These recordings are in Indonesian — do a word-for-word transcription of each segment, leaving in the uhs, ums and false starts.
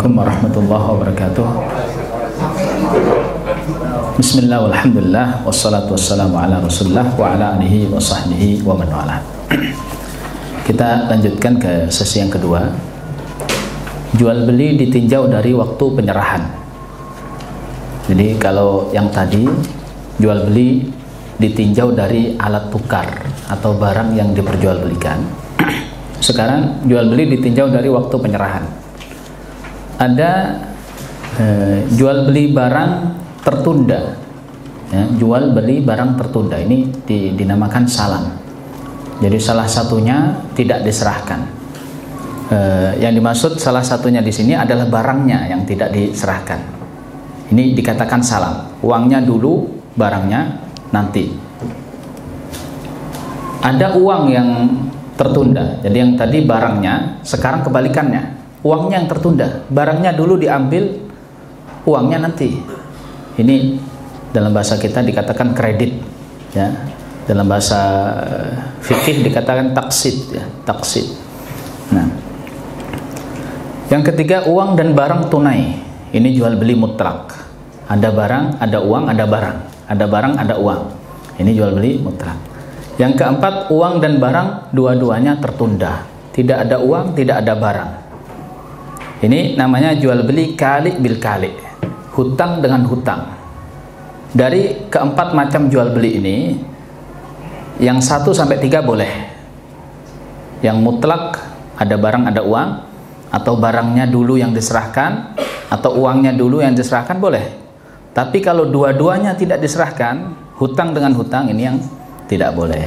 Assalamualaikum warahmatullahi wabarakatuh. Bismillah walhamdulillah wassalatu wassalamu ala rasulullah wa ala alihi wa sahbihi wa man wala. Kita lanjutkan ke sesi yang kedua. Jual beli ditinjau dari waktu penyerahan. Jadi kalau yang tadi jual beli ditinjau dari alat tukar atau barang yang diperjualbelikan. Sekarang jual beli ditinjau dari waktu penyerahan. Ada eh, jual beli barang tertunda, ya, jual beli barang tertunda ini di, dinamakan salam. Jadi salah satunya tidak diserahkan. Eh, yang dimaksud salah satunya di sini adalah barangnya yang tidak diserahkan. Ini dikatakan salam. Uangnya dulu, barangnya nanti. Ada uang yang tertunda. Jadi yang tadi barangnya, sekarang kebalikannya. Uangnya yang tertunda, barangnya dulu diambil, uangnya nanti. Ini dalam bahasa kita dikatakan kredit, ya. Dalam bahasa fikih dikatakan taksid, ya, taksid. Nah, yang ketiga uang dan barang tunai. Ini jual beli mutlak. Ada barang, ada uang, ada barang. Ada barang, ada uang. Ini jual beli mutlak. Yang keempat uang dan barang dua-duanya tertunda. Tidak ada uang, tidak ada barang. Ini namanya jual beli kali bil kali, hutang dengan hutang. Dari keempat macam jual beli ini, yang satu sampai tiga boleh. Yang mutlak ada barang ada uang, atau barangnya dulu yang diserahkan, atau uangnya dulu yang diserahkan boleh. Tapi kalau dua-duanya tidak diserahkan, hutang dengan hutang ini yang tidak boleh.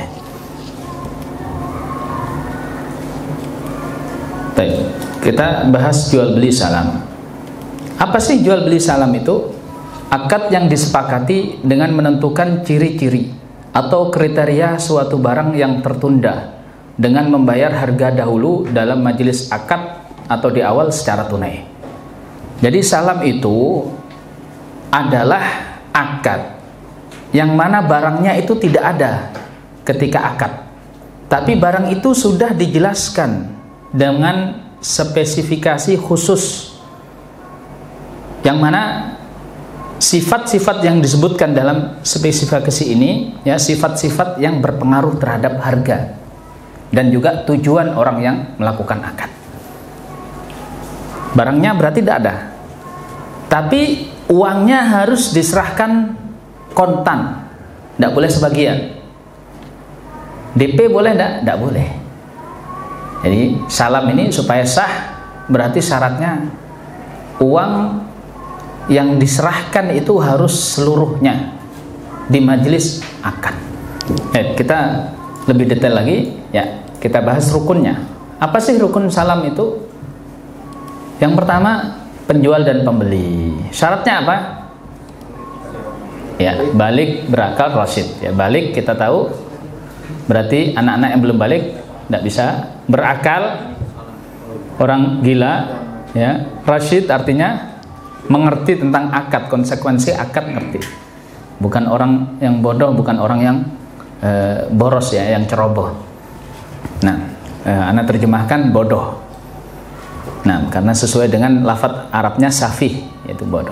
Baik. Kita bahas jual beli salam. Apa sih jual beli salam itu? Akad yang disepakati dengan menentukan ciri-ciri atau kriteria suatu barang yang tertunda dengan membayar harga dahulu dalam majelis akad atau di awal secara tunai. Jadi salam itu adalah akad yang mana barangnya itu tidak ada ketika akad, tapi barang itu sudah dijelaskan dengan spesifikasi khusus, yang mana sifat-sifat yang disebutkan dalam spesifikasi ini, ya, sifat-sifat yang berpengaruh terhadap harga dan juga tujuan orang yang melakukan akad. Barangnya berarti tidak ada, tapi uangnya harus diserahkan kontan, tidak boleh sebagian. D P boleh tidak? Tidak boleh. Jadi salam ini supaya sah berarti syaratnya uang yang diserahkan itu harus seluruhnya di majelis akad. Eh, kita lebih detail lagi, ya, kita bahas rukunnya. Apa sih rukun salam itu? Yang pertama penjual dan pembeli. Syaratnya apa? Ya, balik berakal rasyid. Ya, balik kita tahu berarti anak-anak yang belum balik tidak bisa berakal, orang gila, ya. Rasyid artinya mengerti tentang akad, konsekuensi akad ngerti. Bukan orang yang bodoh, bukan orang yang e, boros, ya, yang ceroboh. Nah, e, anak terjemahkan bodoh. Nah, karena sesuai dengan lafadz Arabnya safih, yaitu bodoh.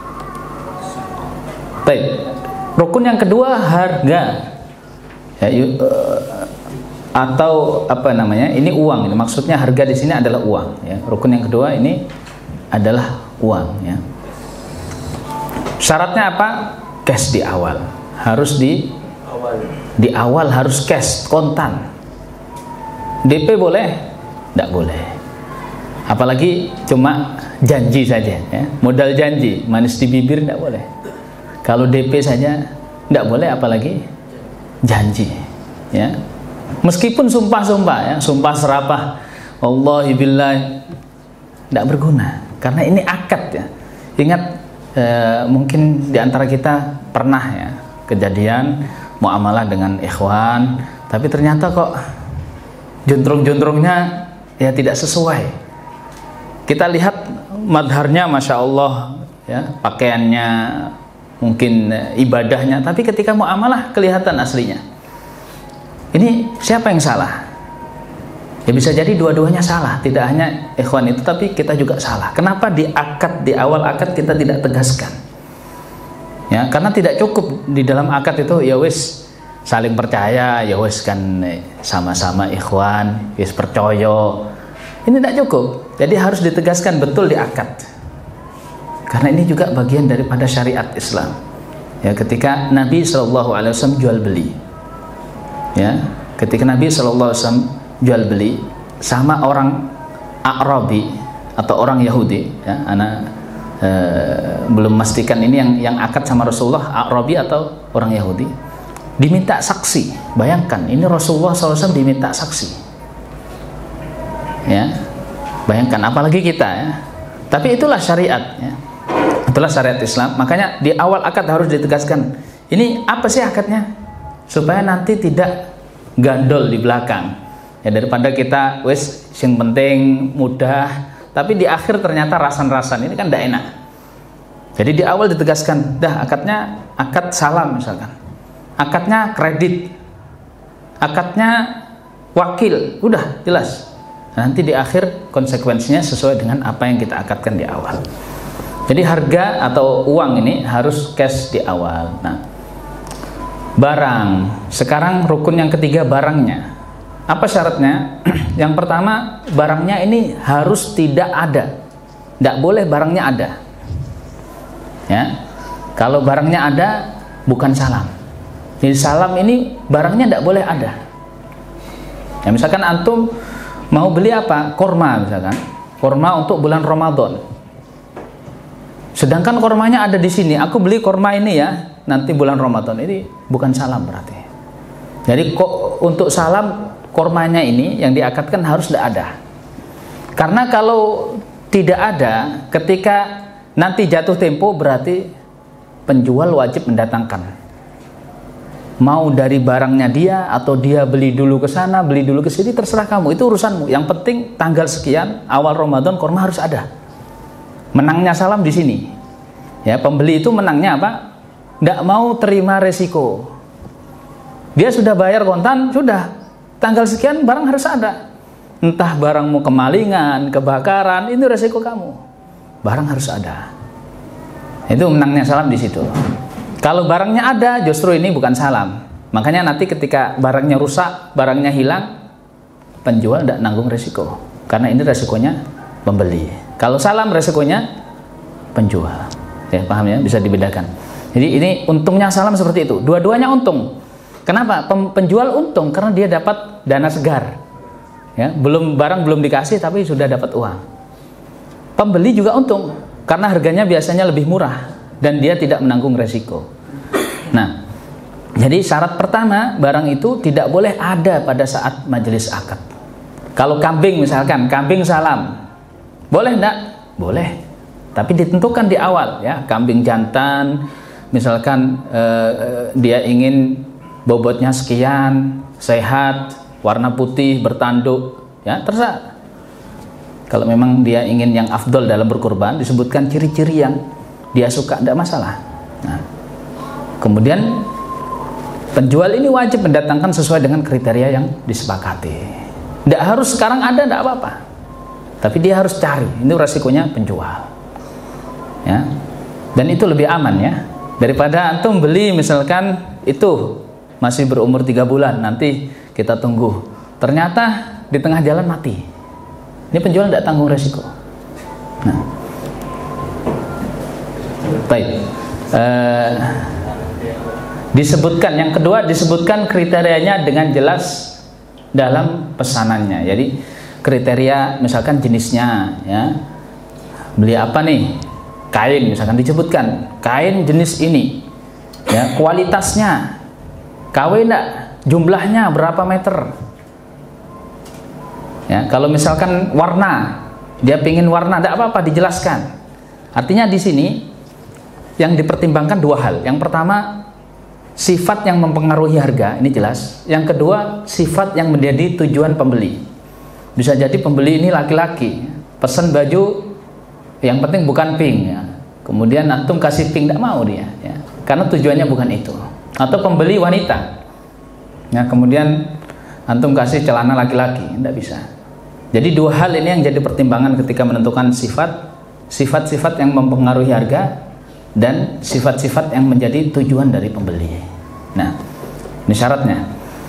Baik. Rukun yang kedua harga. Ya, yu, e, atau apa namanya, ini uang, ini maksudnya harga di sini adalah uang, ya. Rukun yang kedua ini adalah uang, ya. Syaratnya apa? Cash di awal, harus di awal, di awal harus cash, kontan. D P boleh? Tidak boleh. Apalagi cuma janji saja, ya. Modal janji, manis di bibir tidak boleh. Kalau D P saja tidak boleh, apalagi janji, ya. Meskipun sumpah-sumpah, ya, sumpah serapah, wallahi billahi, tidak berguna, karena ini akad, ya. Ingat, eh, mungkin diantara kita pernah, ya, kejadian muamalah dengan ikhwan, tapi ternyata kok juntrung-juntrungnya, ya, tidak sesuai. Kita lihat madharnya, masya Allah, ya, pakaiannya, mungkin ibadahnya, tapi ketika muamalah kelihatan aslinya. Ini siapa yang salah? Ya bisa jadi dua-duanya salah, tidak hanya ikhwan itu, tapi kita juga salah. Kenapa di akad, di awal akad kita tidak tegaskan? Ya, karena tidak cukup di dalam akad itu ya wis saling percaya, ya wis kan sama-sama ikhwan, wis percaya. Ini tidak cukup. Jadi harus ditegaskan betul di akad. Karena ini juga bagian daripada syariat Islam. Ya, ketika Nabi shallallahu alaihi wasallam jual beli, ya, ketika Nabi shallallahu alaihi wasallam jual beli sama orang A'rabi atau orang Yahudi, ya, anak e, belum memastikan ini yang yang akad sama Rasulullah A'rabi atau orang Yahudi, diminta saksi. Bayangkan ini Rasulullah shallallahu alaihi wasallam diminta saksi, ya, bayangkan apalagi kita, ya. Tapi itulah syariat, ya. Itulah syariat Islam. Makanya di awal akad harus ditegaskan ini apa sih akadnya, supaya nanti tidak gandol di belakang. Ya, daripada kita wes yang penting mudah, tapi di akhir ternyata rasan-rasan, ini kan tidak enak. Jadi di awal ditegaskan, dah akadnya akad salam misalkan, akadnya kredit, akadnya wakil, udah jelas. Nanti di akhir konsekuensinya sesuai dengan apa yang kita akadkan di awal. Jadi harga atau uang ini harus cash di awal. Nah, barang, sekarang rukun yang ketiga, barangnya. Apa syaratnya? Yang pertama, barangnya ini harus tidak ada, tidak boleh barangnya ada, ya. Kalau barangnya ada, bukan salam. Jadi salam ini barangnya tidak boleh ada. Ya, misalkan antum mau beli apa? Korma misalkan, korma untuk bulan Ramadan. Sedangkan kormanya ada di sini, aku beli korma ini ya, nanti bulan Ramadan, ini bukan salam berarti. Jadi kok untuk salam, kormanya ini yang diakadkan harus tidak ada. Karena kalau tidak ada, ketika nanti jatuh tempo, berarti penjual wajib mendatangkan. Mau dari barangnya dia, atau dia beli dulu ke sana, beli dulu ke sini, terserah kamu, itu urusanmu. Yang penting tanggal sekian awal Ramadan korma harus ada. Menangnya salam di sini. Ya, pembeli itu menangnya apa? Tidak mau terima resiko. Dia sudah bayar kontan, sudah tanggal sekian barang harus ada. Entah barangmu kemalingan, kebakaran, itu resiko kamu. Barang harus ada. Itu menangnya salam di situ. Kalau barangnya ada, justru ini bukan salam. Makanya nanti ketika barangnya rusak, barangnya hilang, penjual tidak nanggung resiko. Karena ini resikonya pembeli. Kalau salam resikonya penjual. Ya, paham ya? Bisa dibedakan. Jadi ini untungnya salam seperti itu. Dua-duanya untung. Kenapa? Penjual untung karena dia dapat dana segar. Ya, belum barang belum dikasih tapi sudah dapat uang. Pembeli juga untung karena harganya biasanya lebih murah dan dia tidak menanggung resiko. Nah, jadi syarat pertama, barang itu tidak boleh ada pada saat majelis akad. Kalau kambing misalkan, kambing salam, boleh enggak? Boleh. Tapi ditentukan di awal ya, kambing jantan misalkan eh, dia ingin bobotnya sekian, sehat, warna putih, bertanduk, ya terserah. Kalau memang dia ingin yang afdol dalam berkurban, disebutkan ciri-ciri yang dia suka, tidak masalah. Nah, kemudian penjual ini wajib mendatangkan sesuai dengan kriteria yang disepakati. Tidak harus sekarang ada, tidak apa-apa. Tapi dia harus cari, ini resikonya penjual. Ya, dan itu lebih aman ya, daripada antum beli misalkan itu masih berumur tiga bulan, nanti kita tunggu, ternyata di tengah jalan mati. Ini penjual tidak tanggung resiko. Nah, baik. Eh, disebutkan yang kedua, disebutkan kriterianya dengan jelas dalam pesanannya. Jadi kriteria misalkan jenisnya, ya, beli apa nih? Kain misalkan disebutkan, kain jenis ini, ya, kualitasnya. K W enggak? Jumlahnya berapa meter? Ya, kalau misalkan warna, dia pingin warna, enggak apa-apa, dijelaskan. Artinya di sini yang dipertimbangkan dua hal. Yang pertama, sifat yang mempengaruhi harga, ini jelas. Yang kedua, sifat yang menjadi tujuan pembeli. Bisa jadi pembeli ini laki-laki, pesan baju yang penting bukan pink, ya. Kemudian antum kasih pink, enggak mau dia, ya. Karena tujuannya bukan itu. Atau pembeli wanita, ya, kemudian antum kasih celana laki-laki, tidak bisa. Jadi dua hal ini yang jadi pertimbangan ketika menentukan sifat, sifat-sifat yang mempengaruhi harga dan sifat-sifat yang menjadi tujuan dari pembeli. Nah, ini syaratnya.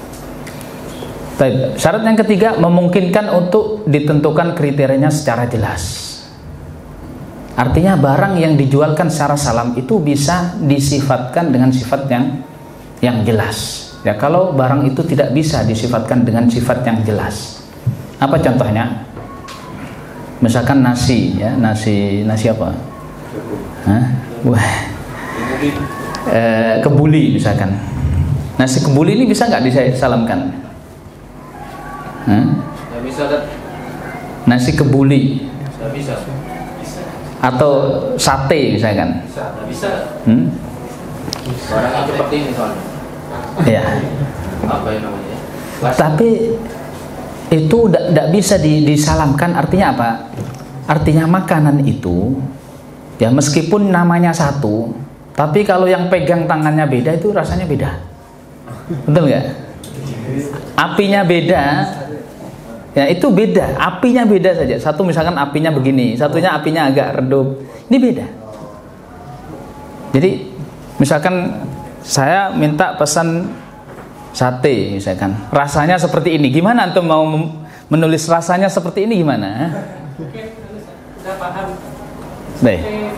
Baik, syarat yang ketiga, memungkinkan untuk ditentukan kriterianya secara jelas. Artinya barang yang dijualkan secara salam itu bisa disifatkan dengan sifat yang yang jelas. Ya, kalau barang itu tidak bisa disifatkan dengan sifat yang jelas. Apa contohnya? Misalkan nasi, ya, nasi nasi apa? Hah? Wah. E, kebuli misalkan. Nasi kebuli ini bisa nggak disalamkan? Hah? Ya, bisa kan? Nasi kebuli. Bisa, bisa. Bisa. Atau sate misalkan. Bisa, bisa. Hmm? Barangnya seperti ini soalnya. Ya. Apa yang namanya? Plastik. Tapi itu tidak bisa di, disalamkan. Artinya apa? Artinya makanan itu, ya meskipun namanya satu, tapi kalau yang pegang tangannya beda itu rasanya beda. Betul nggak? Apinya beda, ya itu beda. Apinya beda saja. Satu misalkan apinya begini, satunya apinya agak redup. Ini beda. Jadi misalkan saya minta pesan sate misalkan, rasanya seperti ini. Gimana antum mau menulis rasanya seperti ini gimana? Sudah paham. Baik.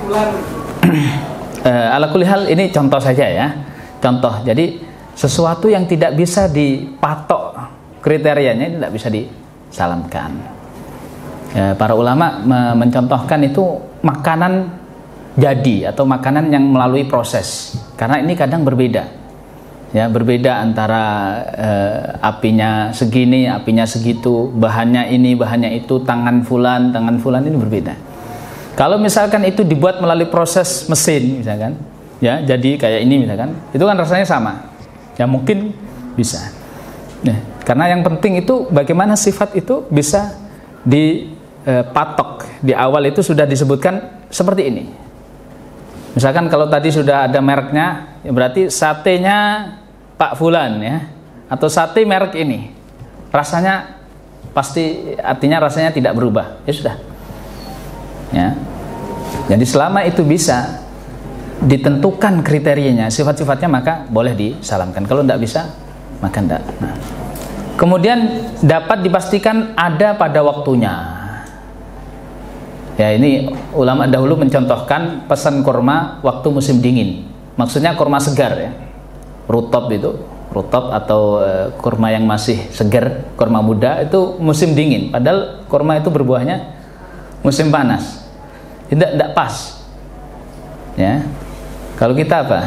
uh, ala kulli hal ini contoh saja ya. Contoh. Jadi sesuatu yang tidak bisa dipatok kriterianya tidak bisa disalamkan. Uh, para ulama me mencontohkan itu makanan jadi atau makanan yang melalui proses. Karena ini kadang berbeda. Ya, berbeda antara eh, apinya segini, apinya segitu, bahannya ini, bahannya itu, tangan fulan, tangan fulan ini berbeda. Kalau misalkan itu dibuat melalui proses mesin misalkan, ya, jadi kayak ini misalkan, itu kan rasanya sama. Ya mungkin bisa. Nah, karena yang penting itu bagaimana sifat itu bisa dipatok. Di awal itu sudah disebutkan seperti ini. Misalkan kalau tadi sudah ada mereknya, ya berarti satenya Pak Fulan ya, atau sate merek ini, rasanya pasti artinya rasanya tidak berubah. Ya sudah. Ya. Jadi selama itu bisa ditentukan kriterianya, sifat-sifatnya, maka boleh disalamkan. Kalau tidak bisa, maka tidak. Nah. Kemudian dapat dipastikan ada pada waktunya. Ya, ini ulama dahulu mencontohkan pesan kurma waktu musim dingin. Maksudnya kurma segar ya. Rutop itu, rutop atau e, kurma yang masih segar, kurma muda itu musim dingin. Padahal kurma itu berbuahnya musim panas. Tidak tidak pas. Ya. Kalau kita apa?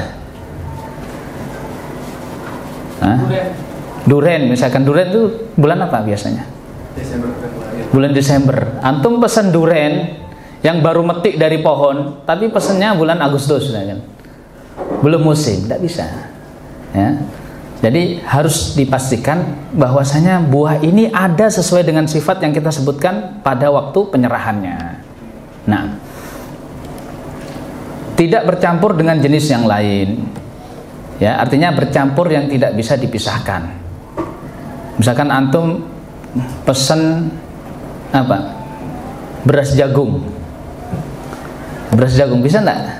Hah? Duren, misalkan duren itu bulan apa biasanya? Desember. Bulan Desember. Antum pesan duren yang baru metik dari pohon, tapi pesannya bulan Agustus, kan? Belum musim, tidak bisa. Ya. Jadi harus dipastikan bahwasanya buah ini ada sesuai dengan sifat yang kita sebutkan pada waktu penyerahannya. Nah, tidak bercampur dengan jenis yang lain. Ya, artinya bercampur yang tidak bisa dipisahkan. Misalkan antum pesan apa? Beras jagung. Beras jagung bisa enggak?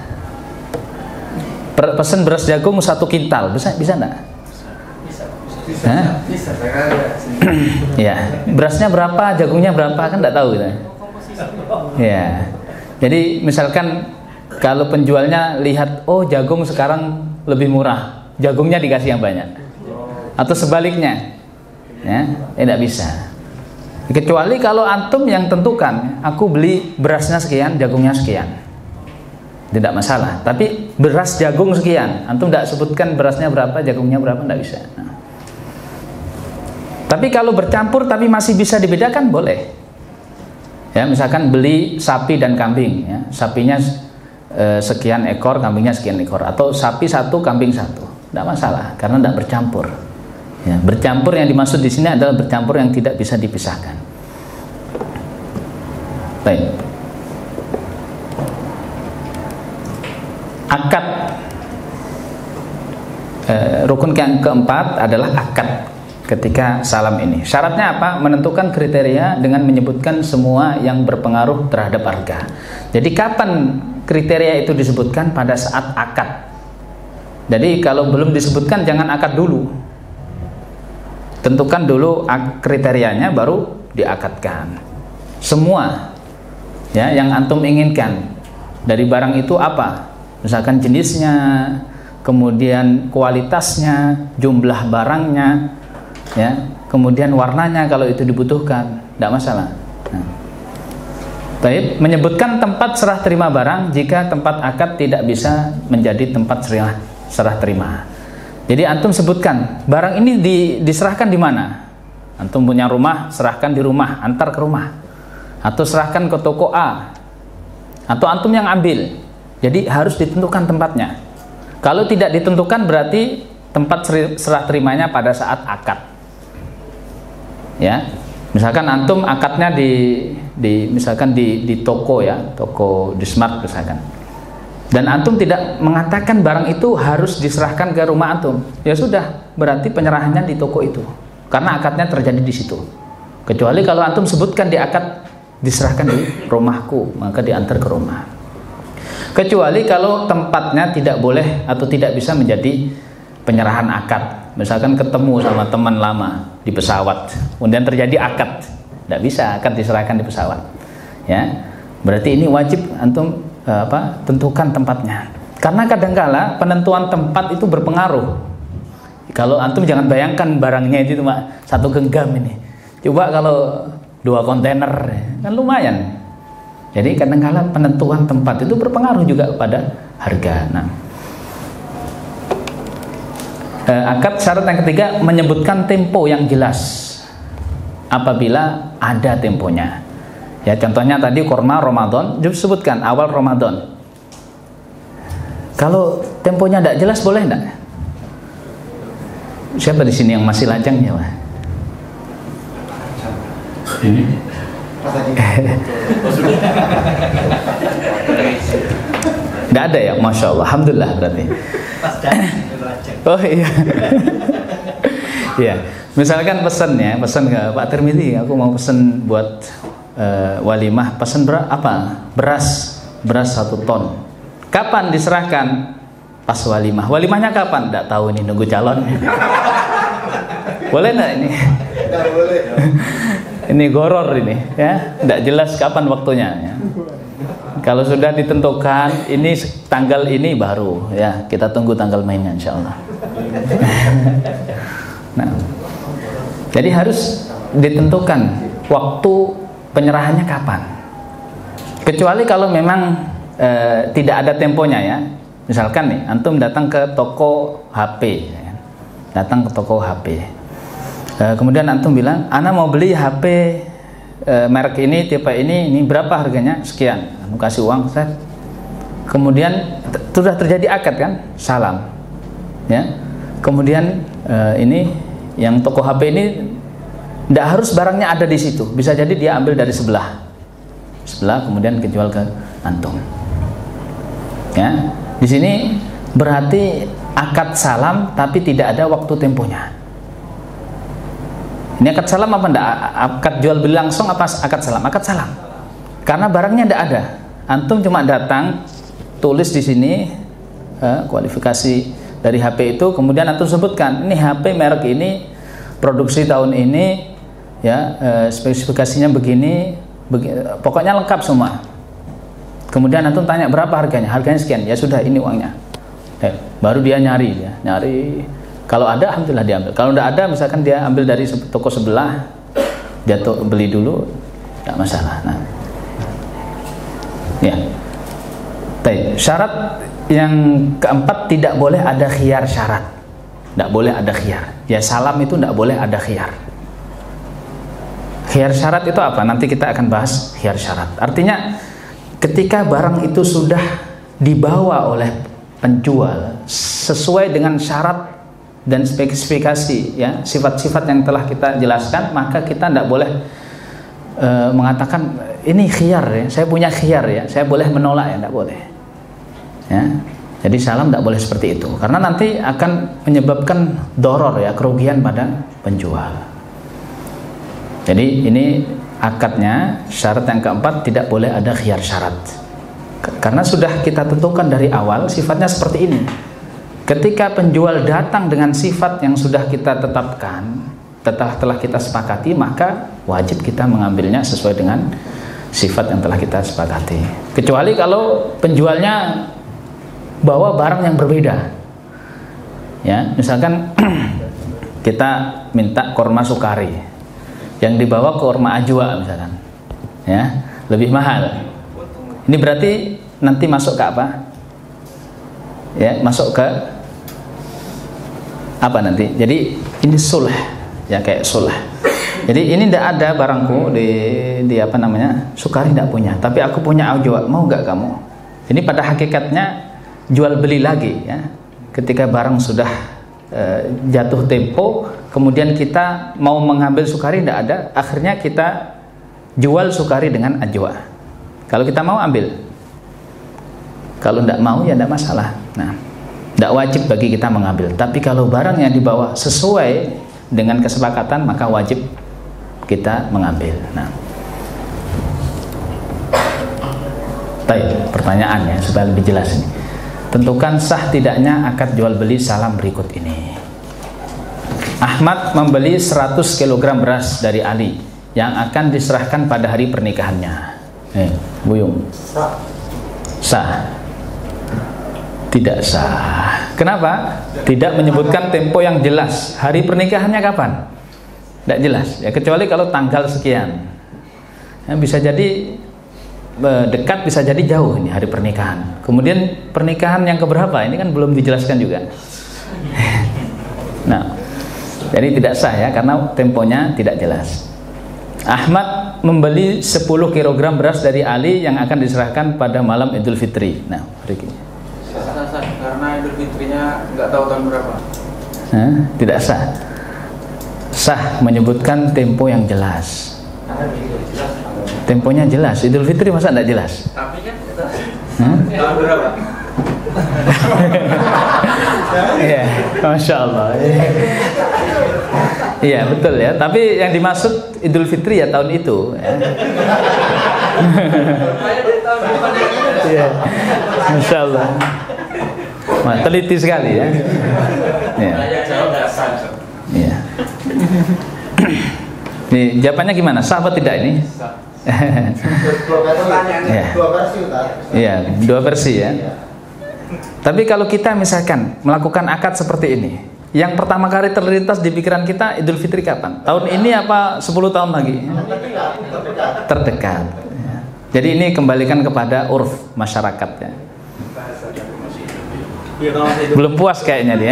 Pesan beras jagung satu kintal, bisa bisa enggak? Bisa. Bisa. Hah? Bisa. Ya, berasnya berapa, jagungnya berapa kan enggak tahu kita. Ya. Jadi misalkan kalau penjualnya lihat, oh jagung sekarang lebih murah, jagungnya dikasih yang banyak. Atau sebaliknya. Ya, tidak bisa. Kecuali kalau antum yang tentukan, aku beli berasnya sekian, jagungnya sekian. Tidak masalah. Tapi beras jagung sekian, antum tidak sebutkan berasnya berapa, jagungnya berapa, tidak bisa. Nah. Tapi kalau bercampur tapi masih bisa dibedakan, boleh. Ya, misalkan beli sapi dan kambing, ya. Sapinya e, sekian ekor, kambingnya sekian ekor, atau sapi satu, kambing satu, tidak masalah, karena tidak bercampur. Ya, bercampur yang dimaksud di sini adalah bercampur yang tidak bisa dipisahkan. Baik. Akad, e, rukun yang keempat adalah akad. ketika salam ini. Syaratnya apa? Menentukan kriteria dengan menyebutkan semua yang berpengaruh terhadap harga. Jadi kapan kriteria itu disebutkan? Pada saat akad. Jadi kalau belum disebutkan jangan akad dulu. Tentukan dulu kriterianya baru diakadkan. Semua ya yang antum inginkan dari barang itu apa? Misalkan jenisnya, kemudian kualitasnya, jumlah barangnya, ya, kemudian warnanya kalau itu dibutuhkan, tidak masalah. Nah. Baik, menyebutkan tempat serah terima barang jika tempat akad tidak bisa menjadi tempat serah, serah terima. Jadi antum sebutkan barang ini di, diserahkan di mana? Antum punya rumah, serahkan di rumah, antar ke rumah, atau serahkan ke toko A, atau antum yang ambil. Jadi harus ditentukan tempatnya. Kalau tidak ditentukan berarti tempat serah terimanya pada saat akad. Ya, misalkan antum akadnya di, di misalkan di, di toko ya, toko di Smart misalkan. Dan antum tidak mengatakan barang itu harus diserahkan ke rumah antum, ya sudah, berarti penyerahannya di toko itu, karena akadnya terjadi di situ. Kecuali kalau antum sebutkan di akad diserahkan di rumahku, maka diantar ke rumah. Kecuali kalau tempatnya tidak boleh atau tidak bisa menjadi penyerahan akad. Misalkan ketemu sama teman lama di pesawat, kemudian terjadi akad, tidak bisa akad diserahkan di pesawat. Ya, berarti ini wajib antum apa tentukan tempatnya, karena kadangkala penentuan tempat itu berpengaruh. Kalau antum jangan bayangkan barangnya itu cuma satu genggam ini, coba kalau dua kontainer kan lumayan. Jadi kadangkala penentuan tempat itu berpengaruh juga pada harga. Nah, eh, akad syarat yang ketiga menyebutkan tempo yang jelas apabila ada temponya. Ya, contohnya tadi kurma Ramadan, disebutkan awal Ramadan. Kalau temponya tidak jelas boleh tidak? Siapa di sini yang masih lajangnya, Pak? Ini. Tidak ada ya, masya Allah, alhamdulillah berarti. Oh iya. Iya, misalkan pesan ya, pesan ke Pak Tirmidzi, aku mau pesan buat Uh, walimah, pesan ber apa? Beras, beras satu ton. Kapan diserahkan? Pas walimah. Walimahnya kapan? Tidak tahu ini, nunggu calon. Boleh nggak ini? Tidak boleh. Ini goror ini, ya. Tidak jelas kapan waktunya. Ya. Kalau sudah ditentukan, ini tanggal ini baru, ya. Kita tunggu tanggal mainnya, insya Allah. Nah, jadi harus ditentukan waktu penyerahannya kapan. Kecuali kalau memang e, tidak ada temponya ya. Misalkan nih, antum datang ke toko H P, ya. Datang ke toko H P. E, kemudian antum bilang, "Ana mau beli H P e, merek ini, tipe ini, ini berapa harganya?" Sekian. Antum kasih uang, set. Kemudian sudah terjadi akad kan? Salam. Ya. Kemudian e, ini yang toko H P ini tidak harus barangnya ada di situ, bisa jadi dia ambil dari sebelah, sebelah kemudian kejual ke antum. Ya, di sini berarti akad salam tapi tidak ada waktu temponya. Ini akad salam apa enggak? Akad jual beli langsung apa akad salam? Akad salam. Karena barangnya tidak ada, antum cuma datang, tulis di sini eh, kualifikasi dari H P itu, kemudian antum sebutkan ini H P merek ini, produksi tahun ini. Ya, e, spesifikasinya begini, begini, pokoknya lengkap semua. Kemudian antum tanya berapa harganya, harganya sekian, ya sudah ini uangnya. Eh, baru dia nyari, ya, nyari. Kalau ada, alhamdulillah diambil. Kalau tidak ada, misalkan dia ambil dari toko sebelah, dia to beli dulu, tidak masalah. Nah, ya. Baik. Syarat yang keempat, tidak boleh ada khiyar syarat, tidak boleh ada khiyar. Ya, salam itu tidak boleh ada khiyar. Khiyar syarat itu apa? Nanti kita akan bahas khiyar syarat. Artinya ketika barang itu sudah dibawa oleh penjual sesuai dengan syarat dan spesifikasi, ya, sifat-sifat yang telah kita jelaskan, maka kita tidak boleh e, mengatakan ini khiyar ya, saya punya khiyar ya, saya boleh menolak ya, tidak boleh. Ya. Jadi salam tidak boleh seperti itu, karena nanti akan menyebabkan doror ya, kerugian pada penjual. Jadi ini akadnya, syarat yang keempat tidak boleh ada khiyar syarat, karena sudah kita tentukan dari awal sifatnya seperti ini. Ketika penjual datang dengan sifat yang sudah kita tetapkan, setelah telah kita sepakati, maka wajib kita mengambilnya sesuai dengan sifat yang telah kita sepakati. Kecuali kalau penjualnya bawa barang yang berbeda, ya, misalkan kita minta korma sukari, yang dibawa korma ajwa misalkan, ya, lebih mahal. Ini berarti nanti masuk ke apa? Ya, masuk ke apa nanti? Jadi ini sulh, ya, kayak sulh. Jadi ini tidak ada barangku di, di apa namanya, sukari tidak punya, tapi aku punya ajwa, mau nggak kamu? Ini pada hakikatnya jual beli lagi, ya. Ketika barang sudah e, jatuh tempo, kemudian kita mau mengambil sukari tidak ada, akhirnya kita jual sukari dengan ajwa. Kalau kita mau ambil, kalau tidak mau ya tidak masalah. Nah, tidak wajib bagi kita mengambil. Tapi kalau barang yang dibawa sesuai dengan kesepakatan, maka wajib kita mengambil. Nah, baik, pertanyaannya supaya lebih jelas ini. Tentukan sah tidaknya akad jual beli salam berikut ini. Ahmad membeli seratus kilogram beras dari Ali yang akan diserahkan pada hari pernikahannya. Eh, Buyung. Sah. Sah. Tidak sah. Kenapa? Tidak menyebutkan tempo yang jelas. Hari pernikahannya kapan? Tidak jelas. Ya, kecuali kalau tanggal sekian. Ya, bisa jadi dekat, bisa jadi jauh ini hari pernikahan. Kemudian pernikahan yang keberapa ini kan belum dijelaskan juga. Nah, jadi tidak sah ya, karena temponya tidak jelas. Ahmad membeli sepuluh kilogram beras dari Ali yang akan diserahkan pada malam Idul Fitri. Nah, Riki. Sah, sah, karena Idul Fitrinya nggak tahu tahun berapa. Nah, tidak sah. Sah menyebutkan tempo yang jelas. Temponya jelas. Idul Fitri masa tidak jelas? Tapi kan hmm? tahun berapa? Iya, masya Allah. Iya, betul ya. Tapi yang dimaksud Idul Fitri ya tahun itu. Ya. Iya, masya Allah. Wah, teliti sekali ya. Iya. Iya. Nih, jawabannya gimana? Sah atau tidak ini? Sah. Ya. Dua versi, iya, dua versi ya. Tapi kalau kita misalkan melakukan akad seperti ini, yang pertama kali terlintas di pikiran kita Idul Fitri kapan? Tahun ini apa sepuluh tahun lagi? Terdekat. Terdekat. Ya. Jadi ini kembalikan kepada urf masyarakat ya. Belum puas kayaknya dia.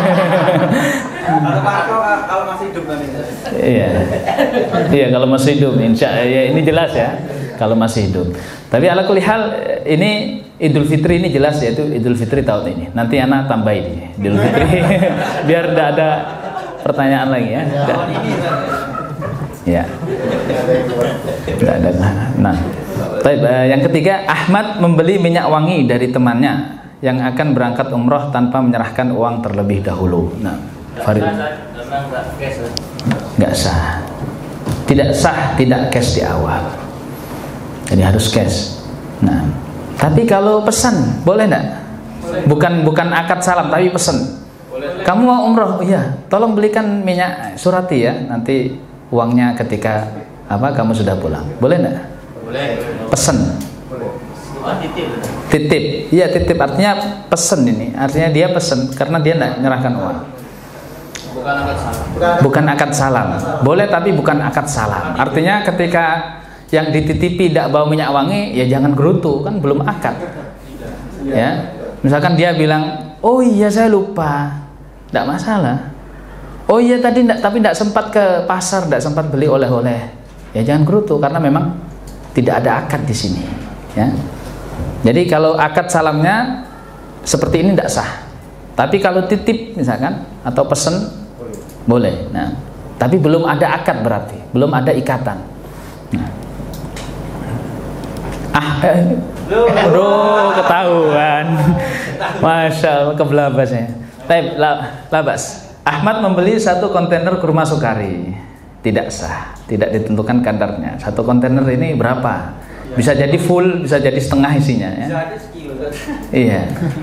Kalau masih hidup nanti. Iya, iya kalau masih hidup, insya ya ini jelas ya. Kalau masih hidup. Tapi ala kulli hal ini Idul Fitri ini jelas yaitu Idul Fitri tahun ini. Nanti anak tambahin ini Idul Fitri biar tidak ada pertanyaan lagi ya. Ya. Tidak ada. Nah, baik, yang ketiga, Ahmad membeli minyak wangi dari temannya yang akan berangkat umroh tanpa menyerahkan uang terlebih dahulu. Nah, Farid, nggak sah, tidak sah, tidak cash di awal. Jadi harus cash. Nah, tapi kalau pesan boleh nggak? Bukan bukan akad salam, tapi pesan. Kamu mau umroh, iya, tolong belikan minyak surati ya. Nanti uangnya ketika apa kamu sudah pulang. Boleh nggak? Boleh. Pesan. Titip, iya titip artinya pesen ini, artinya dia pesen karena dia tidak menyerahkan uang. Bukan akad salam. Bukan akad salam, boleh tapi bukan akad salam. Artinya ketika yang dititipi tidak bawa minyak wangi, ya jangan gerutu, kan belum akad. Ya, misalkan dia bilang, oh iya saya lupa, tidak masalah. Oh iya tadi tidak, tapi tidak sempat ke pasar, tidak sempat beli oleh-oleh. Ya jangan gerutu karena memang tidak ada akad di sini. Ya. Jadi kalau akad salamnya seperti ini tidak sah. Tapi kalau titip misalkan atau pesen boleh. Nah, tapi belum ada akad berarti, belum ada ikatan. Nah. Ah, eh, bro ketahuan. Masya Allah, kebelabasnya. Baik, labas. Ahmad membeli satu kontainer kurma Sukari. Tidak sah, tidak ditentukan kadarnya. Satu kontainer ini berapa? Bisa jadi full, bisa jadi setengah isinya. Ya? Bisa ada sekilo. Iya.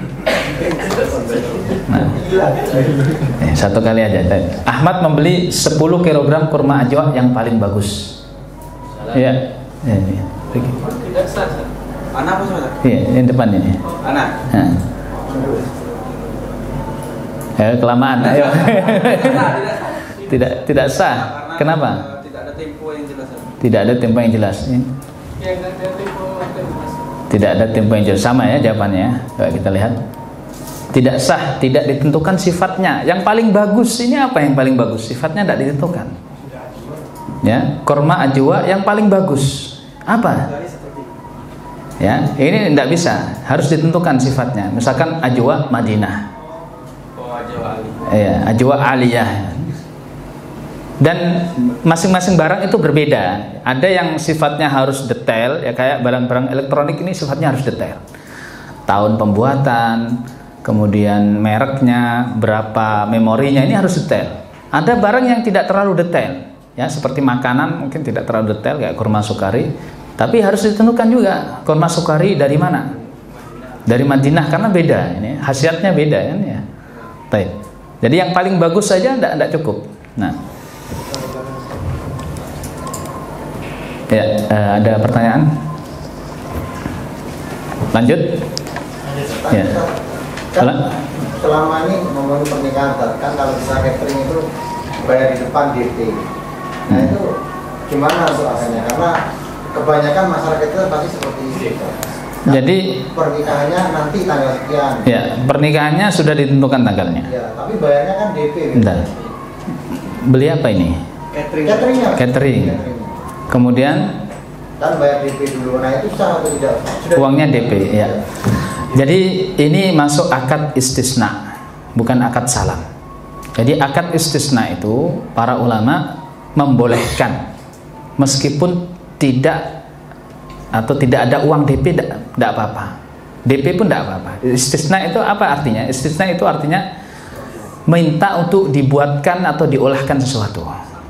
Nah, eh, satu kali aja. Ahmad membeli sepuluh kilogram kurma ajwa yang paling bagus. Iya. Ya, ya. Tidak sah. Anak apa sebentar? Iya, yang depan ini. Anak. Nah. Ya, kelamaan. Ayo. tidak tidak sah. Kenapa? Tidak ada tempo yang jelas. Tidak ada tempo yang jelas. Yang ada tempo jelas. Tidak ada tempo yang jelas. Sama ya jawabannya. Coba kita lihat. Tidak sah, tidak ditentukan sifatnya. Yang paling bagus ini apa yang paling bagus? Sifatnya tidak ditentukan. Ya, kurma ajwa yang paling bagus. Apa? Ya, ini tidak bisa. Harus ditentukan sifatnya. Misalkan ajwa Madinah. Oh, ajwa aliyah. Iya, ajwa aliyah. Dan masing-masing barang itu berbeda. Ada yang sifatnya harus detail, ya kayak barang-barang elektronik ini sifatnya harus detail. Tahun pembuatan, kemudian mereknya, berapa memorinya, ini harus detail. Ada barang yang tidak terlalu detail, ya seperti makanan mungkin tidak terlalu detail kayak kurma Sukari, tapi harus ditentukan juga kurma Sukari dari mana? Dari Madinah, karena beda ini, khasiatnya beda kan ya. Baik. Jadi yang paling bagus saja tidak tidak cukup. Nah, ya, uh, ada pertanyaan? Lanjut? Ya. Kan, selama ini ngomongin pernikahan kan kalau bisa catering itu bayar di depan D P. Nah Hmm. itu gimana untuk asalnya? Karena kebanyakan masyarakat itu pasti seperti itu. Nah, Jadi pernikahannya nanti tanggal sekian. ya, pernikahannya sudah ditentukan tanggalnya. Ya, tapi bayarnya kan D P. Bentar. Beli apa ini? Catering. Cateringnya. Catering. Kemudian Kan bayar D P dulu. Nah itu sah atau tidak? Sudah uangnya D P ya. Jadi ini masuk akad istisna, bukan akad salam. Jadi akad istisna itu para ulama membolehkan meskipun tidak atau tidak ada uang D P, tidak apa-apa. D P pun tidak apa-apa. Istisna itu apa artinya? Istisna itu artinya minta untuk dibuatkan atau diolahkan sesuatu.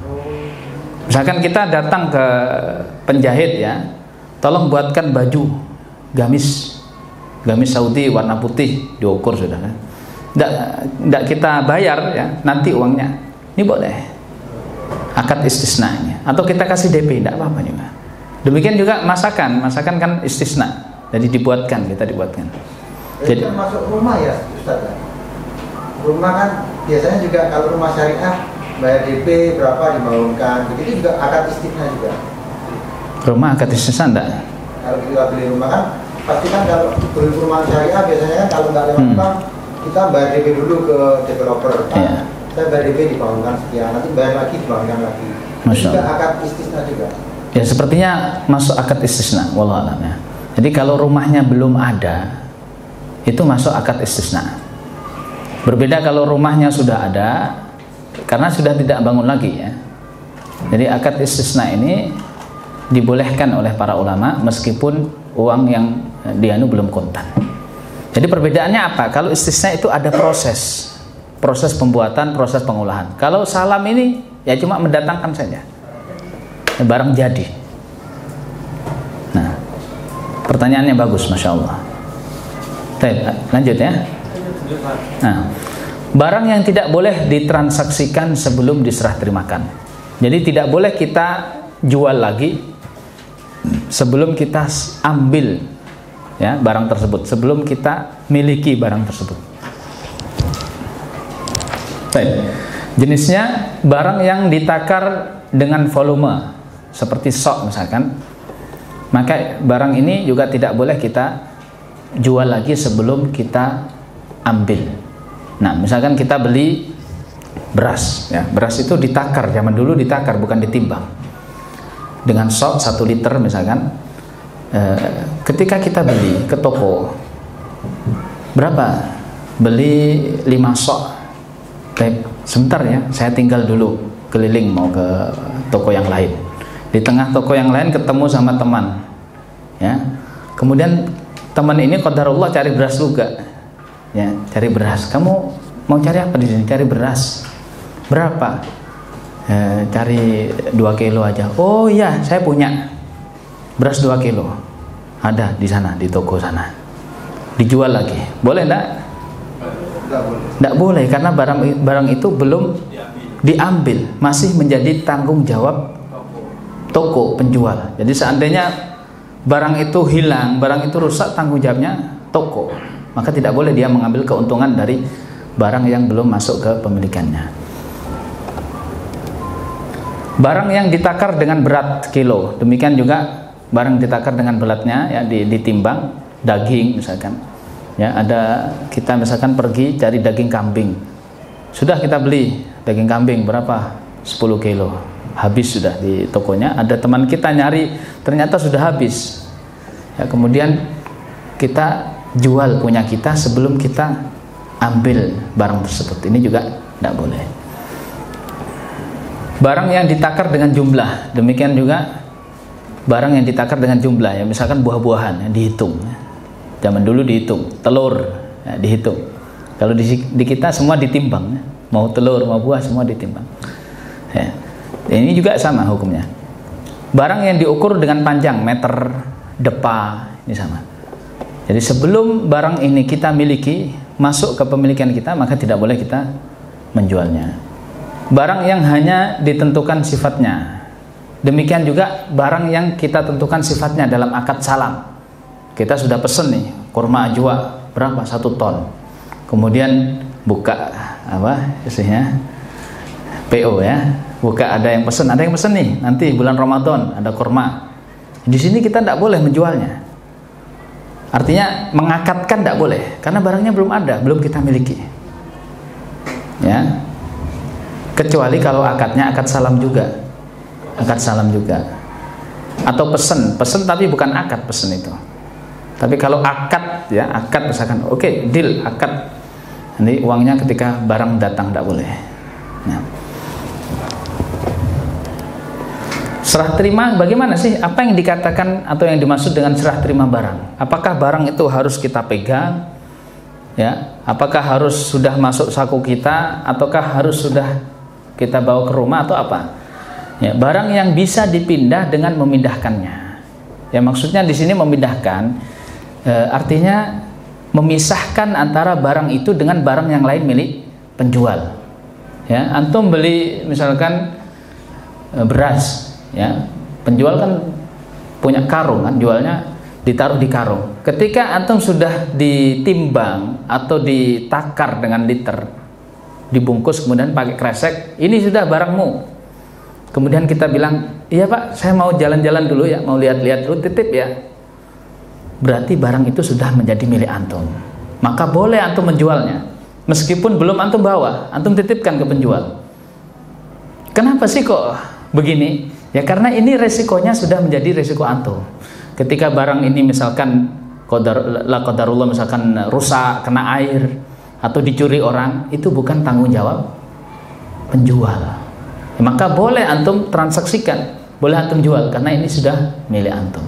Misalkan kita datang ke penjahit ya, tolong buatkan baju gamis, gamis Saudi warna putih, diukur sudah kan. Tidak, tidak kita bayar ya, nanti uangnya. Ini boleh. Akad istisnanya. Atau kita kasih D P, tidak apa-apa juga. Demikian juga masakan, masakan kan istisna. Jadi dibuatkan, kita dibuatkan. Jadi masuk rumah ya, Ustaz. Rumah kan biasanya juga kalau rumah syariah bayar D P berapa dibangunkan, begitu juga akad istisna juga. Rumah akad istisna enggak? Kalau kita beli rumah kan pasti kan kalau beli rumah syariah biasanya kan kalau nggak lewat Hmm. bank kita bayar D P dulu ke developer. Kan Iya. saya bayar D P dibangunkan sekian, nanti bayar lagi dibangunkan lagi. Masya Juga Allah. akad istisna juga. Ya sepertinya masuk akad istisna, wallahu a'lam ya. Jadi kalau rumahnya belum ada, itu masuk akad istisna. Berbeda kalau rumahnya sudah ada, karena sudah tidak bangun lagi ya. Jadi akad istisna ini dibolehkan oleh para ulama meskipun uang yang dianu belum kontan. Jadi perbedaannya apa? Kalau istisna itu ada proses, proses pembuatan, proses pengolahan. Kalau salam ini ya cuma mendatangkan saja, barang jadi. Nah, pertanyaannya bagus, masya Allah. Baik, lanjut ya. Nah, barang yang tidak boleh ditransaksikan sebelum diserah terimakan. Jadi tidak boleh kita jual lagi sebelum kita ambil ya barang tersebut, sebelum kita miliki barang tersebut. Baik. Jenisnya barang yang ditakar dengan volume seperti sok misalkan. Maka barang ini juga tidak boleh kita jual lagi sebelum kita ambil. Nah, misalkan kita beli beras ya, beras itu ditakar, zaman dulu ditakar bukan ditimbang. Dengan sok satu liter misalkan, eh, ketika kita beli ke toko berapa? Beli lima sok. Baik, sebentar ya, saya tinggal dulu keliling mau ke toko yang lain. Di tengah toko yang lain ketemu sama teman, ya. Kemudian teman ini qadarullah cari beras juga. ya, cari beras. Kamu mau cari apa di sini? Cari beras. Berapa? Eh, cari dua kilo aja. Oh iya, saya punya beras dua kilo. Ada di sana, di toko sana. Dijual lagi. Boleh enggak? Nggak boleh. Nggak boleh, karena barang barang itu belum diambil, masih menjadi tanggung jawab toko penjual. Jadi seandainya barang itu hilang, barang itu rusak, tanggung jawabnya toko. Maka tidak boleh dia mengambil keuntungan dari barang yang belum masuk ke pemilikannya. Barang yang ditakar dengan berat kilo, demikian juga barang ditakar dengan beratnya, ya, ditimbang. Daging misalkan, ya, ada kita misalkan pergi cari daging kambing, sudah kita beli daging kambing berapa? sepuluh kilo, habis sudah di tokonya. Ada teman kita nyari, ternyata sudah habis, ya, kemudian kita jual punya kita sebelum kita ambil barang tersebut. Ini juga tidak boleh. Barang yang ditakar dengan jumlah, demikian juga barang yang ditakar dengan jumlah, ya, misalkan buah-buahan, ya, dihitung. Zaman dulu dihitung, telur, ya, dihitung. Kalau di, di kita semua ditimbang, ya. Mau telur, mau buah semua ditimbang. Ya. Ini juga sama hukumnya. Barang yang diukur dengan panjang, meter, depa, ini sama. Jadi sebelum barang ini kita miliki, masuk ke pemilikan kita, maka tidak boleh kita menjualnya. Barang yang hanya ditentukan sifatnya, demikian juga barang yang kita tentukan sifatnya dalam akad salam. Kita sudah pesen nih kurma ajwa berapa? Satu ton. Kemudian buka apa isinya P O, ya, buka ada yang pesen, ada yang pesen nih nanti bulan Ramadan ada kurma. Di sini kita tidak boleh menjualnya. Artinya mengakadkan tidak boleh, karena barangnya belum ada, belum kita miliki. Ya, kecuali kalau akadnya akad salam juga, akad salam juga, atau pesen, pesen tapi bukan akad pesen itu. Tapi kalau akad, ya, akad misalkan, oke, okay, deal, akad. Nanti uangnya ketika barang datang tidak boleh. Nah. Serah terima bagaimana sih? Apa yang dikatakan atau yang dimaksud dengan serah terima barang? Apakah barang itu harus kita pegang? Ya, apakah harus sudah masuk saku kita, ataukah harus sudah kita bawa ke rumah atau apa? Ya, barang yang bisa dipindah dengan memindahkannya. Ya, maksudnya di sini memindahkan. E, artinya memisahkan antara barang itu dengan barang yang lain milik penjual. Ya, antum beli misalkan e, beras, ya, penjual kan punya karung kan, jualnya ditaruh di karung. Ketika antum sudah ditimbang atau ditakar dengan liter, dibungkus kemudian pakai kresek, ini sudah barangmu. Kemudian kita bilang, iya Pak, saya mau jalan-jalan dulu ya, mau lihat-lihat dulu, titip ya. Berarti barang itu sudah menjadi milik antum. Maka boleh antum menjualnya, meskipun belum antum bawa, antum titipkan ke penjual. Kenapa sih kok begini? Ya karena ini resikonya sudah menjadi resiko antum. Ketika barang ini misalkan qadar la qadarullah misalkan rusak, kena air atau dicuri orang, itu bukan tanggung jawab penjual. Ya, maka boleh antum transaksikan, boleh antum jual karena ini sudah milik antum.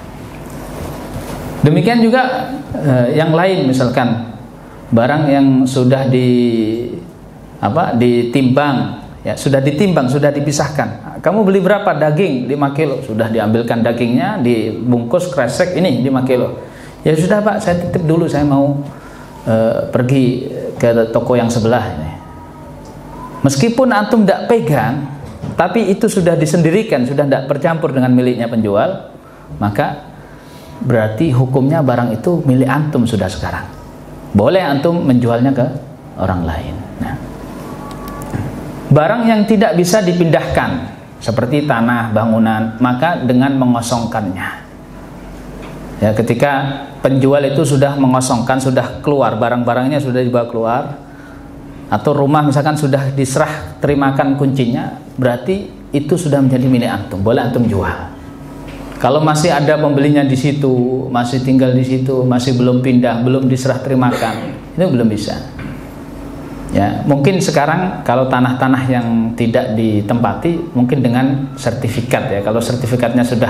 Demikian juga eh, yang lain, misalkan barang yang sudah di apa ditimbang, ya sudah ditimbang, sudah dipisahkan. Kamu beli berapa daging? lima kilo, sudah diambilkan dagingnya, dibungkus kresek, ini lima kilo. Ya sudah Pak, saya titip dulu, saya mau eh, pergi ke toko yang sebelah ini. Meskipun antum tidak pegang, tapi itu sudah disendirikan, sudah tidak bercampur dengan miliknya penjual, maka berarti hukumnya barang itu milik antum sudah sekarang. Boleh antum menjualnya ke orang lain. Nah, barang yang tidak bisa dipindahkan seperti tanah, bangunan, maka dengan mengosongkannya. Ya, ketika penjual itu sudah mengosongkan, sudah keluar barang-barangnya, sudah dibawa keluar, atau rumah misalkan sudah diserah terimakan kuncinya, berarti itu sudah menjadi milik antum. Boleh antum jual. Kalau masih ada pembelinya di situ, masih tinggal di situ, masih belum pindah, belum diserah terimakan, itu belum bisa. Ya, mungkin sekarang kalau tanah-tanah yang tidak ditempati, mungkin dengan sertifikat ya. Kalau sertifikatnya sudah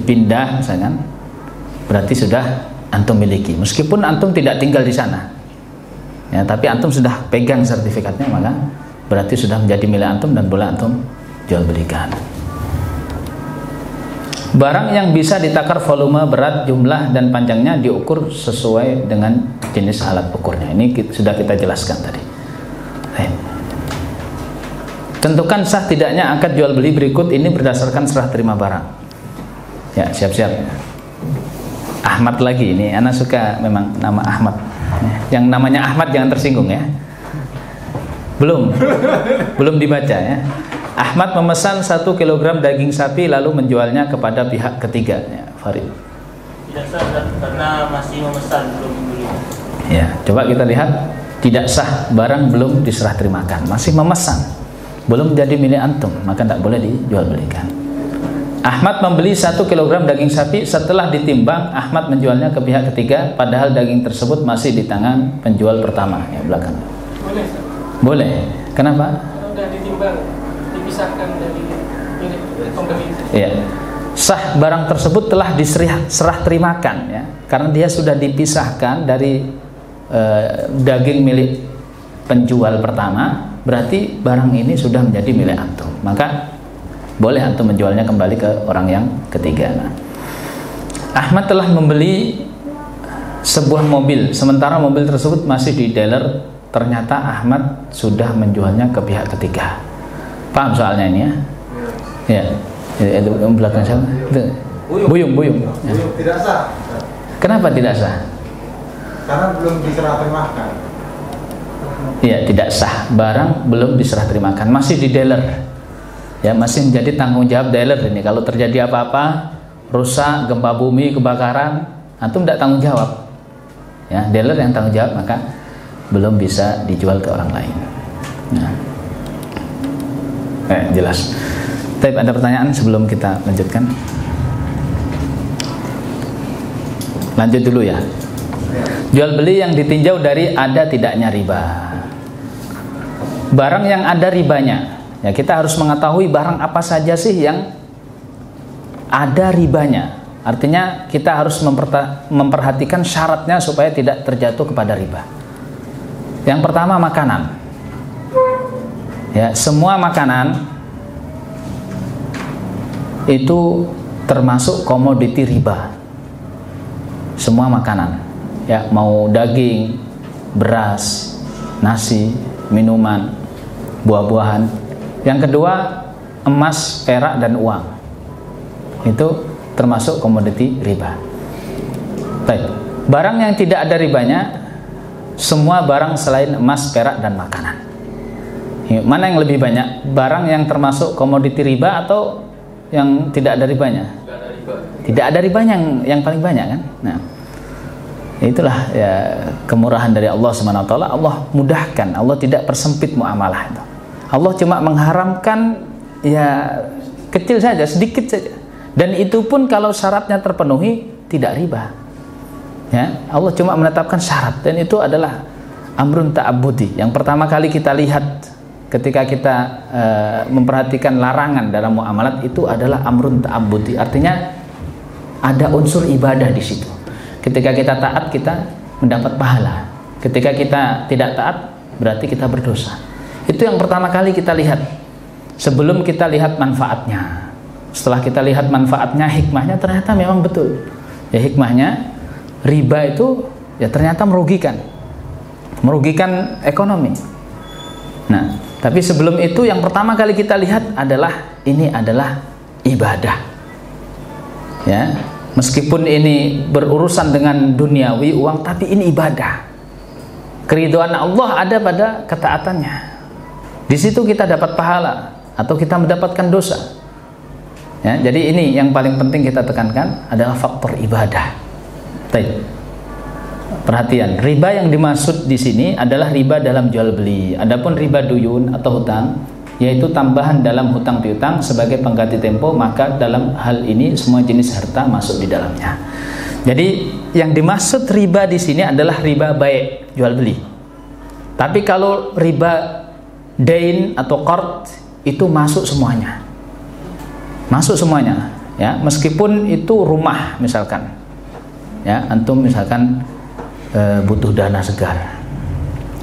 dipindah, misalkan, berarti sudah antum miliki. Meskipun antum tidak tinggal di sana, Ya, tapi antum sudah pegang sertifikatnya, maka berarti sudah menjadi milik antum dan boleh antum jual belikan. Barang yang bisa ditakar volume, berat, jumlah, dan panjangnya diukur sesuai dengan jenis alat ukurnya. Ini sudah kita jelaskan tadi. Baik. Tentukan sah tidaknya akad jual beli berikut ini berdasarkan serah terima barang. Ya, siap-siap. Ahmad lagi, ini anak suka memang nama Ahmad. Yang namanya Ahmad jangan tersinggung ya. Belum, belum dibaca ya. Ahmad memesan satu kilogram daging sapi lalu menjualnya kepada pihak ketiga. Ya, Farid. Tidak sah karena masih memesan, belum membeli. Ya, coba kita lihat, tidak sah barang belum diserah terimakan, masih memesan, belum menjadi milik antum, maka tidak boleh dijual belikan. Ahmad membeli satu kilogram daging sapi, setelah ditimbang Ahmad menjualnya ke pihak ketiga, padahal daging tersebut masih di tangan penjual pertama. Ya, belakang. Boleh, Ustaz. Boleh. Kenapa? Kalau udah ditimbang, dipisahkan dari milik pembeli. Ya. Sah barang tersebut telah diserah serah terimakan ya, karena dia sudah dipisahkan dari eh, daging milik penjual pertama, berarti barang ini sudah menjadi milik antum, maka boleh antum menjualnya kembali ke orang yang ketiga. Nah, Ahmad telah membeli sebuah mobil, sementara mobil tersebut masih di dealer, ternyata Ahmad sudah menjualnya ke pihak ketiga. Paham soalnya ini ya? Ya. Itu belakang siapa? Buyung, buyung. Ya. Buyung tidak sah. Kenapa tidak sah? Karena belum diserah terimakan. Ya, tidak sah. Barang belum diserah terimakan, masih di dealer. Ya, masih menjadi tanggung jawab dealer ini. Kalau terjadi apa-apa, rusak, gempa bumi, kebakaran, antum tidak tanggung jawab. Ya, dealer yang tanggung jawab, maka belum bisa dijual ke orang lain. Nah. Eh, jelas. Tapi ada pertanyaan sebelum kita lanjutkan? Lanjut dulu ya. Jual beli yang ditinjau dari ada tidaknya riba. Barang yang ada ribanya, ya kita harus mengetahui barang apa saja sih yang ada ribanya. Artinya kita harus memperhatikan syaratnya supaya tidak terjatuh kepada riba. Yang pertama makanan. Ya, semua makanan itu termasuk komoditi riba. Semua makanan, ya, mau daging, beras, nasi, minuman, buah-buahan. Yang kedua, emas, perak, dan uang. Itu termasuk komoditi riba. Baik. Barang yang tidak ada ribanya, semua barang selain emas, perak, dan makanan. Mana yang lebih banyak? Barang yang termasuk komoditi riba atau yang tidak ada ribanya? Tidak ada riba. Tidak ada ribanya yang, yang paling banyak kan? Nah, itulah ya kemurahan dari Allah Subhanahu wa taala. Allah mudahkan, Allah tidak persempit muamalah itu. Allah cuma mengharamkan ya kecil saja, sedikit saja. Dan itu pun kalau syaratnya terpenuhi tidak riba. Ya, Allah cuma menetapkan syarat dan itu adalah amrun ta'abbudi. Yang pertama kali kita lihat ketika kita e, memperhatikan larangan dalam muamalat itu adalah amrun ta'abbudi. Artinya ada unsur ibadah di situ. Ketika kita taat kita mendapat pahala. Ketika kita tidak taat berarti kita berdosa. Itu yang pertama kali kita lihat. Sebelum kita lihat manfaatnya. Setelah kita lihat manfaatnya, hikmahnya ternyata memang betul. Ya hikmahnya riba itu ya ternyata merugikan. Merugikan ekonomi. Nah, tapi sebelum itu yang pertama kali kita lihat adalah ini adalah ibadah. Ya, meskipun ini berurusan dengan duniawi uang, tapi ini ibadah. Keridhaan Allah ada pada ketaatannya. Di situ kita dapat pahala atau kita mendapatkan dosa. Ya, jadi ini yang paling penting kita tekankan adalah faktor ibadah. Baik. Perhatian, riba yang dimaksud di sini adalah riba dalam jual beli. Adapun riba duyun atau hutang, yaitu tambahan dalam hutang piutang sebagai pengganti tempo, maka dalam hal ini semua jenis harta masuk di dalamnya. Jadi yang dimaksud riba di sini adalah riba baik jual beli. Tapi kalau riba dain atau qard itu masuk semuanya. Masuk semuanya, ya, meskipun itu rumah misalkan. Ya, antum misalkan e, butuh dana segar.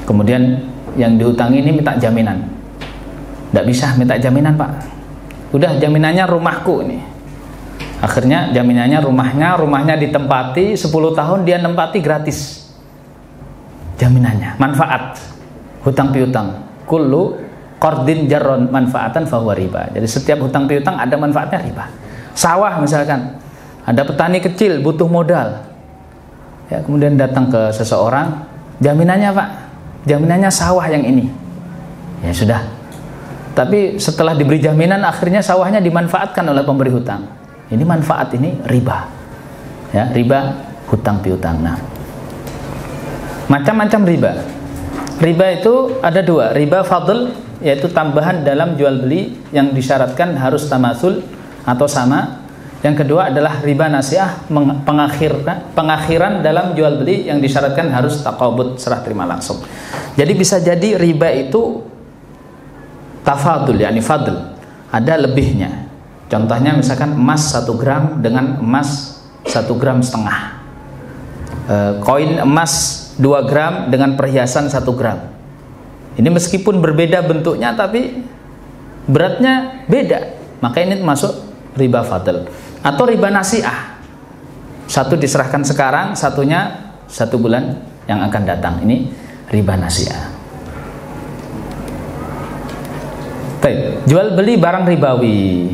Kemudian yang dihutangi ini minta jaminan. Tidak bisa minta jaminan, Pak. Udah jaminannya rumahku ini. Akhirnya jaminannya rumahnya, rumahnya ditempati sepuluh tahun, dia nempati gratis. Jaminannya, manfaat. Hutang piutang. Kullu qardin jarron manfaatan fahuwa riba. Jadi setiap hutang piutang ada manfaatnya riba. Sawah misalkan, ada petani kecil butuh modal. Ya, kemudian datang ke seseorang, jaminannya, Pak, jaminannya sawah yang ini. Ya sudah. Tapi setelah diberi jaminan, akhirnya sawahnya dimanfaatkan oleh pemberi hutang. Ini manfaat, ini riba. Ya, riba hutang piutang. Nah, macam-macam riba. Riba itu ada dua, riba fadl, yaitu tambahan dalam jual beli yang disyaratkan harus tamatsul atau sama. Yang kedua adalah riba nasiah, pengakhiran, pengakhiran dalam jual beli yang disyaratkan harus taqabud, serah terima langsung. Jadi bisa jadi riba itu tafadul, yakni fadl, ada lebihnya. Contohnya misalkan emas satu gram dengan emas satu gram setengah, e, koin emas dua gram dengan perhiasan satu gram. Ini meskipun berbeda bentuknya tapi beratnya beda, maka ini masuk riba fadl. Atau riba nasiah, satu diserahkan sekarang, satunya satu bulan yang akan datang. Ini riba nasiah. Baik, jual beli barang ribawi.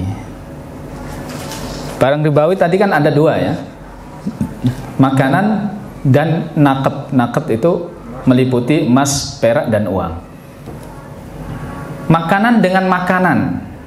Barang ribawi tadi kan ada dua ya, makanan dan naked. Naked itu meliputi emas, perak, dan uang. Makanan dengan makanan,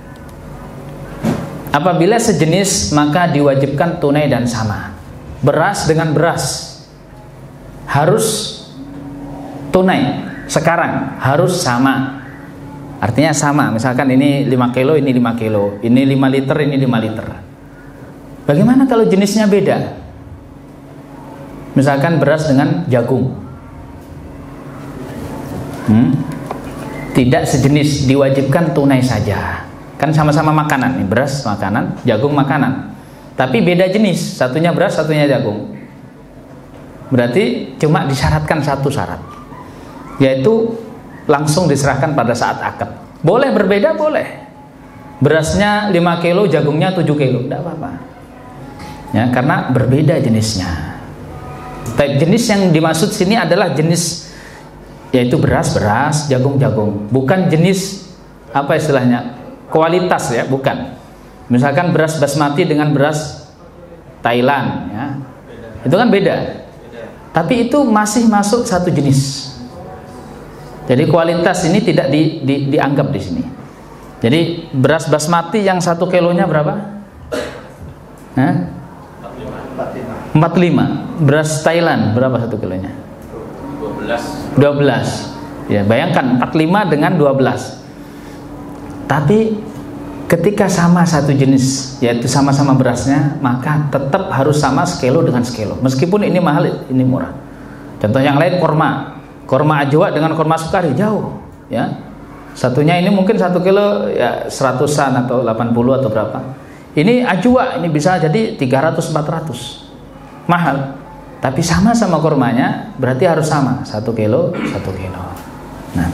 apabila sejenis maka diwajibkan tunai dan sama. Beras dengan beras harus tunai sekarang, harus sama. Artinya sama, misalkan ini lima kilo, ini lima kilo, ini lima liter, ini lima liter. Bagaimana kalau jenisnya beda? Misalkan beras dengan jagung, hmm? tidak sejenis, diwajibkan tunai saja. Kan sama-sama makanan, nih, beras makanan, jagung makanan, tapi beda jenis, satunya beras, satunya jagung. Berarti cuma disyaratkan satu syarat, yaitu langsung diserahkan pada saat akad. Boleh berbeda, boleh. Berasnya lima kilo, jagungnya tujuh kilo, tidak apa-apa. Ya, karena berbeda jenisnya. Tapi jenis yang dimaksud sini adalah jenis, yaitu beras, beras, jagung, jagung. Bukan jenis apa istilahnya? Kualitas ya, bukan. Misalkan beras basmati dengan beras Thailand ya. Itu kan beda. Tapi itu masih masuk satu jenis. Jadi kualitas ini tidak di, di, dianggap di sini. Jadi beras basmati yang satu kilonya berapa? Hah? empat puluh lima. Beras Thailand berapa satu kilonya? dua belas. dua belas. Ya, bayangkan empat puluh lima dengan dua belas. Tapi ketika sama satu jenis, yaitu sama-sama berasnya, maka tetap harus sama sekilo dengan sekilo. Meskipun ini mahal, ini murah. Contoh yang lain, korma. Korma ajwa dengan korma sukari jauh, ya. Satunya ini mungkin satu kilo ya seratusan atau delapan puluh atau berapa. Ini ajwa, ini bisa jadi tiga ratus empat ratus, mahal. Tapi sama-sama kormanya, berarti harus sama satu kilo satu kilo. Nah,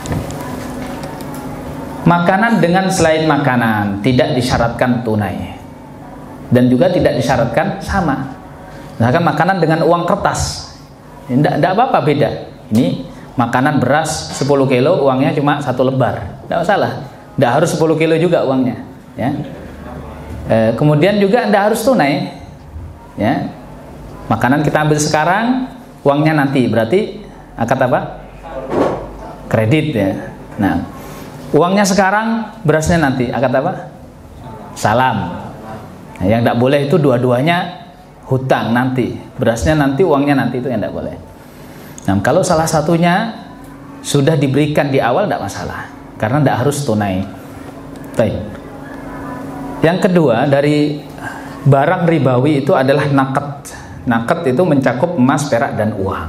makanan dengan selain makanan tidak disyaratkan tunai dan juga tidak disyaratkan sama. Misalkan makanan dengan uang kertas, tidak apa-apa beda. Ini makanan beras sepuluh kilo, uangnya cuma satu lembar, tidak masalah. Tidak harus sepuluh kilo juga uangnya, ya. E, kemudian juga tidak harus tunai, ya. Makanan kita ambil sekarang, uangnya nanti, berarti akad apa? Kredit ya. Nah, uangnya sekarang, berasnya nanti, akad apa? Salam. Nah, yang tidak boleh itu dua-duanya hutang nanti, berasnya nanti, uangnya nanti, itu yang tidak boleh. Nah, kalau salah satunya sudah diberikan di awal tidak masalah, karena tidak harus tunai. Baik. Yang kedua dari barang ribawi itu adalah naked. Naked itu mencakup emas, perak, dan uang.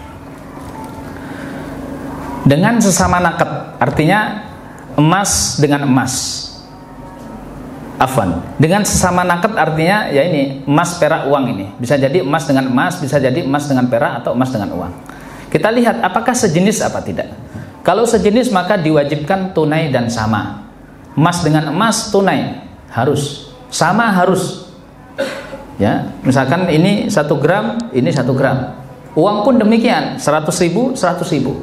Dengan sesama naked, artinya emas dengan emas. Afwan. Dengan sesama naked artinya ya ini emas, perak, uang ini. Bisa jadi emas dengan emas, bisa jadi emas dengan perak, atau emas dengan uang. Kita lihat apakah sejenis apa tidak. Kalau sejenis maka diwajibkan tunai dan sama. Emas dengan emas tunai harus, sama harus. Ya, misalkan ini satu gram, ini satu gram. Uang pun demikian, seratus ribu, seratus ribu.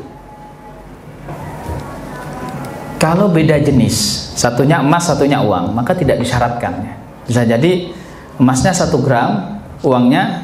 Kalau beda jenis, satunya emas, satunya uang, maka tidak disyaratkan. Bisa jadi emasnya satu gram, uangnya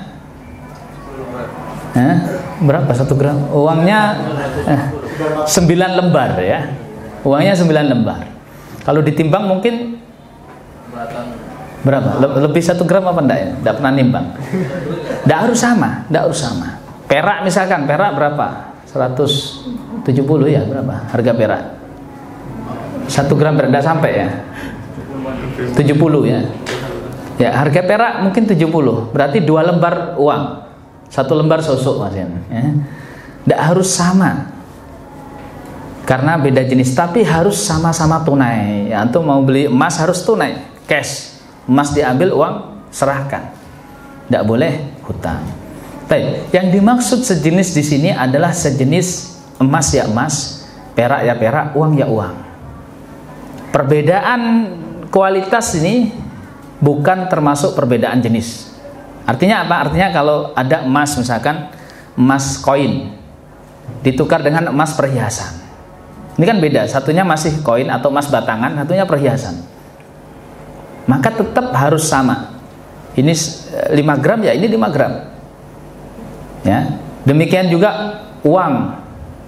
eh, berapa satu gram? Uangnya eh, sembilan lembar ya. Uangnya sembilan lembar. Kalau ditimbang mungkin berapa? Lebih satu gram apa enggak ya? Enggak pernah nimbang. Enggak harus sama, enggak harus sama. Perak misalkan, perak berapa? seratus tujuh puluh ya, berapa harga perak? satu gram perak enggak sampai ya? tujuh puluh ya. Ya, harga perak mungkin tujuh puluh. Berarti dua lembar uang. Satu lembar susuk Mas ya. Enggak harus sama. Karena beda jenis, tapi harus sama-sama tunai. Ya, antum mau beli emas harus tunai, cash. Emas diambil, uang serahkan. Tidak boleh hutang. Baik, yang dimaksud sejenis di sini adalah sejenis emas ya emas, perak ya perak, uang ya uang. Perbedaan kualitas ini bukan termasuk perbedaan jenis. Artinya apa? Artinya kalau ada emas misalkan emas koin ditukar dengan emas perhiasan. Ini kan beda, satunya masih koin atau emas batangan, satunya perhiasan. Maka tetap harus sama. Ini lima gram ya, ini lima gram. Ya. Demikian juga uang.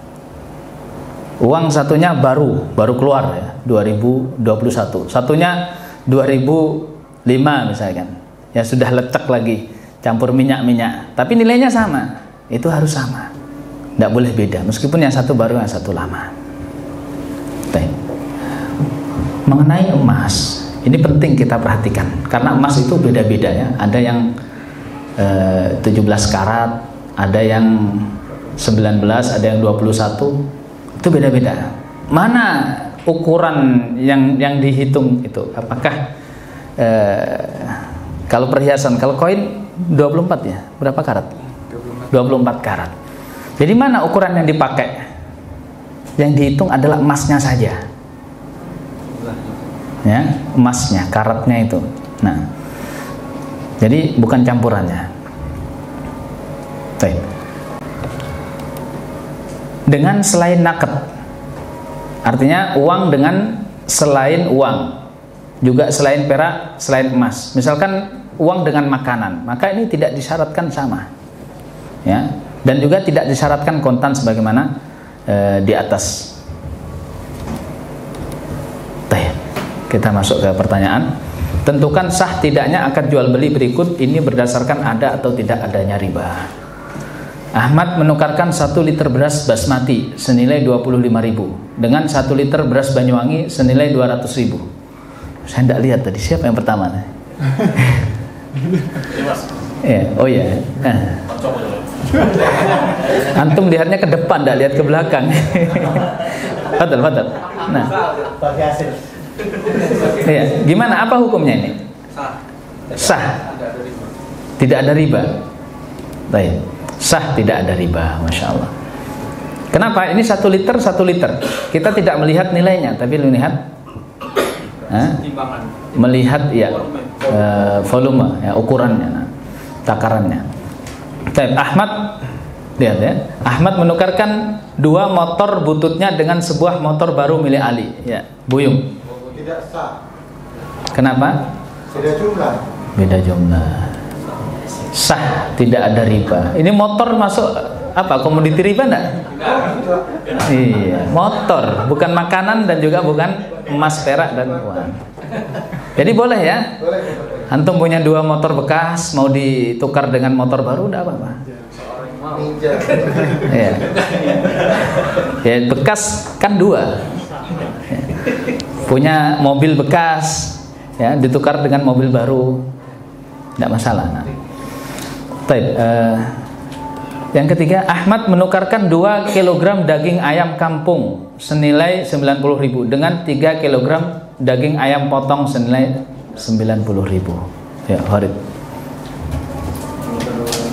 Uang satunya baru, baru keluar ya, dua ribu dua puluh satu. Satunya dua ribu lima misalkan. Ya sudah lecek lagi, campur minyak-minyak, tapi nilainya sama. Itu harus sama. Tidak boleh beda, meskipun yang satu baru, yang satu lama. Baik. Mengenai emas, ini penting kita perhatikan karena emas itu beda-beda ya. Ada yang eh, tujuh belas karat, ada yang sembilan belas, ada yang dua puluh satu. Itu beda-beda. Mana ukuran yang yang dihitung itu? Apakah eh, kalau perhiasan, kalau koin dua puluh empat ya? Berapa karat? dua puluh empat karat. Jadi mana ukuran yang dipakai? Yang dihitung adalah emasnya saja. Ya, emasnya, karatnya itu. Nah, jadi bukan campurannya. Baik. Dengan selain naked, artinya uang dengan selain uang, juga selain perak, selain emas. Misalkan uang dengan makanan, maka ini tidak disyaratkan sama. Ya, dan juga tidak disyaratkan kontan sebagaimana e, di atas. Baik. Kita masuk ke pertanyaan. Tentukan sah tidaknya akad jual beli berikut ini berdasarkan ada atau tidak adanya riba. Ahmad menukarkan satu liter beras basmati senilai dua puluh lima ribu dengan satu liter beras Banyuwangi senilai dua ratus ribu. Saya tidak lihat tadi siapa yang pertama. Ya, oh ya. Nah. Antum lihatnya ke depan, tidak lihat ke belakang. Fadal, fadal. Nah. Bagi hasil. Iya, gimana? Apa hukumnya ini? Sah. Sah. Tidak ada riba. Baik. Sah tidak ada riba, masya Allah. Kenapa? Ini satu liter satu liter. Kita tidak melihat nilainya, tapi melihat, eh, melihat ya uh, volume, ya ukurannya, nah, takarannya. Baik. Ahmad, lihat ya. Ahmad menukarkan dua motor bututnya dengan sebuah motor baru milik Ali. Ya, Buyung. Tidak sah. Kenapa? Beda jumlah. Beda jumlah. Sah, tidak ada riba. Ini motor masuk apa? Komoditi riba enggak? Iya, motor, bukan makanan dan juga bukan emas, perak dan uang. Jadi boleh ya? Boleh. Antum punya dua motor bekas mau ditukar dengan motor baru enggak apa-apa. Ninja. Iya. Ya, bekas kan dua. Ya. Punya mobil bekas ya ditukar dengan mobil baru. Enggak masalah. Nah. Baik, uh, yang ketiga, Ahmad menukarkan dua kilogram daging ayam kampung senilai sembilan puluh ribu dengan tiga kilogram daging ayam potong senilai sembilan puluh ribu. Ya, Farid.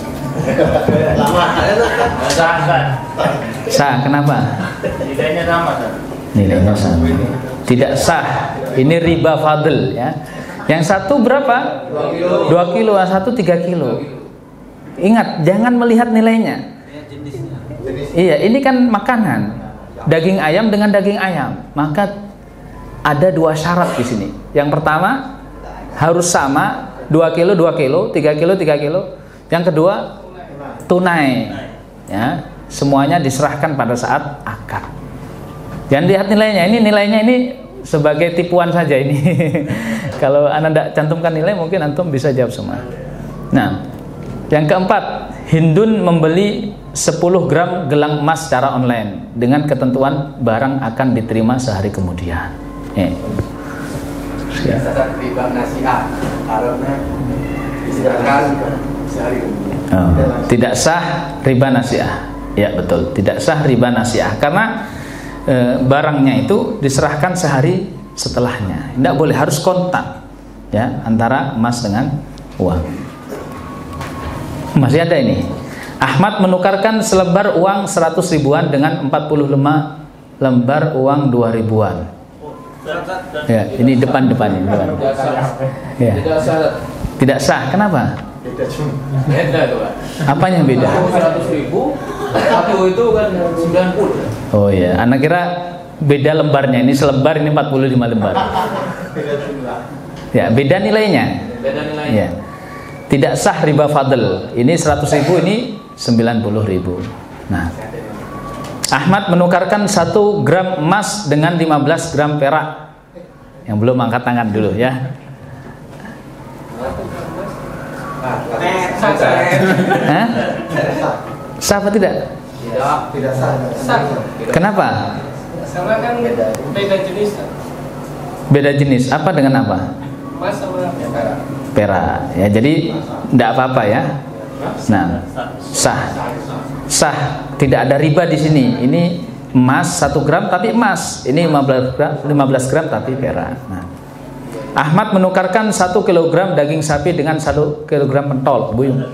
Lama. Sah, sah. Sah, kenapa? Nilainya sama, Sah. Nilainya sama. Tidak sah. Ini riba fadl ya. Yang satu berapa? dua kilo, yang satu tiga kilo. Ingat, jangan melihat nilainya. Iya, ini kan makanan. Daging ayam dengan daging ayam. Maka ada dua syarat di sini. Yang pertama harus sama, dua kilo dua kilo, tiga kilo tiga kilo. Yang kedua tunai. Ya, semuanya diserahkan pada saat akad. Jangan lihat nilainya. Ini nilainya ini sebagai tipuan saja ini. Kalau Anda tidak cantumkan nilai, mungkin antum bisa jawab semua. Nah, yang keempat, Hindun membeli sepuluh gram gelang emas secara online dengan ketentuan barang akan diterima sehari kemudian. Eh. Biasa riba nasihat, harapnya diserahkan sehari kemudian. Oh, tidak sah riba nasiah. Ya betul, tidak sah riba nasiah karena e, barangnya itu diserahkan sehari setelahnya. Tidak boleh, harus kontak ya antara emas dengan uang. Masih ada ini. Ahmad menukarkan selebar uang seratus ribuan dengan empat puluh lima lembar uang dua ribuan. Ya, ini depan-depan ini. Depan. Ya. Tidak sah. Tidak sah. Kenapa? Beda tuh, Pak. Apanya beda? seratus ribu, satu itu kan sembilan puluh. Oh iya, anak kira beda lembarnya. Ini selebar, ini empat puluh lima lembar. Ya, beda nilainya. Beda nilainya. Ya. Tidak sah riba fadl. Ini seratus ribu, ini sembilan puluh ribu. Nah, Ahmad menukarkan satu gram emas dengan lima belas gram perak. Yang belum angkat tangan dulu ya. Hah? Sah apa tidak? Tidak. Tidak sah. Sah. Kenapa? Sama kan beda jenis. Beda jenis. Apa dengan apa? Emas sama perak. Perak. Ya, jadi tidak apa-apa ya. Nah, sah. Sah. Tidak ada riba di sini. Ini emas satu gram tapi emas. Ini lima belas gram, lima belas gram tapi perak. Nah. Ahmad menukarkan satu kilogram daging sapi dengan satu kilogram pentol. Buyung.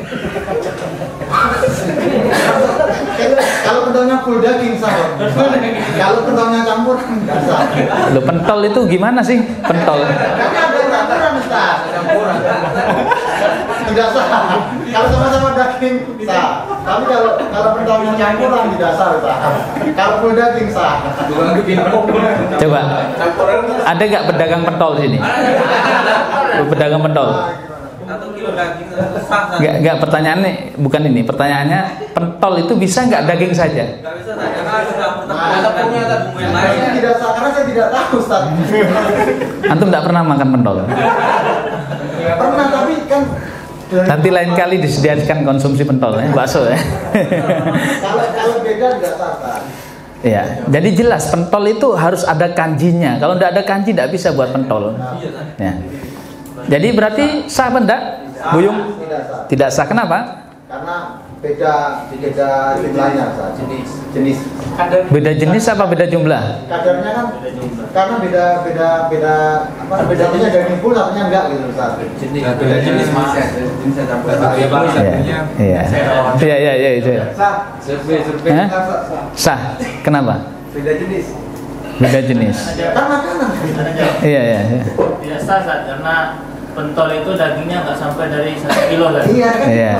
Kalau pentolnya full daging sah. Kalau pentolnya campur enggak sah. Loh, pentol itu gimana sih? Pentol. Karena ada campuran Ustaz. Campuran. Tidak sah. Kalau sama-sama daging sah. Tapi kalau kalau pentolnya campuran tidak sah Ustaz. Kalau full daging sah. Coba. Ada nggak pedagang pentol di sini? Pedagang pentol. Satu kilo daging sah. Nggak, nggak, pertanyaannya bukan ini. Pertanyaannya, pentol itu bisa nggak daging saja? Nggak bisa saja karena ada campur Nah, ada punya ada bumbu yang lain. Saya tidak sah karena saya tidak tahu Ustaz. Antum nggak pernah makan pentol? Pernah tapi kan Nanti lain kali disediakan konsumsi pentol ya, bakso ya. kalau kalau beda tidak sah Ustaz. Ya, jadi jelas pentol itu harus ada kanjinya. Kalau tidak ada kanji tidak bisa buat pentol. Ya. Jadi berarti sah apa enggak? Buyung? Tidak sah. Tidak sah. Kenapa? Karena beda beda jumlahnya Ustaz. Jenis jenis. Kadar Beda jenis apa beda jumlah? Kadarnya kan karena beda beda beda apa bedanya daging full satunya enggak gitu Ustaz. Jenis. Beda jenis mas. Jenis yang campur. Iya. Iya. Iya, iya, iya itu. Sah. Survei survei. Hah? Sah, sah, sah. Sah. Kenapa? Beda jenis. Beda jenis. Kan makanan. Iya, iya, iya. Tidak sah Sat, karena pentol itu dagingnya nggak sampai dari satu kilo kan. Iya kan. Iya.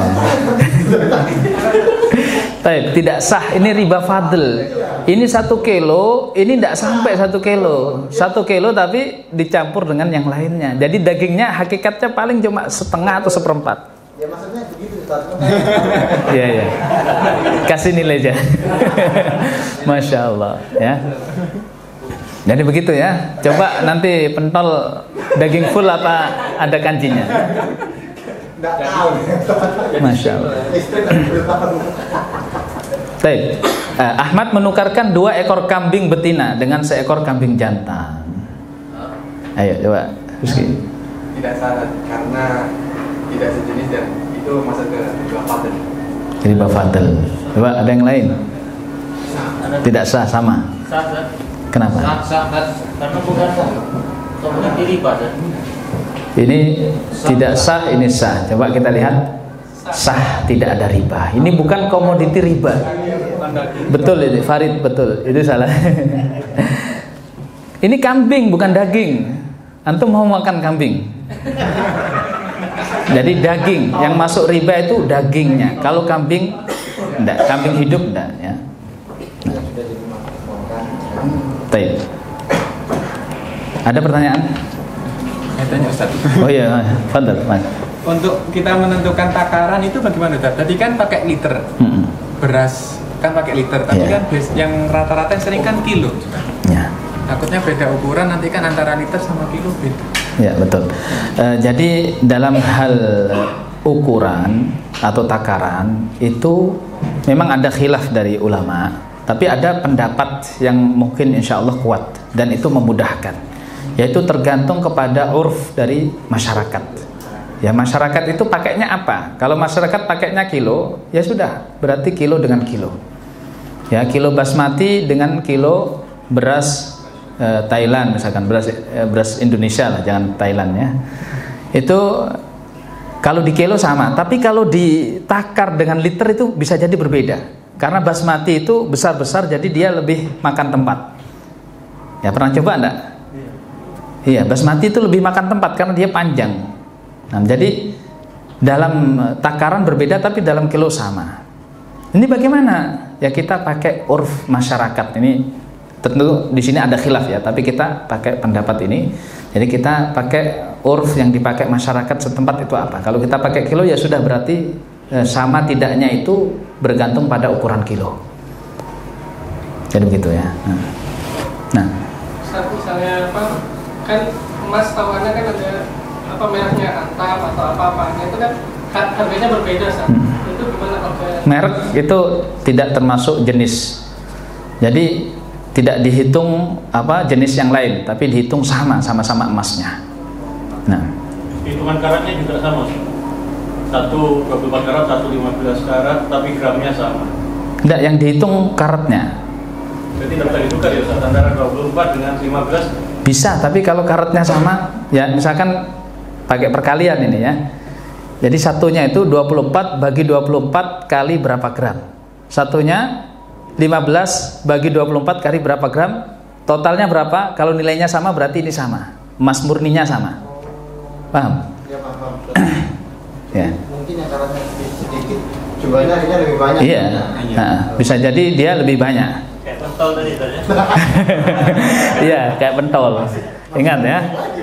Baik, tidak sah. Ini riba fadl. Ini satu kilo, ini tidak sampai satu kilo. Satu kilo tapi dicampur dengan yang lainnya. Jadi dagingnya hakikatnya paling cuma setengah atau seperempat. Ya maksudnya begitu Ustaz. Iya, iya. Kasih nilai aja. Masya Allah ya. Jadi begitu ya. Coba nanti pentol daging full apa ada kanjinya? Enggak tahu. Masya Allah. Istri kan belum tahu. Baik. Eh, Ahmad menukarkan dua ekor kambing betina dengan seekor kambing jantan. Ayo coba. Rizky. Tidak sah karena tidak sejenis dan itu masuk ke riba fadl. Riba fadl. Coba ada yang lain? Tidak sah, sama. Sah Sat. Kenapa? Sah sah Sat. Karena bukan komoditi riba Sat. Ini tidak sah, ini sah. Coba kita lihat. sah, tidak ada riba. Ini bukan komoditi riba. Betul ini Farid, betul. Itu salah. Ini kambing bukan daging. Antum mau makan kambing? Jadi daging yang masuk riba itu dagingnya. Kalau kambing enggak, kambing hidup enggak ya. Nah. Baik. Ada pertanyaan? Saya tanya Ustaz. Oh iya, fadhal, Mas. Untuk kita menentukan takaran itu bagaimana Ustaz? Tadi kan pakai liter. Mm-mm. Beras kan pakai liter, tapi Yeah. kan base- yang rata-rata yang sering kan kilo. Ya. Takutnya beda ukuran nanti kan antara liter sama kilo beda. Ya, betul. E, jadi dalam hal ukuran atau takaran itu memang ada khilaf dari ulama, tapi ada pendapat yang mungkin insya Allah kuat dan itu memudahkan, yaitu tergantung kepada urf dari masyarakat. Ya, masyarakat itu pakainya apa? Kalau masyarakat pakainya kilo, ya sudah, berarti kilo dengan kilo. Ya, kilo basmati dengan kilo beras eh, Thailand misalkan, beras eh, beras Indonesia lah, jangan Thailand ya. Itu kalau di kilo sama, tapi kalau ditakar dengan liter itu bisa jadi berbeda. Karena basmati itu besar-besar, jadi dia lebih makan tempat. Ya, pernah coba enggak? Iya, basmati itu lebih makan tempat karena dia panjang. Nah, jadi dalam takaran berbeda tapi dalam kilo sama. Ini bagaimana? Ya kita pakai urf masyarakat. Ini tentu di sini ada khilaf ya, tapi kita pakai pendapat ini. Jadi kita pakai urf yang dipakai masyarakat setempat itu apa? Kalau kita pakai kilo ya sudah, berarti eh, sama tidaknya itu bergantung pada ukuran kilo. Jadi begitu ya. Nah, nah. Ustaz, misalnya apa? Kan emas tawannya kan ada apa mereknya Antam atau apa-apanya itu kan harganya berbeda, Ustaz. Hmm. Itu gimana kalau Merek itu tidak termasuk jenis. Jadi tidak dihitung apa jenis yang lain, tapi dihitung sama, sama-sama emasnya. Nah, Hitungan karatnya juga sama. Satu dua puluh empat karat, satu lima belas karat, tapi gramnya sama. enggak, yang dihitung karatnya. Jadi tidak bisa ditukar ya Ustaz, antara dua puluh empat dengan lima belas. Bisa, tapi kalau karatnya sama, ya misalkan pakai perkalian ini ya. Jadi satunya itu dua puluh empat bagi dua puluh empat kali berapa gram. Satunya lima belas bagi dua puluh empat kali berapa gram. Totalnya berapa? Kalau nilainya sama berarti ini sama. Emas murninya sama. Paham? Ya, paham. Ya. Mungkin yang karena sedikit jumlahnya akhirnya lebih banyak. Iya. Nah, bisa jadi dia lebih banyak. Kayak pentol tadi Ustaz ya. Iya, kayak pentol. Ingat ya.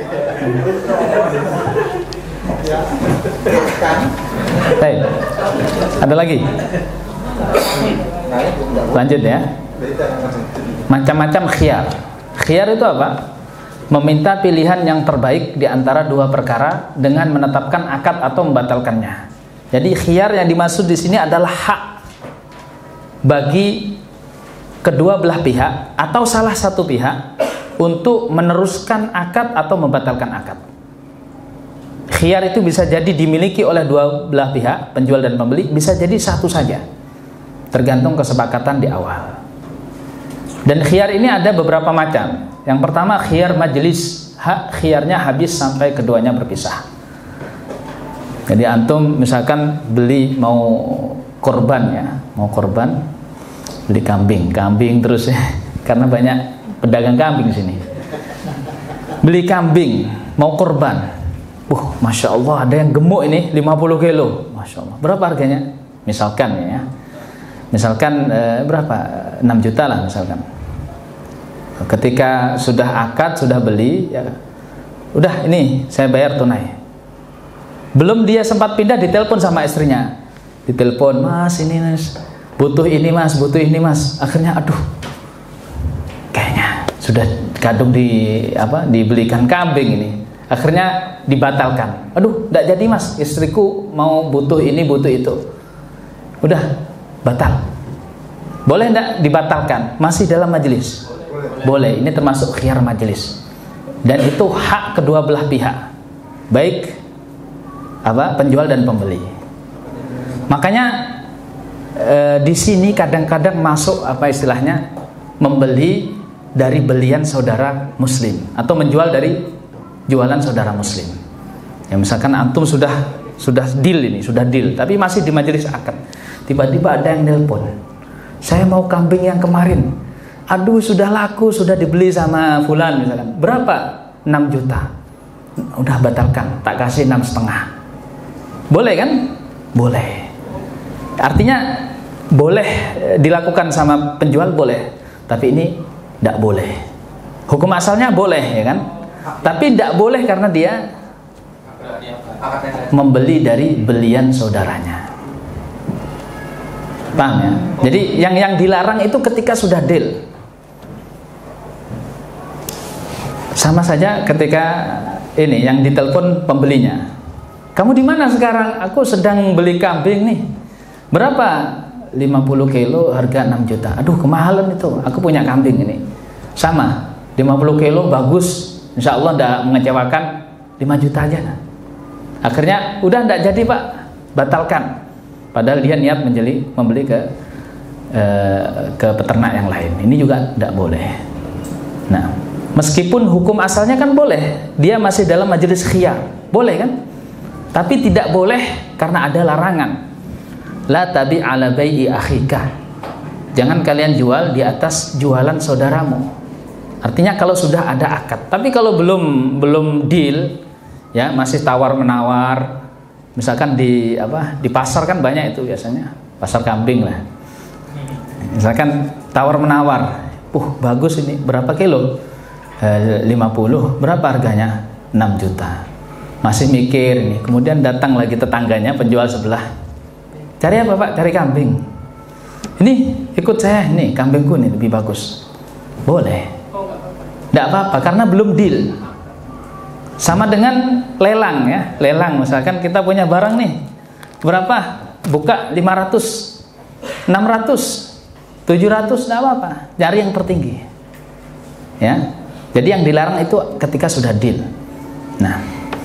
Ya. Kan? Baik. Ada lagi? Lanjut ya. Macam-macam khiyar. Khiyar itu apa? Meminta pilihan yang terbaik di antara dua perkara dengan menetapkan akad atau membatalkannya. Jadi khiyar yang dimaksud di sini adalah hak bagi kedua belah pihak atau salah satu pihak untuk meneruskan akad atau membatalkan akad. Khiyar itu bisa jadi dimiliki oleh dua belah pihak, penjual dan pembeli, bisa jadi satu saja, tergantung kesepakatan di awal. Dan khiyar ini ada beberapa macam. Yang pertama khiyar majelis, hak khiyarnya habis sampai keduanya berpisah. Jadi antum misalkan beli mau korban ya, mau korban, beli kambing, kambing terus ya, karena banyak pedagang kambing di sini. Beli kambing, mau korban. Wah, masya Allah ada yang gemuk ini lima puluh kilo, masya Allah. Berapa harganya? Misalkan ya, misalkan eh, berapa? enam juta lah misalkan. Ketika sudah akad, sudah beli, ya, udah ini saya bayar tunai. Belum dia sempat pindah, ditelepon sama istrinya, ditelepon, mas ini mas, butuh ini mas, butuh ini mas. Akhirnya aduh, kayaknya sudah kadung di apa dibelikan kambing ini. Akhirnya dibatalkan. Aduh, tidak jadi mas, istriku mau butuh ini, butuh itu. Udah, batal. Boleh tidak dibatalkan? Masih dalam majelis. Boleh. Ini termasuk khiyar majelis. Dan itu hak kedua belah pihak, baik apa penjual dan pembeli. Makanya e, di sini kadang-kadang masuk apa istilahnya membeli dari belian saudara muslim atau menjual dari jualan saudara muslim. Ya misalkan antum sudah sudah deal ini, sudah deal, tapi masih di majelis akad. Tiba-tiba ada yang nelpon, saya mau kambing yang kemarin, aduh sudah laku, sudah dibeli sama fulan misalkan, berapa? enam juta. Udah batalkan, tak kasih enam setengah. Boleh kan? Boleh. Artinya boleh dilakukan sama penjual, boleh, tapi ini tidak boleh. Hukum asalnya boleh, ya kan? Tapi tidak boleh karena dia membeli dari belian saudaranya. Paham ya? Jadi yang yang dilarang itu ketika sudah deal. Sama saja ketika ini yang ditelepon pembelinya. Kamu di mana sekarang? Aku sedang beli kambing nih. Berapa? lima puluh kilo harga enam juta. Aduh kemahalan itu. Aku punya kambing ini. Sama, lima puluh kilo bagus. Insya Allah tidak mengecewakan, lima juta aja. Nah. Akhirnya udah tidak jadi Pak, batalkan. Padahal dia niat menjeli, membeli ke eh, ke peternak yang lain. Ini juga tidak boleh. Nah, meskipun hukum asalnya kan boleh, dia masih dalam majelis khiyar, boleh kan? Tapi tidak boleh karena ada larangan. La tabi ala bai'i akhika. Jangan kalian jual di atas jualan saudaramu. Artinya kalau sudah ada akad. Tapi kalau belum belum deal, ya masih tawar menawar. Misalkan di apa? Di pasar kan banyak itu biasanya, pasar kambing lah. Misalkan tawar menawar. Uh, bagus ini, berapa kilo? E, lima puluh. Berapa harganya? enam juta. Masih mikir nih. Kemudian datang lagi tetangganya, penjual sebelah. Cari apa Pak? Cari kambing. Ini ikut saya, nih kambingku nih lebih bagus. Boleh. Tidak apa-apa karena belum deal. Sama dengan lelang ya, lelang misalkan kita punya barang nih. Berapa? Buka lima ratus, enam ratus, tujuh ratus, tidak apa-apa. Cari yang tertinggi. Ya. Jadi yang dilarang itu ketika sudah deal. Nah,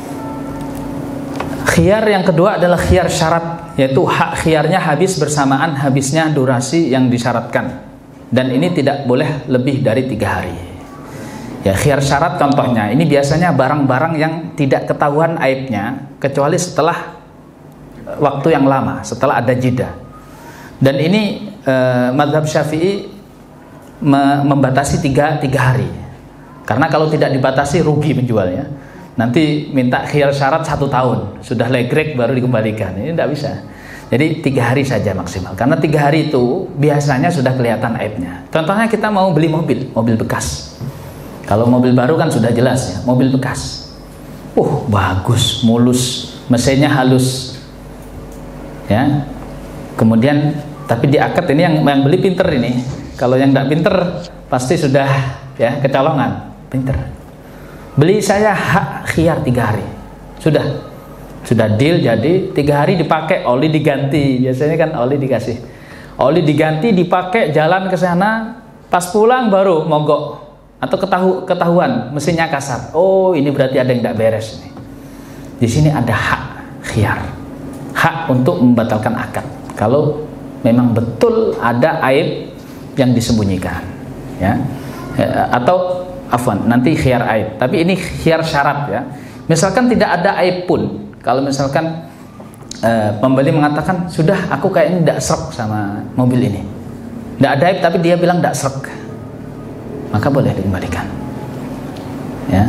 khiyar yang kedua adalah khiyar syarat, yaitu hak khiyarnya habis bersamaan habisnya durasi yang disyaratkan, dan ini tidak boleh lebih dari tiga hari. Ya, khiyar syarat contohnya ini biasanya barang-barang yang tidak ketahuan aibnya kecuali setelah waktu yang lama, setelah ada jeda. Dan ini eh, mazhab Syafi'i me membatasi tiga, tiga hari, karena kalau tidak dibatasi rugi penjualnya. Nanti minta khiyar syarat satu tahun, sudah legrek baru dikembalikan. Ini tidak bisa. Jadi tiga hari saja maksimal. Karena tiga hari itu biasanya sudah kelihatan aibnya. Contohnya kita mau beli mobil, mobil bekas. Kalau mobil baru kan sudah jelas ya, mobil bekas. Uh, bagus, mulus, mesinnya halus. Ya. Kemudian tapi di akad ini yang yang beli pinter ini. Kalau yang tidak pinter pasti sudah ya kecolongan. Pinter. Beli saya hak khiyar tiga hari. Sudah. Sudah deal jadi tiga hari dipakai, oli diganti. Biasanya kan oli dikasih. Oli diganti, dipakai, jalan ke sana, pas pulang baru mogok. Atau ketahu, ketahuan mesinnya kasar. Oh, ini berarti ada yang tidak beres nih. Di sini ada hak khiyar. Hak untuk membatalkan akad. Kalau memang betul ada aib yang disembunyikan. Ya. Atau afwan, nanti khiyar aib. Tapi ini khiyar syarat ya. Misalkan tidak ada aib pun. Kalau misalkan e, pembeli mengatakan, sudah aku kayaknya tidak srek sama mobil ini. Tidak ada aib tapi dia bilang tidak srek. Maka boleh dikembalikan. Ya.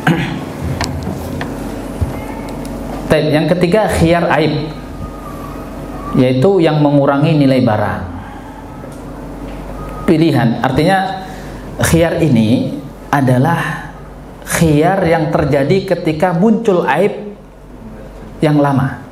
Yang ketiga khiyar aib, yaitu yang mengurangi nilai barang. Pilihan, artinya khiyar ini adalah khiyar yang terjadi ketika muncul aib yang lama.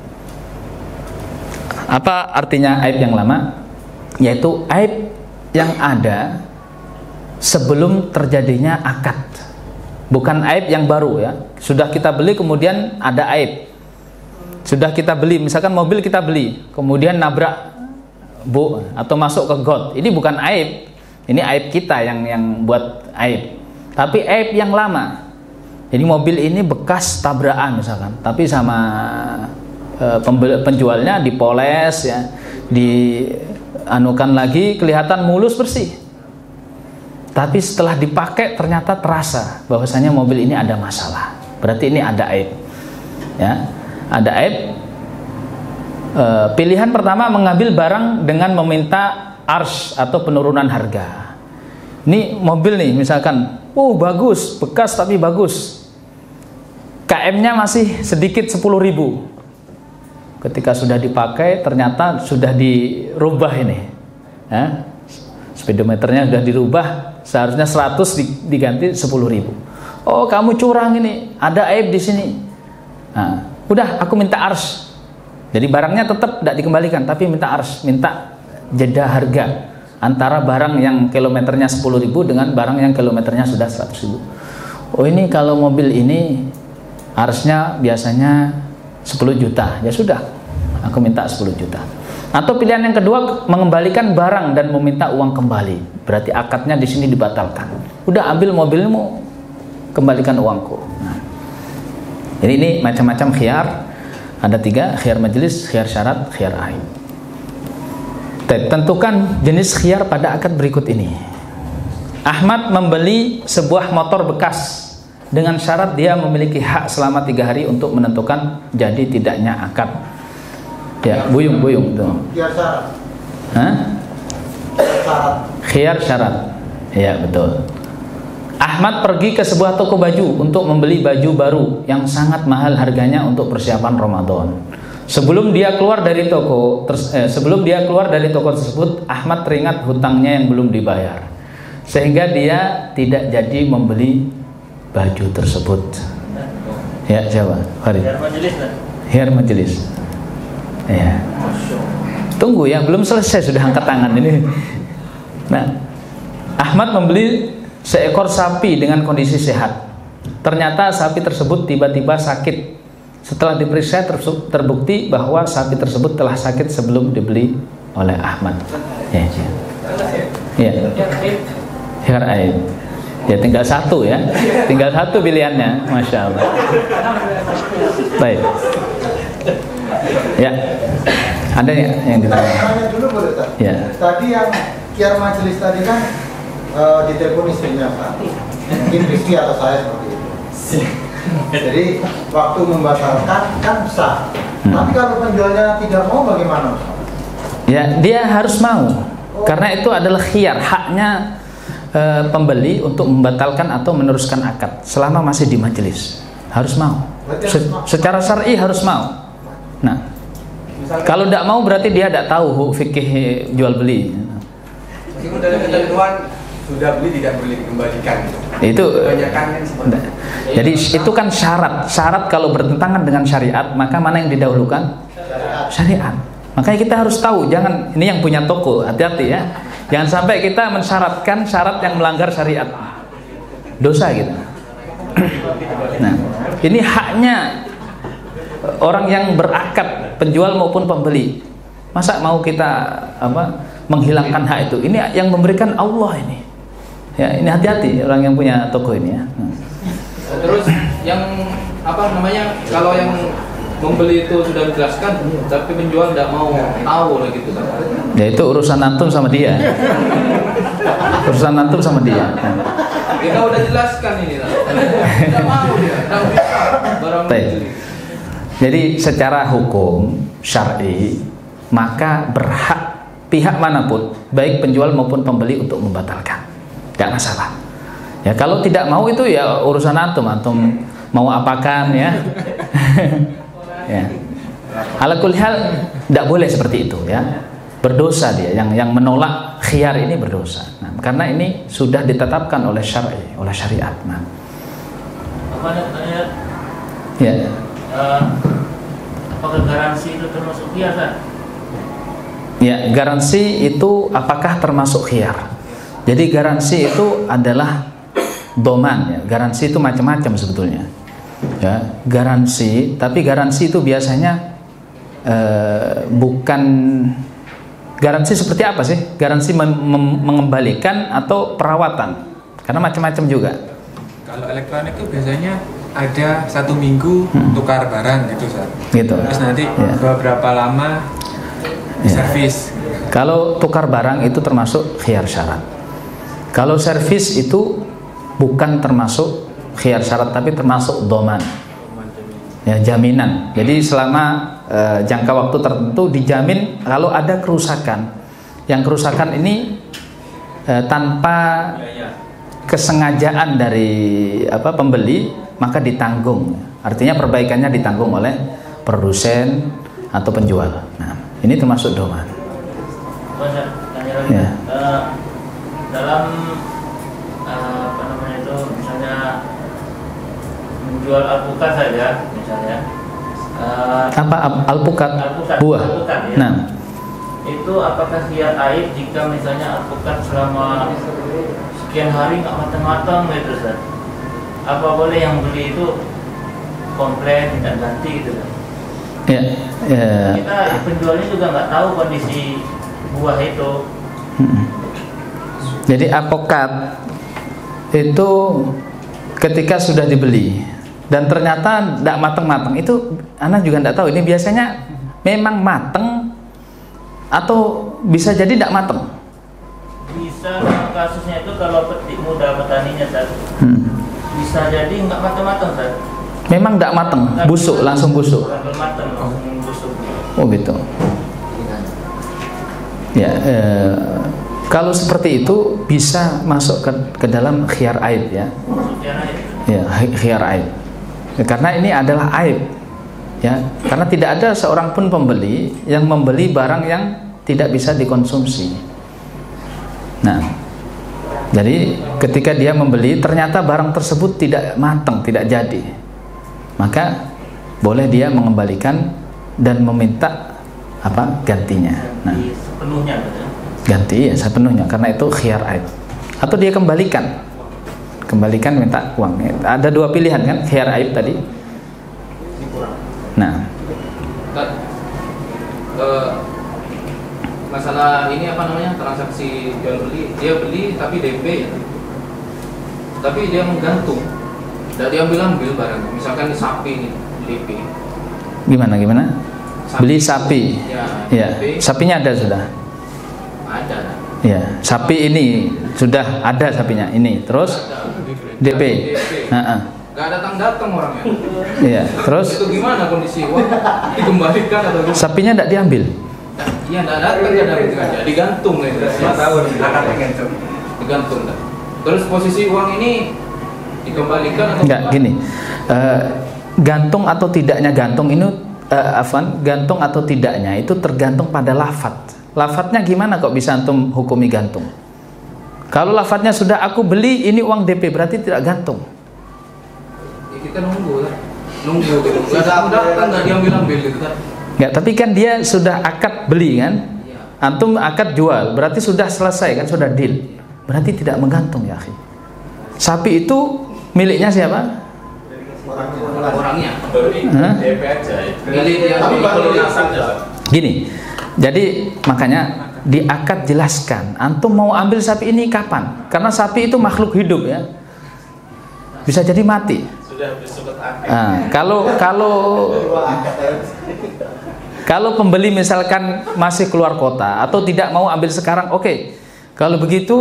Apa artinya aib yang lama? Yaitu aib yang ada sebelum terjadinya akad, bukan aib yang baru ya. Sudah kita beli kemudian ada aib. Sudah kita beli, misalkan mobil kita beli, kemudian nabrak bu atau masuk ke got. Ini bukan aib. Ini aib kita yang yang buat aib. Tapi aib yang lama. Jadi mobil ini bekas tabrakan misalkan, tapi sama e, penjualnya dipoles ya, dianukan lagi kelihatan mulus bersih. Tapi setelah dipakai ternyata terasa bahwasanya mobil ini ada masalah. Berarti ini ada aib. Ya. ada aib. E, pilihan pertama mengambil barang dengan meminta ars atau penurunan harga. Ini mobil nih misalkan, oh bagus, bekas tapi bagus. K M-nya masih sedikit sepuluh ribu. Ketika sudah dipakai ternyata sudah dirubah ini. Ya, speedometernya sudah dirubah, seharusnya seratus diganti sepuluh ribu. Oh kamu curang ini, ada aib di sini. Nah, udah aku minta ars. Jadi barangnya tetap tidak dikembalikan, tapi minta ars, minta jeda harga antara barang yang kilometernya sepuluh ribu dengan barang yang kilometernya sudah seratus ribu. Oh ini kalau mobil ini arsnya biasanya sepuluh juta, ya sudah, aku minta sepuluh juta. Atau pilihan yang kedua mengembalikan barang dan meminta uang kembali. Berarti akadnya di sini dibatalkan. Udah ambil mobilmu, kembalikan uangku. Nah, jadi ini macam-macam khiyar. Ada tiga, khiyar majelis, khiyar syarat, khiyar aib. Tentukan jenis khiyar pada akad berikut ini. Ahmad membeli sebuah motor bekas dengan syarat dia memiliki hak selama tiga hari untuk menentukan jadi tidaknya akad. Ya, buyung buyung tuh. Khiyar syarat. Hah? Syarat. Khiyar syarat. Ya betul. Ahmad pergi ke sebuah toko baju untuk membeli baju baru yang sangat mahal harganya untuk persiapan Ramadan. Sebelum dia keluar dari toko, terus, eh, sebelum dia keluar dari toko tersebut, Ahmad teringat hutangnya yang belum dibayar, sehingga dia tidak jadi membeli baju tersebut. Ya, siapa? Farid. Biar majelis kan? Khiyar majelis. Ya. Tunggu ya, belum selesai sudah angkat tangan ini. Nah, Ahmad membeli seekor sapi dengan kondisi sehat. Ternyata sapi tersebut tiba-tiba sakit. Setelah diperiksa terbukti bahwa sapi tersebut telah sakit sebelum dibeli oleh Ahmad. Ya, ya. Ya. Khiyar aib. Ya tinggal satu ya, tinggal satu pilihannya, masya Allah. Baik. Ya, ada ya yang ditanya? Tanya dulu boleh tak? Ya. Tadi yang khiyar majelis tadi kan uh, ditelepon istrinya Pak. Mungkin Rizky atau saya seperti itu. Jadi waktu membatalkan kan sah. Hmm. Tapi kalau penjualnya tidak mau bagaimana? Ya dia harus mau, oh. Karena itu adalah khiyar, haknya e, pembeli untuk membatalkan atau meneruskan akad selama masih di majelis. Harus mau. Se secara syar'i harus mau. Nah, misalkan, kalau tidak mau berarti dia tidak tahu fikih jual beli. Meskipun dalam ketentuan sudah beli tidak boleh dikembalikan. Itu kebanyakan yang seperti itu. Jadi itu kan syarat. Syarat kalau bertentangan dengan syariat, maka mana yang didahulukan? Syariat. Makanya kita harus tahu, jangan ini yang punya toko, hati-hati ya. Jangan sampai kita mensyaratkan syarat yang melanggar syariat. Dosa gitu. Nah, ini haknya orang yang berakad, penjual maupun pembeli. Masa mau kita apa menghilangkan hak itu? Ini yang memberikan Allah ini. Ya, ini hati-hati orang yang punya toko ini ya. Terus yang apa namanya, kalau yang membeli itu sudah dijelaskan tapi penjual tidak mau tahu lah gitu kan? Ya itu urusan antum sama dia. Urusan antum sama dia. Kita udah jelaskan ini lah. Tidak mau dia, tidak bisa barang beli. Jadi secara hukum syar'i maka berhak pihak manapun baik penjual maupun pembeli untuk membatalkan. Tidak masalah. Ya kalau tidak mau itu ya urusan antum, antum mau apakan ya. Ya. Ala kulli hal tidak boleh seperti itu ya. Berdosa dia yang yang menolak khiyar ini berdosa. Nah, karena ini sudah ditetapkan oleh syar'i, oleh syariat. Nah. Apa namanya? Ya. Uh, apakah garansi itu termasuk khiyar? Ya, garansi itu apakah termasuk khiyar? Jadi garansi itu adalah doman ya. Garansi itu macam-macam sebetulnya. Ya, garansi, tapi garansi itu biasanya eh, bukan garansi seperti apa sih? Garansi mengembalikan atau perawatan? Karena macam-macam juga. Kalau elektronik itu biasanya ada satu minggu hmm. tukar barang gitu, Sar. Gitu. Terus nanti ya. beberapa lama ya. servis. Kalau tukar barang itu termasuk khiyar syarat. Kalau servis itu bukan termasuk khiyar syarat tapi termasuk doman. ya, jaminan. Jadi selama uh, jangka waktu tertentu dijamin kalau ada kerusakan, yang kerusakan ini uh, tanpa kesengajaan dari apa pembeli, maka ditanggung. Artinya perbaikannya ditanggung oleh produsen atau penjual. Nah, ini termasuk doman. Ya. Uh, dalam uh, apa namanya itu, misalnya menjual alpukat saja, misalnya uh, apa alpukat? Alpukat, buah. Alpukat, ya. Nah, itu apakah khiyar aib jika misalnya alpukat selama sekian hari nggak matang-matang gitu, Ustaz? Apa boleh yang beli itu komplain tidak ganti gitu kan? Ya, ya. Kita penjualnya juga nggak tahu kondisi buah itu. Hmm. Jadi alpukat itu ketika sudah dibeli dan ternyata tidak matang-matang, itu anak juga tidak tahu. Ini biasanya memang matang atau bisa jadi tidak matang. Bisa kasusnya itu kalau petik muda petaninya Tad, hmm. bisa jadi nggak matang-matang Tad. Memang tidak matang, busuk, langsung busuk. Belum matang, langsung busuk. Oh gitu. Ya, eh, kalau seperti itu bisa masuk ke, ke dalam khiyar aib ya. Ya, khiyar aib. Ya, karena ini adalah aib. Ya, karena tidak ada seorang pun pembeli yang membeli barang yang tidak bisa dikonsumsi. Nah, jadi ketika dia membeli ternyata barang tersebut tidak matang, tidak jadi, maka boleh dia mengembalikan dan meminta apa gantinya. Nah, sepenuhnya betul? Ganti ya sepenuhnya, karena itu khiyar aib. Atau dia kembalikan, kembalikan minta uang. Ada dua pilihan kan, khiyar aib tadi. Nah, uh, masalah ini apa namanya, transaksi jual beli, dia beli tapi D P ya, tapi dia menggantung, dan dia ambil ambil barang. Misalkan sapi nih D P. Gimana gimana? Sapi. Beli sapi. Ya. Ya. Sapinya ada sudah. Ada. Ya. Sapi ini sudah ada sapinya ini. Terus D P. Heeh. Gak datang-datang orangnya. Iya. Terus itu gimana kondisi uang dikembalikan atau gimana? Sapinya tidak diambil. Iya, tidak datang, tidak datang, digantung ya. lima tahun akan digantung. Digantung. Terus posisi uang ini dikembalikan atau enggak? Gini, uh, gantung atau tidaknya gantung ini, uh, Afwan, gantung atau tidaknya itu tergantung pada lafadz. Lafadznya gimana kok bisa antum hukumi gantung? Kalau lafadznya sudah aku beli ini uang D P, berarti tidak gantung. Ya, kita nunggu lah, nunggu gitu. Gak datang, datang nggak diambil-ambil gitu kan? Enggak, tapi kan dia sudah akad beli kan? Antum akad jual, berarti sudah selesai kan, sudah deal. Berarti tidak menggantung ya, akhi. Sapi itu miliknya siapa? Orangnya. Hah? D P aja. Milik yang pelunasan. Gini, jadi makanya di akad jelaskan, antum mau ambil sapi ini kapan? Karena sapi itu makhluk hidup ya, bisa jadi mati. Sudah disebut akad. Nah, kalau kalau kalau pembeli misalkan masih keluar kota atau tidak mau ambil sekarang, oke. Okay. Kalau begitu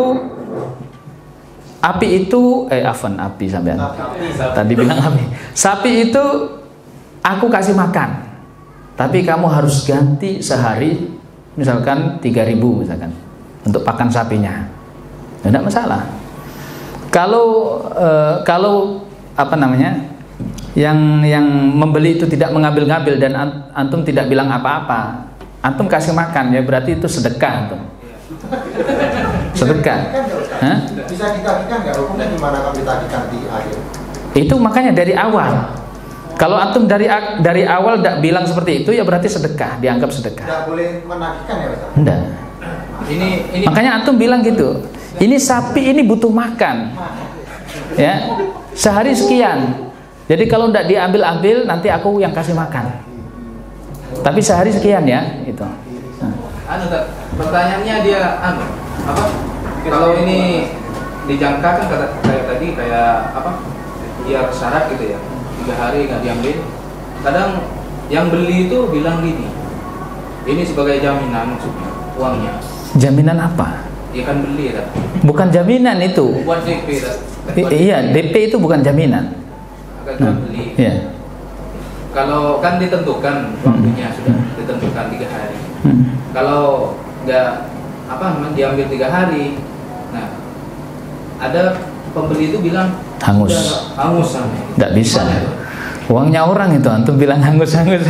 api itu eh afan api sampean. Tadi bilang api. Sapi itu aku kasih makan. Tapi kamu harus ganti sehari misalkan tiga ribu misalkan untuk pakan sapinya. Tidak masalah. Kalau eh, kalau apa namanya? Yang yang membeli itu tidak mengambil-ngambil dan antum tidak bilang apa-apa, antum kasih makan ya, berarti itu sedekah antum. Sedekah. Hah? Bisa ditagikan nggak? Hukumnya gimana kalau ditagikan di akhir? Itu makanya dari awal. Kalau antum dari dari awal tidak bilang seperti itu ya berarti sedekah, dianggap sedekah. Tidak boleh menagihkan ya Ustaz? Tidak. Ini, ini makanya antum bilang gitu. Ini sapi ini butuh makan. Ya. Sehari sekian. Jadi kalau tidak diambil-ambil nanti aku yang kasih makan. Tapi sehari sekian ya, itu. Nah. Anu, pertanyaannya dia anu apa? Kalau ini dijangka kan kata kayak tadi kayak apa? Dia syarat gitu ya. Tiga hari nggak diambil. Kadang yang beli itu bilang gini. Ini sebagai jaminan maksudnya uangnya. Jaminan apa? Dia kan beli ya. Bukan jaminan itu. Buat D P. I iya, D P itu bukan jaminan. Akan Nah, beli. iya. kalau kan ditentukan waktunya hmm. sudah ditentukan tiga hari. Hmm. Kalau nggak apa namanya diambil tiga hari, nah ada pembeli itu bilang hangus, hangus, nggak bisa. Uangnya orang itu, antum bilang hangus-hangus.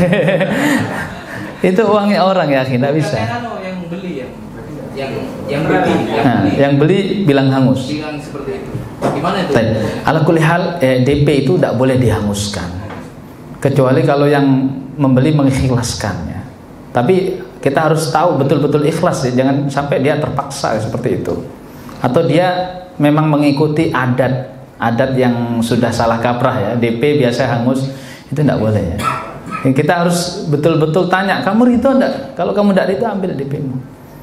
Itu uangnya orang ya, nggak bisa. Yang beli yang yang yang beli, yang, nah, beli. yang beli bilang hangus. Bilang seperti itu. Gimana itu? Ala kulli hal, eh, D P itu tidak boleh dihanguskan, kecuali kalau yang membeli mengikhlaskannya. Tapi kita harus tahu betul-betul ikhlas ya, jangan sampai dia terpaksa seperti itu. Atau dia memang mengikuti adat adat yang sudah salah kaprah ya, D P biasa hangus, itu tidak boleh ya. Kita harus betul-betul tanya, kamu itu enggak? Kalau kamu tidak itu ambil D P-mu.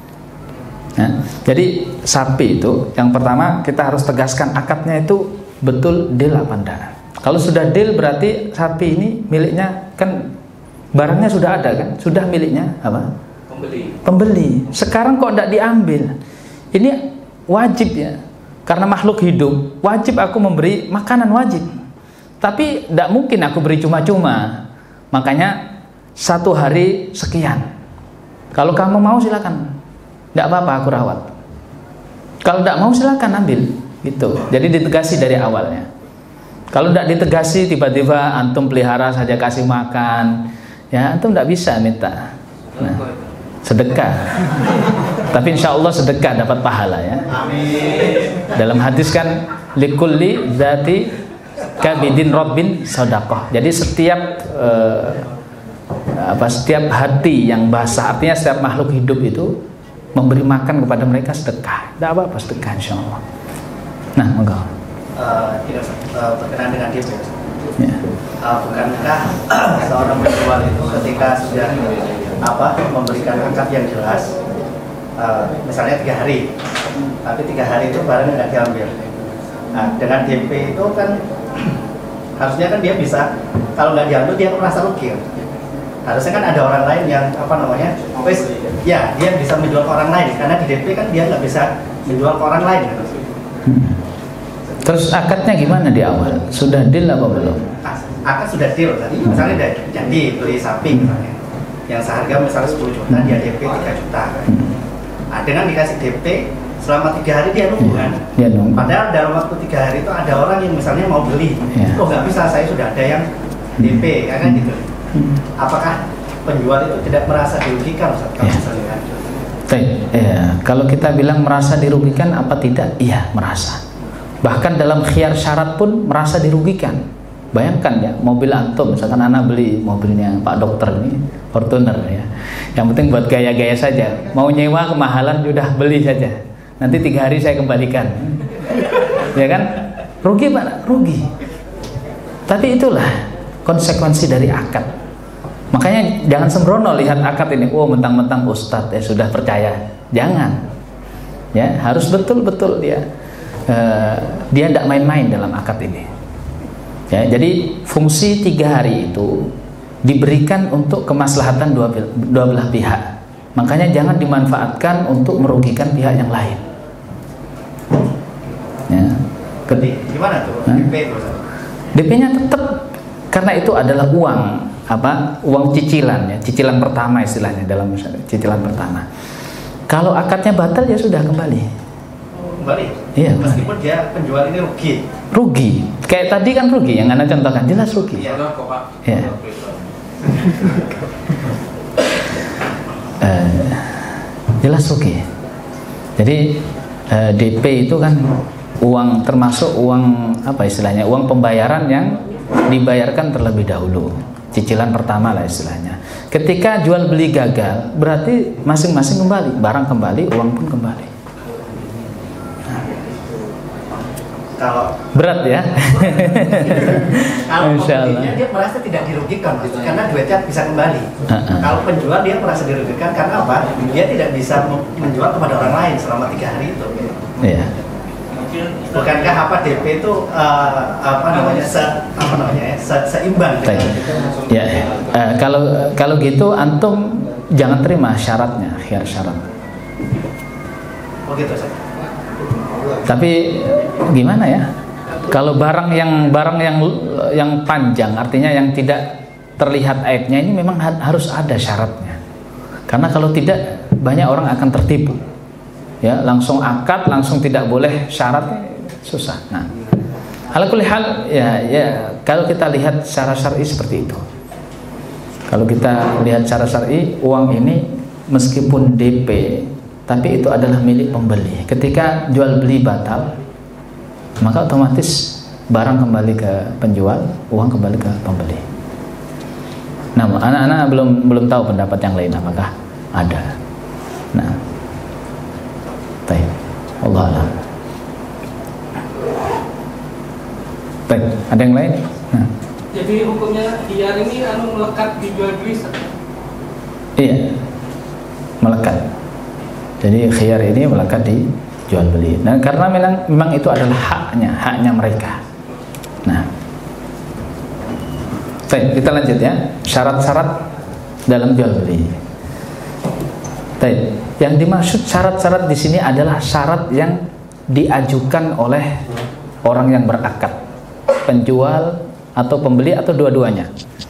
Nah, jadi sapi itu yang pertama kita harus tegaskan akadnya itu betul deal apa enggak. Kalau sudah deal berarti sapi ini miliknya, kan barangnya sudah ada kan, sudah miliknya apa? Pembeli. Pembeli. Sekarang kok tidak diambil? Ini wajib ya. Karena makhluk hidup, wajib aku memberi makanan, wajib. Tapi tidak mungkin aku beri cuma-cuma. Makanya satu hari sekian. Kalau kamu mau silakan, tidak apa-apa aku rawat. Kalau tidak mau silakan ambil, gitu. Jadi ditegasi dari awalnya. Kalau tidak ditegasi, tiba-tiba antum pelihara saja kasih makan, ya antum tidak bisa minta. Nah, sedekah. Tapi insya Allah sedekah dapat pahala ya. Amin. Dalam hadis kan likulli dzati kabidin rabbin shadaqah. Jadi setiap eh, apa setiap hati yang basah, artinya setiap makhluk hidup itu memberi makan kepada mereka sedekah. Tidak apa-apa sedekah insya Allah. Nah, monggo. Uh, tidak uh, berkenaan dengan D P. Ya. Uh, bukankah seorang penjual itu ketika sudah apa memberikan akad yang jelas, uh, misalnya tiga hari, tapi tiga hari itu barang nggak diambil. Nah, dengan D P itu kan harusnya kan dia bisa, kalau nggak diambil dia merasa rugi. Harusnya kan ada orang lain yang apa namanya, wes, ya dia bisa menjual ke orang lain, karena di D P kan dia nggak bisa menjual ke orang lain. Hmm. Terus akadnya gimana di awal? Sudah deal apa belum? Akad sudah deal tadi, misalnya udah jadi beli sapi misalnya, yang seharga misalnya sepuluh juta, dia D P tiga juta. Nah, dengan dikasih D P selama tiga hari dia nunggu kan? Dia nunggu. Padahal dalam waktu tiga hari itu ada orang yang misalnya mau beli, ya. Oh nggak bisa, saya sudah ada yang D P, hmm. kan gitu. Hmm. Apakah penjual itu tidak merasa dirugikan, Ustaz? Kalau ya. misalnya kan? Ya, kalau kita bilang merasa dirugikan apa tidak? Iya, merasa. Bahkan dalam khiyar syarat pun merasa dirugikan. Bayangkan ya, mobil antum, misalkan anak beli mobilnya Pak Dokter ini, Fortuner ya. Yang penting buat gaya-gaya saja. Mau nyewa kemahalan sudah beli saja. Nanti tiga hari saya kembalikan. Ya kan? Rugi Pak, rugi. Tapi itulah konsekuensi dari akad. Makanya jangan sembrono lihat akad ini, oh mentang-mentang ustadz ya sudah percaya. Jangan. Ya, harus betul-betul dia Uh, dia tidak main-main dalam akad ini ya. Jadi fungsi tiga hari itu diberikan untuk kemaslahatan dua, dua belah pihak. Makanya jangan dimanfaatkan untuk merugikan pihak yang lain ya. Gimana tuh? Huh? D P D P-nya tetap, karena itu adalah uang apa uang cicilan ya, cicilan pertama istilahnya, dalam cicilan pertama. Kalau akadnya batal ya sudah kembali. Kembali. Iya, meskipun dia penjual ini rugi. Rugi. Kayak tadi kan rugi yang Anda contohkan, jelas rugi. Iya, kok Pak. Ya. uh, jelas rugi. Jadi uh, D P itu kan uang, termasuk uang apa istilahnya, uang pembayaran yang dibayarkan terlebih dahulu, cicilan pertama lah istilahnya. Ketika jual beli gagal, berarti masing-masing kembali, barang kembali, uang pun kembali. Kalau berat ya. Kalau pembelinya dia merasa tidak dirugikan, karena duitnya bisa kembali. Uh-uh. Kalau penjual dia merasa dirugikan karena apa? Dia tidak bisa menjual kepada orang lain selama tiga hari itu. Iya. Bukankah apa D P itu uh, apa namanya se apa namanya se, seimbang? Ya. Uh, kalau kalau gitu antum jangan terima syaratnya, khiyar syarat. Oh gitu saja. Tapi gimana ya? Kalau barang yang barang yang yang panjang, artinya yang tidak terlihat aibnya ini memang ha- harus ada syaratnya. Karena kalau tidak banyak orang akan tertipu. Ya, langsung akad, langsung tidak boleh, syaratnya susah. Nah, ala kulli hal ya ya kalau kita lihat secara syar'i seperti itu. Kalau kita lihat secara syar'i, uang ini meskipun D P tapi itu adalah milik pembeli. Ketika jual beli batal, maka otomatis barang kembali ke penjual, uang kembali ke pembeli. Nah, anak-anak belum belum tahu pendapat yang lain apakah ada. Nah, baik, Allah alam. Baik, ada yang lain? Nah. Jadi hukumnya khiyar ini anu melekat dijual beli? Iya, melekat. Jadi khiyar ini melekat di jual beli. Dan karena memang, memang itu adalah haknya, haknya mereka. Nah, baik, kita lanjut ya. Syarat-syarat dalam jual beli. Baik, yang dimaksud syarat-syarat di sini adalah syarat yang diajukan oleh orang yang berakad, penjual atau pembeli atau dua-duanya.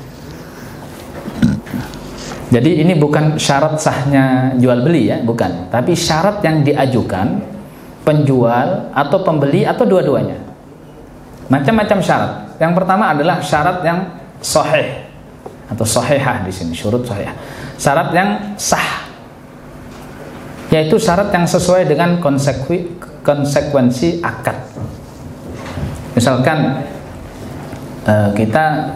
Jadi ini bukan syarat sahnya jual beli ya, bukan. Tapi syarat yang diajukan penjual atau pembeli atau dua-duanya. Macam-macam syarat. Yang pertama adalah syarat yang sahih atau sahihah di sini, syurut sahihah. Syarat yang sah, yaitu syarat yang sesuai dengan konsekui, konsekuensi akad. Misalkan uh, kita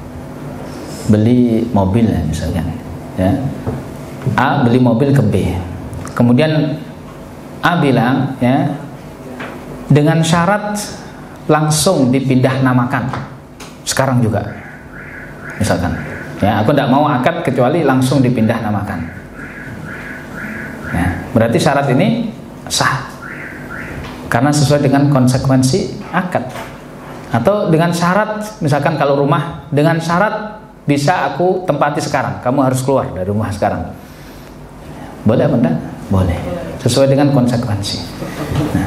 beli mobil ya, misalkan ya. A beli mobil ke B. Kemudian A bilang ya, dengan syarat langsung dipindah namakan sekarang juga. Misalkan ya, aku tidak mau akad kecuali langsung dipindah namakan. Nah, berarti syarat ini sah karena sesuai dengan konsekuensi akad. Atau dengan syarat, misalkan kalau rumah, dengan syarat bisa aku tempati sekarang, kamu harus keluar dari rumah sekarang. Boleh apa enggak? Boleh, sesuai dengan konsekuensi. Nah.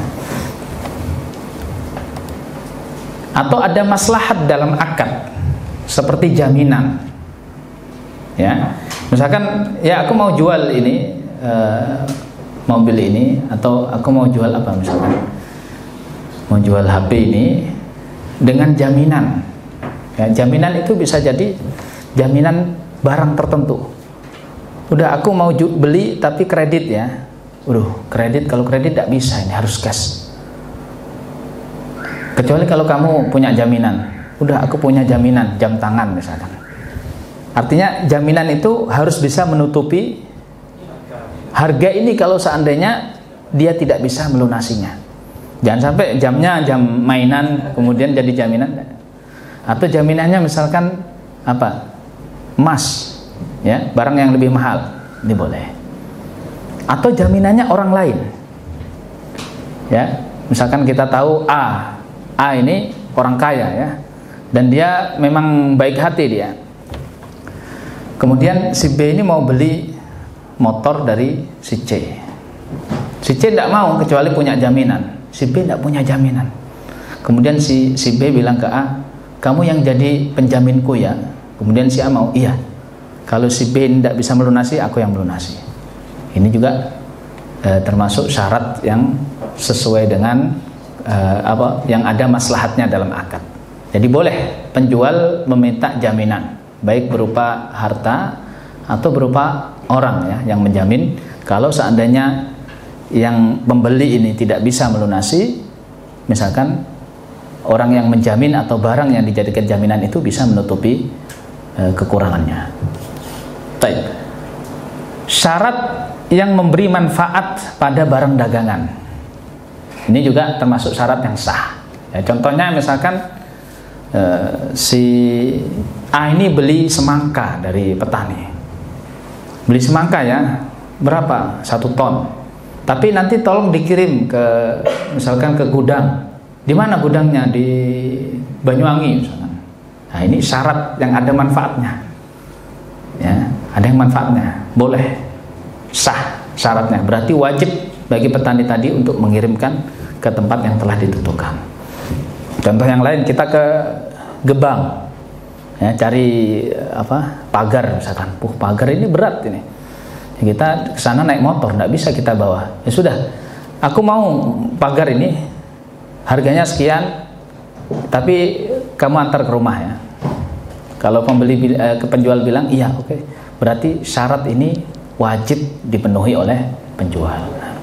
Atau ada maslahat dalam akad seperti jaminan. Ya, misalkan ya aku mau jual ini uh, mobil ini, atau aku mau jual apa misalkan, mau jual H P ini dengan jaminan. Ya, jaminan itu bisa jadi jaminan barang tertentu. Udah aku mau beli tapi kredit ya. Udah kredit, kalau kredit tidak bisa, ini harus cash. Kecuali kalau kamu punya jaminan. Udah aku punya jaminan jam tangan misalkan. Artinya jaminan itu harus bisa menutupi harga ini kalau seandainya dia tidak bisa melunasinya. Jangan sampai jamnya jam mainan kemudian jadi jaminan. Atau jaminannya misalkan apa? Emas, ya, barang yang lebih mahal, ini boleh. Atau jaminannya orang lain. Ya, misalkan kita tahu A, A ini orang kaya ya, dan dia memang baik hati dia. Kemudian si B ini mau beli motor dari si C. Si C tidak mau kecuali punya jaminan. Si B tidak punya jaminan. Kemudian si si B bilang ke A, kamu yang jadi penjaminku ya. Kemudian si A mau, iya. Kalau si B tidak bisa melunasi, aku yang melunasi. Ini juga e, termasuk syarat yang sesuai dengan e, apa yang ada maslahatnya dalam akad. Jadi boleh penjual meminta jaminan, baik berupa harta atau berupa orang ya yang menjamin. Kalau seandainya yang pembeli ini tidak bisa melunasi, misalkan orang yang menjamin atau barang yang dijadikan jaminan itu bisa menutupi e, kekurangannya. Baik. Syarat yang memberi manfaat pada barang dagangan. Ini juga termasuk syarat yang sah. Ya, contohnya misalkan e, si A ini beli semangka dari petani. Beli semangka ya, berapa? Satu ton. Tapi nanti tolong dikirim ke misalkan ke gudang. Di mana gudangnya? Di Banyuwangi misalkan. Nah, ini syarat yang ada manfaatnya. Ya, ada yang manfaatnya. Boleh. Sah syaratnya. Berarti wajib bagi petani tadi untuk mengirimkan ke tempat yang telah ditentukan. Contoh yang lain, kita ke Gebang. ya, cari apa pagar misalkan, puh pagar ini berat ini, ya, kita kesana naik motor, nggak bisa kita bawa. Ya sudah, aku mau pagar ini harganya sekian, tapi kamu antar ke rumah ya. Kalau pembeli eh, penjual bilang iya, oke, okay. Berarti syarat ini wajib dipenuhi oleh penjual.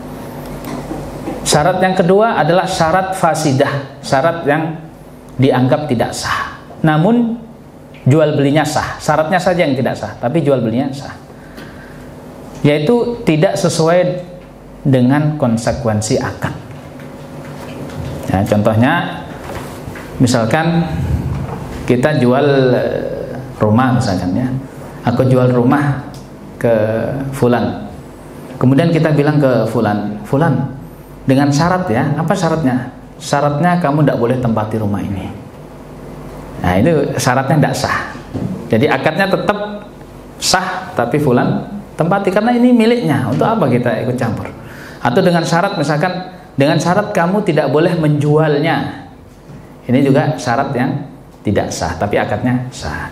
Syarat yang kedua adalah syarat fasidah, syarat yang dianggap tidak sah. Namun jual belinya sah, syaratnya saja yang tidak sah, tapi jual belinya sah. Yaitu tidak sesuai dengan konsekuensi akad. Ya, contohnya, misalkan kita jual rumah misalkan ya, aku jual rumah ke Fulan, kemudian kita bilang ke Fulan, Fulan dengan syarat ya, apa syaratnya? Syaratnya kamu tidak boleh tempati rumah ini. Nah itu syaratnya tidak sah. Jadi akadnya tetap sah, tapi Fulan tempati karena ini miliknya. Untuk apa kita ikut campur? Atau dengan syarat misalkan, dengan syarat kamu tidak boleh menjualnya. Ini juga syarat yang tidak sah, tapi akadnya sah.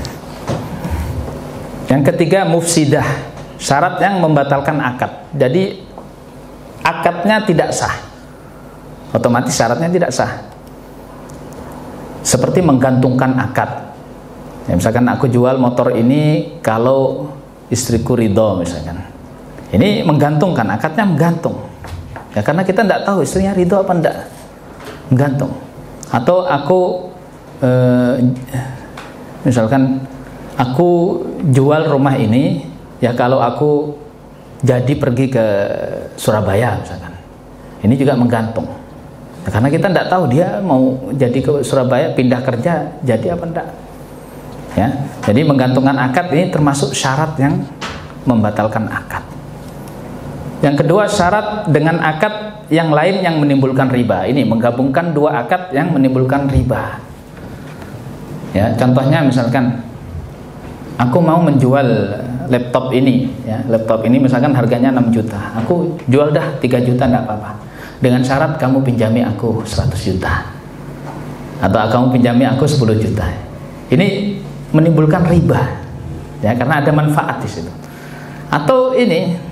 Yang ketiga, mufsidah, syarat yang membatalkan akad. Jadi akadnya tidak sah, otomatis syaratnya tidak sah. Seperti menggantungkan akad. Ya, misalkan aku jual motor ini kalau istriku ridho misalkan. Ini menggantungkan, akadnya menggantung. Ya, karena kita tidak tahu istrinya ridho apa enggak. Menggantung. Atau aku eh, misalkan aku jual rumah ini ya kalau aku jadi pergi ke Surabaya misalkan. Ini juga menggantung. Nah, karena kita tidak tahu dia mau jadi ke Surabaya pindah kerja jadi apa enggak. Ya, jadi menggantungkan akad ini termasuk syarat yang membatalkan akad. Yang kedua, syarat dengan akad yang lain yang menimbulkan riba. Ini menggabungkan dua akad yang menimbulkan riba. Ya, contohnya misalkan aku mau menjual laptop ini, ya, laptop ini misalkan harganya enam juta. Aku jual dah tiga juta enggak apa-apa. Dengan syarat kamu pinjami aku seratus juta. Atau kamu pinjami aku sepuluh juta. Ini menimbulkan riba. Ya, karena ada manfaat di situ. Atau ini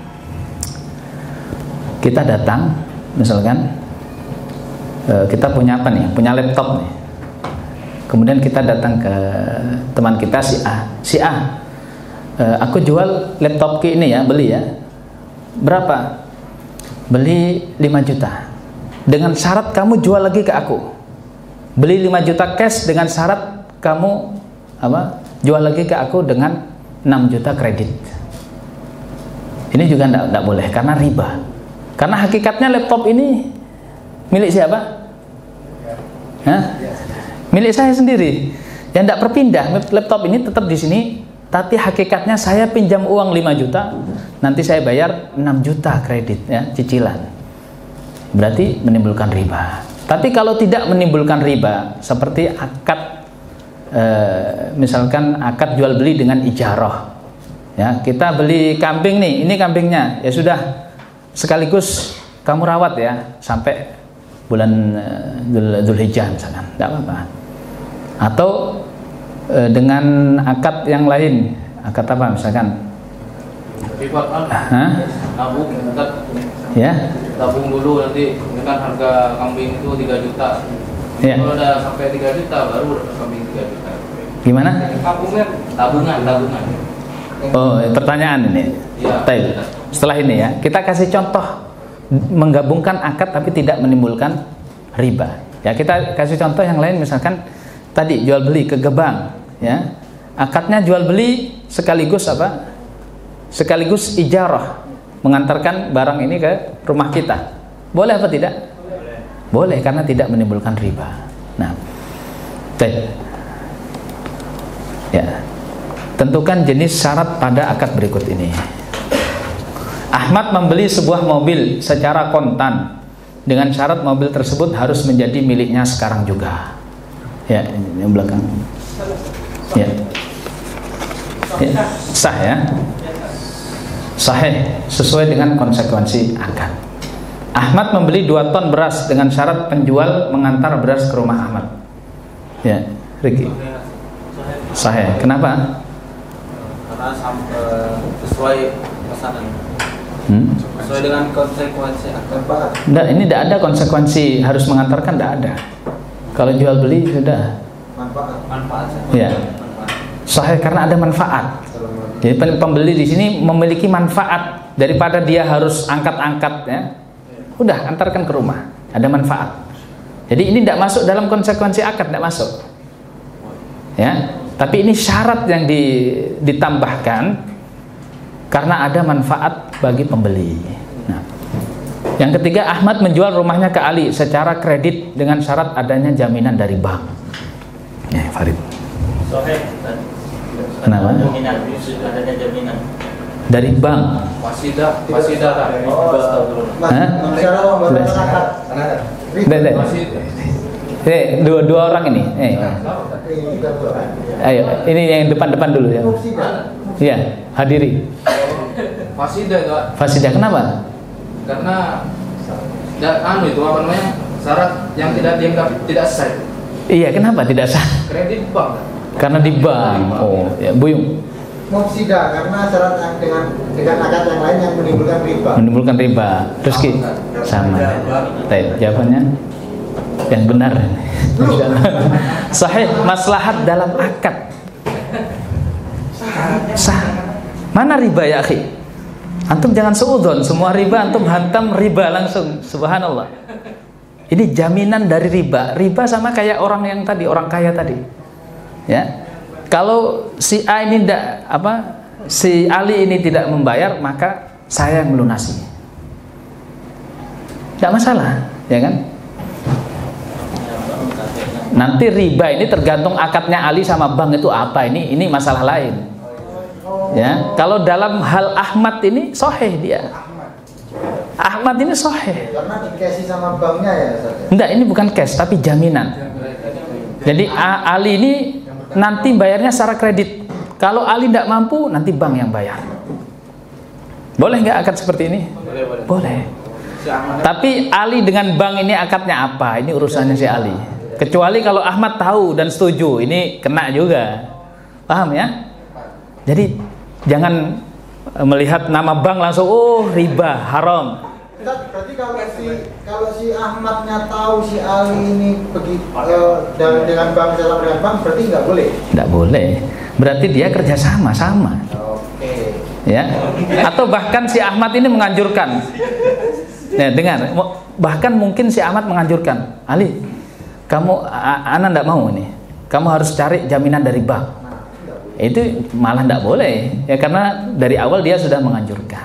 kita datang misalkan kita punya apa nih? Punya laptop nih. Kemudian kita datang ke teman kita si A, si A, e, aku jual laptop ke ini ya, beli ya, berapa? Beli lima juta. Dengan syarat kamu jual lagi ke aku. Beli lima juta cash dengan syarat kamu apa? Jual lagi ke aku dengan enam juta kredit. Ini juga tidak boleh karena riba. Karena hakikatnya laptop ini milik siapa? Hah? Milik saya sendiri. Yang tidak berpindah, laptop ini tetap di sini, tapi hakikatnya saya pinjam uang lima juta, nanti saya bayar enam juta kredit ya, cicilan. Berarti menimbulkan riba. Tapi kalau tidak menimbulkan riba, seperti akad eh, misalkan akad jual beli dengan ijarah. Ya, kita beli kambing nih, ini kambingnya. Ya sudah, sekaligus kamu rawat ya sampai bulan uh, Dzulhijjah misalkan. Tidak apa-apa. Atau e, dengan akad yang lain, akad apa misalkan? Hah? Tabung, ya? Tabung dulu nanti dengan harga kambing itu tiga juta. Ya. Kalau udah sampai tiga juta baru kambing tiga juta. Gimana? Tabungan. Tabungan, tabungan. Oh, pertanyaan ini. Ya. Baik. Setelah ini ya, kita kasih contoh menggabungkan akad tapi tidak menimbulkan riba. Ya, kita kasih contoh yang lain misalkan tadi jual beli ke Gebang ya. Akadnya jual beli sekaligus apa? Sekaligus ijarah, mengantarkan barang ini ke rumah kita. Boleh apa tidak? Boleh. Boleh karena tidak menimbulkan riba. Nah, baik. Ya. Tentukan jenis syarat pada akad berikut ini. Ahmad membeli sebuah mobil secara kontan dengan syarat mobil tersebut harus menjadi miliknya sekarang juga. Ya, ini yang belakang. Ya. Ya. Sah ya. Sahih sesuai dengan konsekuensi akad. Ahmad membeli dua ton beras dengan syarat penjual mengantar beras ke rumah Ahmad. Ya, Ricky. Sahih. Kenapa? Karena sampai sesuai pesanan. Hmm? Sesuai dengan konsekuensi akad. Nggak, ini tidak ada konsekuensi harus mengantarkan, tidak ada. Kalau jual beli sudah. Manfaat. Manfaat. Ya. Sahih karena ada manfaat. Jadi pembeli di sini memiliki manfaat daripada dia harus angkat-angkat ya. Udah antarkan ke rumah, ada manfaat. Jadi ini tidak masuk dalam konsekuensi akad, tidak masuk. Ya. Tapi ini syarat yang di, ditambahkan karena ada manfaat bagi pembeli. Nah, yang ketiga, Ahmad menjual rumahnya ke Ali secara kredit dengan syarat adanya jaminan dari bank. Ya, Farid. Sahih. Kenapa? Jaminan, adanya jaminan dari bank. Wasidah, wasidah. Oh, astagfirullah. Hah? Cara membatalkan akad. Dede. Eh, dua dua orang ini. Eh. Ayo, ini yang depan-depan dulu ya. Iya, hadiri. Fasidah itu. Fasidah kenapa? Karena tidak anu itu apa namanya? Syarat yang tidak dianggap tidak sah. Iya, kenapa tidak sah? Kredit bank. Karena di bank. Oh, ya, Buyung. Mufsidah karena syarat yang dengan dengan akad yang lain yang menimbulkan riba. Menimbulkan riba. Terus Ki, sama. Baik, jawabannya yang benar. Sahih, maslahat dalam akad. Sah. Mana riba ya, akhi? Antum jangan seudon, semua riba antum hantam riba langsung. Subhanallah. Ini jaminan dari riba. Riba sama kayak orang yang tadi, orang kaya tadi. Ya. Kalau si A ini tidak apa, si Ali ini tidak membayar, maka saya yang melunasi. Tidak masalah, ya kan? Nanti riba ini tergantung akadnya Ali sama bank itu apa, ini ini masalah lain. Ya, kalau dalam hal Ahmad ini sahih dia. Ahmad ini sahih. Karena dikasih sama banknya ya, Ustaz. Enggak, ini bukan cash tapi jaminan. Jadi Ali ini nanti bayarnya secara kredit. Kalau Ali tidak mampu, nanti bank yang bayar. Boleh nggak akad seperti ini? Boleh, boleh. Boleh. Tapi Ali dengan bank ini akadnya apa? Ini urusannya si Ali. Kecuali kalau Ahmad tahu dan setuju, ini kena juga. Paham ya? Jadi jangan melihat nama bank langsung, oh riba, haram. Berarti kalau si kalau si Ahmadnya tahu si Ali ini begitu uh, dan dengan bank salah dengan bank, berarti nggak boleh. Tidak boleh. Berarti dia kerjasama sama. Oke. Ya. Atau bahkan si Ahmad ini menganjurkan. Ya, dengar. Bahkan mungkin si Ahmad menganjurkan, Ali, kamu anak tidak mau ini. Kamu harus cari jaminan dari bank. Itu malah tidak boleh. Ya karena dari awal dia sudah menganjurkan.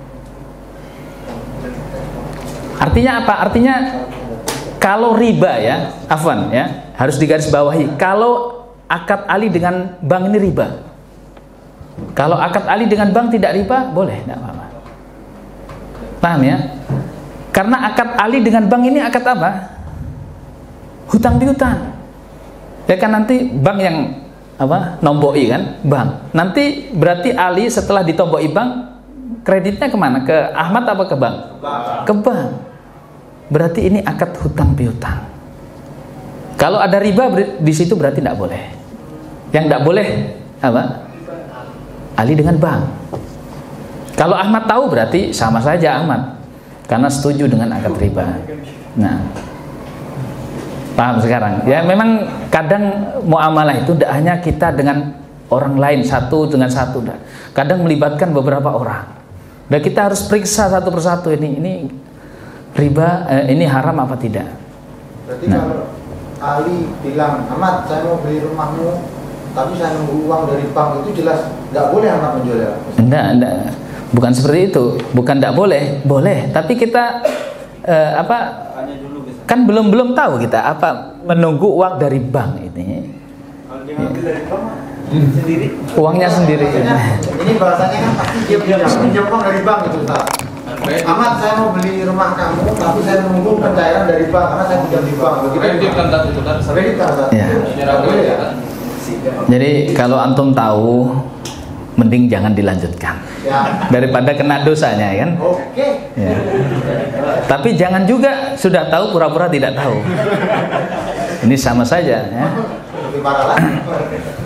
Artinya apa? Artinya kalau riba ya, afwan ya, harus digarisbawahi. Kalau akad Ali dengan bank ini riba. Kalau akad Ali dengan bank tidak riba, boleh, tidak apa-apa. Paham ya? Karena akad Ali dengan bank ini akad apa? Hutang piutang. Ya kan nanti bank yang apa? Nomboi kan, bank. Nanti berarti Ali setelah ditomboi bank, kreditnya kemana? Ke Ahmad apa ke bank? Ke bank. Berarti ini akad hutang piutang. Kalau ada riba di situ berarti tidak boleh. Yang tidak boleh apa? Ali dengan bank. Kalau Ahmad tahu berarti sama saja Ahmad, karena setuju dengan akad riba. Nah, paham sekarang? Ya memang kadang muamalah itu tidak hanya kita dengan orang lain satu dengan satu, kadang melibatkan beberapa orang. Dan kita harus periksa satu persatu ini ini riba, eh, ini haram apa tidak. Berarti Nah. kalau Ali bilang, Ahmad saya mau beli rumahmu tapi saya nunggu uang dari bank, itu jelas nggak boleh Ahmad menjualnya. Enggak, enggak. Bukan seperti itu. Bukan enggak boleh, boleh. Tapi kita eh, apa? Kan belum belum tahu kita apa menunggu uang dari bank ini. Kalau dia ngambil dari bank sendiri, Uangnya sendiri. Ini bahasanya kan pasti dia pinjam pinjam uang dari bank itu, Ustaz. Ahmad saya mau beli rumah kamu tapi saya menunggu pencairan dari bank karena saya pinjam di bank. Begitu Kredit kan tadi itu kan. Kredit kan, Ustaz? Ya. Secara boleh ya kan. Jadi kalau antum tahu, mending jangan dilanjutkan Ya. daripada kena dosanya, ya kan? Oke. Ya. Tapi jangan juga sudah tahu pura-pura tidak tahu. Ini sama saja. Ya. Lebih parah lagi.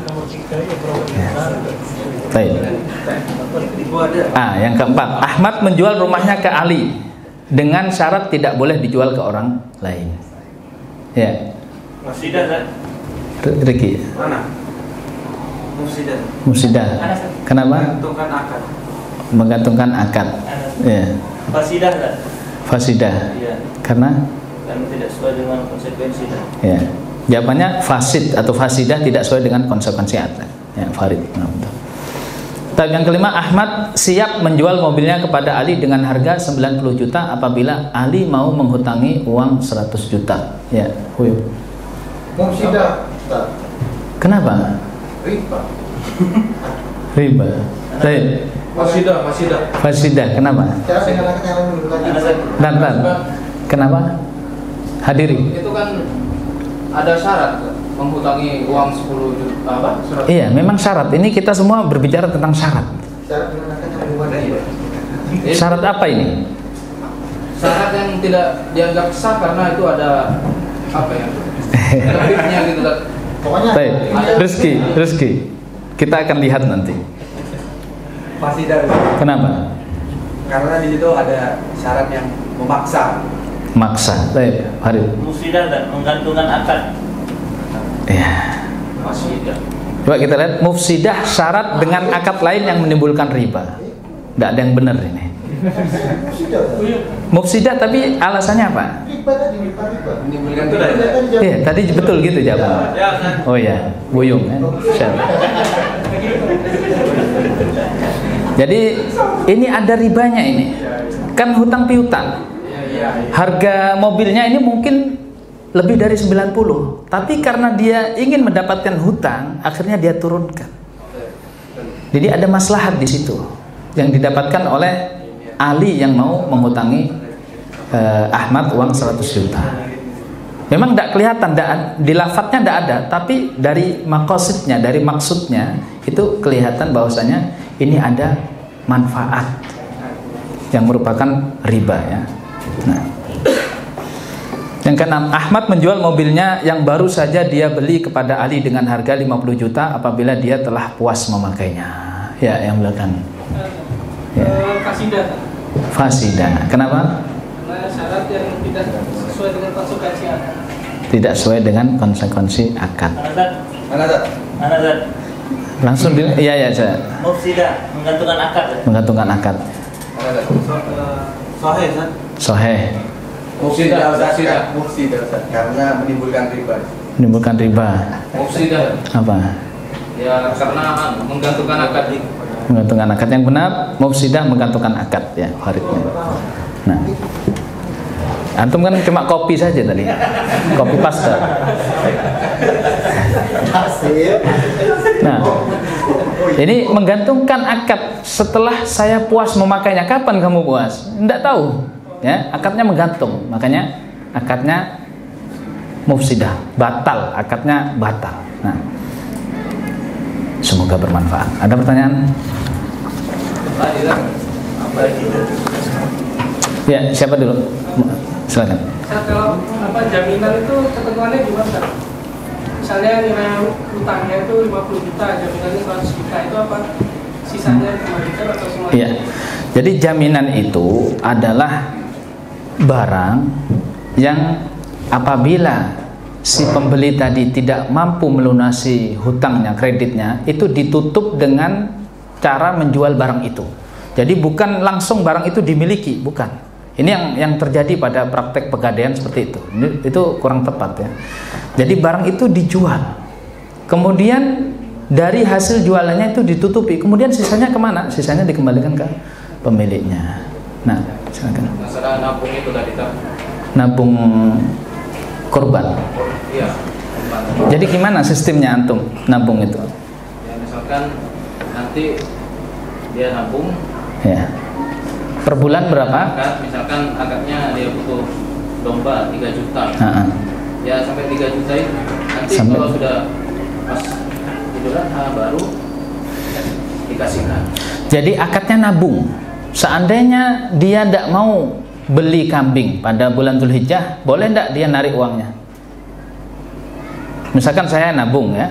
Ya. Baik. Ah, yang keempat, Ahmad menjual rumahnya ke Ali dengan syarat tidak boleh dijual ke orang lain. Ya. Mufsidah kan? Riki. Mana? Mufsidah. Mufsidah. Kenapa? Menggantungkan akad. Menggantungkan akad. Ya. Fasidah kan? Fasidah. Iya. Karena Karena tidak sesuai dengan konsekuensi kan? ya. Jawabannya fasid atau fasidah tidak sesuai dengan konsekuensi akad. Ya, Farid. Nah, betul. Tapi yang kelima, Ahmad siap menjual mobilnya kepada Ali dengan harga sembilan puluh juta apabila Ali mau menghutangi uang seratus juta. Ya, Huyuk. Mufsidah. Kenapa? Riba. Riba. Baik. Fasidah, fasidah. Fasidah. Kenapa? Cara dengan akad yang menimbulkan riba. Dan, dan. Kenapa? Hadiri. Itu kan ada syarat menghutangi uang sepuluh juta apa? seratus. Iya, memang syarat. Ini kita semua berbicara tentang syarat. Syarat dengan akad yang menimbulkan riba. Syarat apa ini? Syarat yang tidak dianggap sah karena itu ada apa ya? Lebihnya gitu kan. Pokoknya Baik, Rizky, Rizky. Kita akan lihat nanti. Fasidah. Kenapa? Karena di situ ada syarat yang memaksa. Maksa. Baik, Harid. Mufsidah dan menggantungkan akad. Ya. Fasidah. Coba kita lihat mufsidah syarat dengan akad lain yang menimbulkan riba. Tidak ada yang benar ini. Mufsidah. Mufsidah tapi alasannya apa? Riba tadi, riba riba. Menimbulkan Itu riba. dah, ya. Iya, tadi betul gitu jawabannya. Ya, kan? Oh ya, Buyung kan. Syarah. Jadi ini ada ribanya ini. Kan hutang piutang. Harga mobilnya ini mungkin lebih dari sembilan puluh, tapi karena dia ingin mendapatkan hutang, akhirnya dia turunkan. Jadi ada maslahat di situ yang didapatkan oleh Ali yang mau menghutangi eh, Ahmad uang seratus juta. Memang tidak kelihatan, tidak, di lafadznya tidak ada, tapi dari makosidnya, dari maksudnya itu kelihatan bahwasanya ini ada manfaat yang merupakan riba ya. Nah, yang keenam, Ahmad menjual mobilnya yang baru saja dia beli kepada Ali dengan harga lima puluh juta apabila dia telah puas memakainya. Ya, yang belakang. Ya. Fasidah. Fasidah. Kenapa? Karena syarat yang tidak sesuai dengan konsekuensi akad. Tidak sesuai dengan konsekuensi akad. Anazat. Anazat. Anazat. Langsung di, iya ya saya Mufsidah menggantungkan akad. menggantungkan akad. Sahih kan? Soheh. Mufsidah, mufsidah, mufsidah, karena menimbulkan riba. Menimbulkan riba. Mufsidah. Apa? Ya karena menggantungkan akad. Menggantungkan akad. Yang benar mufsidah menggantungkan akad ya, Faridnya. Nah, antum kan cuma kopi saja tadi, kopi pasta. Nah, ini menggantungkan akad setelah saya puas memakainya. Kapan kamu puas? Tidak tahu. Ya, akadnya menggantung, makanya akadnya mufsidah, batal, akadnya batal. Nah, semoga bermanfaat. Ada pertanyaan? Ya, siapa dulu? Silakan. Saat kalau apa jaminan itu ketentuannya gimana? Misalnya nilai utangnya itu lima puluh juta, jaminannya seratus juta, itu apa? Sisanya kembalikan atau semuanya? Iya. Jadi jaminan itu adalah barang yang apabila si pembeli tadi tidak mampu melunasi hutangnya, kreditnya, itu ditutup dengan cara menjual barang itu. Jadi bukan langsung barang itu dimiliki, bukan. Ini yang yang terjadi pada praktek pegadaian seperti itu. Ini, itu kurang tepat ya. Jadi barang itu dijual, kemudian dari hasil jualannya itu ditutupi, kemudian sisanya kemana? Sisanya dikembalikan ke pemiliknya. Nah, silakan. Masalah nabung itu tadi tak? Nabung korban. Iya. Jadi gimana sistemnya antum nabung itu? Ya misalkan nanti dia nabung. Ya. Per bulan berapa? Akad, misalkan akadnya dia butuh domba tiga juta. Ha-ha. Ya sampai tiga juta itu. Nanti Sampai. kalau sudah pas Idul Adha baru dikasihkan. Jadi akadnya nabung. Seandainya dia tidak mau beli kambing pada bulan Dzulhijjah, boleh tidak dia narik uangnya? Misalkan saya nabung ya,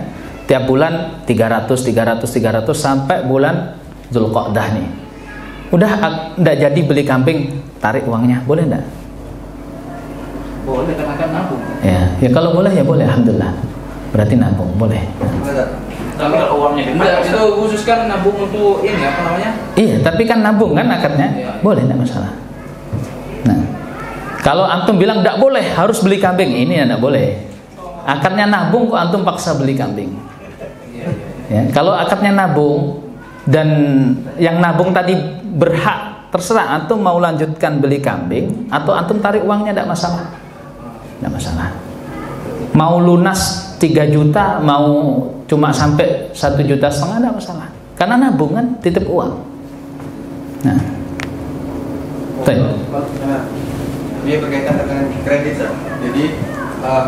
tiap bulan tiga ratus, tiga ratus, tiga ratus sampai bulan Dzulqa'dah nih. Udah enggak jadi beli kambing, tarik uangnya, boleh enggak? Boleh, kan akan nabung. Ya, ya kalau boleh ya boleh, alhamdulillah. Berarti nabung, boleh. Tapi kalau uangnya Enggak, itu khusus kan nabung untuk ini apa namanya? Iya, tapi kan nabung kan akadnya, Iya. boleh, enggak masalah. Nah, kalau antum bilang enggak boleh, harus beli kambing, ini enggak boleh. Akadnya nabung kok antum paksa beli kambing. Iya, iya. Ya, kalau akadnya nabung dan yang nabung tadi berhak, terserah antum mau lanjutkan beli kambing atau antum tarik uangnya, enggak masalah. Enggak masalah. Mau lunas tiga juta, mau cuma sampai satu juta setengah, enggak masalah. Karena nabung kan titip uang. Nah, Nah, ini berkaitan dengan kredit, Sir. Jadi uh,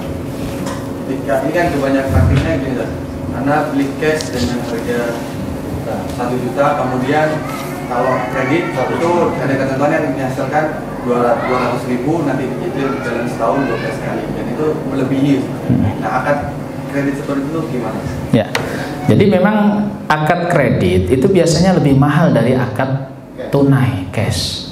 ketika ini kan banyak praktiknya gini, Sir. Anda beli cash dengan harga satu juta, kemudian kalau kredit itu ada ketentuan yang menghasilkan dua ratus ribu, nanti itu dalam setahun dua belas kali, dan itu melebihi. Nah, akad kredit seperti itu gimana? ya. Jadi memang akad kredit itu biasanya lebih mahal dari akad tunai cash.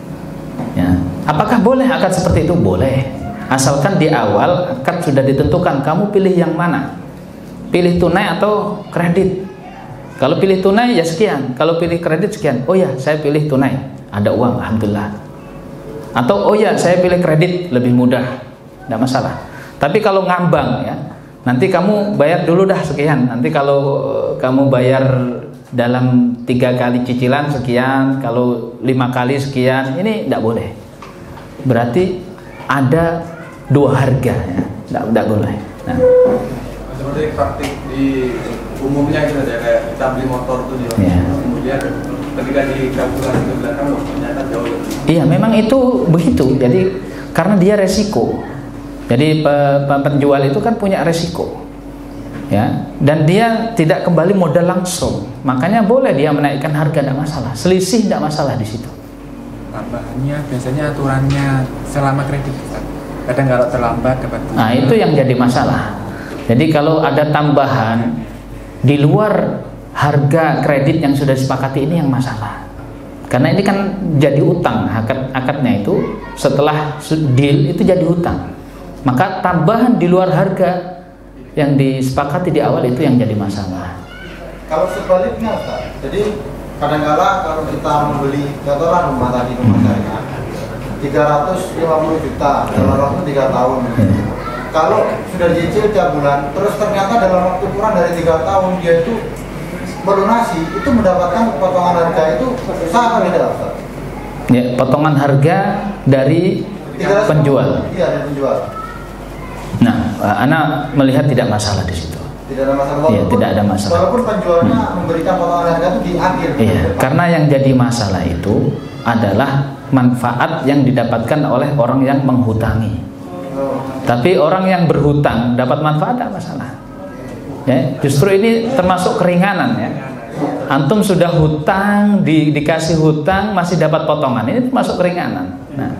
Ya. Apakah boleh akad seperti itu? Boleh. Asalkan di awal akad sudah ditentukan, kamu pilih yang mana? Pilih tunai atau kredit? Kalau pilih tunai ya sekian, kalau pilih kredit sekian. Oh ya, saya pilih tunai, ada uang, alhamdulillah. Atau oh ya, saya pilih kredit, lebih mudah, tidak masalah. Tapi kalau ngambang ya, nanti kamu bayar dulu dah sekian. Nanti kalau kamu bayar dalam tiga kali cicilan sekian, kalau lima kali sekian, ini tidak boleh. Berarti ada dua harga ya, tidak tidak boleh. Nah. Seperti praktik di umumnya itu ada kayak kita beli motor tuh di Ya. kemudian ketika dikalkulasi ke belakang ternyata jauh lebih. Iya, memang itu begitu. Jadi karena dia resiko. Jadi pe- pe- penjual itu kan punya resiko. Ya, dan dia tidak kembali modal langsung. Makanya boleh dia menaikkan harga, tidak masalah. Selisih tidak masalah di situ. Tambahannya biasanya aturannya selama kredit. Kadang kalau terlambat dapat. Nah, itu yang jadi masalah. Jadi kalau ada tambahan di luar harga kredit yang sudah disepakati, ini yang masalah. Karena ini kan jadi utang, akad akadnya itu setelah deal itu jadi utang. Maka tambahan di luar harga yang disepakati di awal itu yang jadi masalah. Kalau sebaliknya, Ustaz, jadi kadang-kala kalau kita membeli contohlah rumah tadi, rumah saya tiga ratus lima puluh juta dalam waktu tiga tahun. Kalau sudah dicicil tiap bulan, terus ternyata dalam waktu kurang dari tiga tahun dia itu melunasi, itu mendapatkan potongan harga itu sah atau tidak, Ustaz? Ya, potongan harga dari penjual. Iya, dari penjual. Nah, anak melihat tidak masalah di situ. Tidak ada masalah. Iya, tidak ada masalah. Walaupun penjualnya hmm. memberikan potongan harga itu di akhir. Iya, karena yang jadi masalah itu adalah manfaat yang didapatkan oleh orang yang menghutangi. Oh. Tapi orang yang berhutang dapat manfaat tidak masalah. Ya, justru ini termasuk keringanan ya. Antum sudah hutang, di, dikasih hutang masih dapat potongan, ini termasuk keringanan. Nah,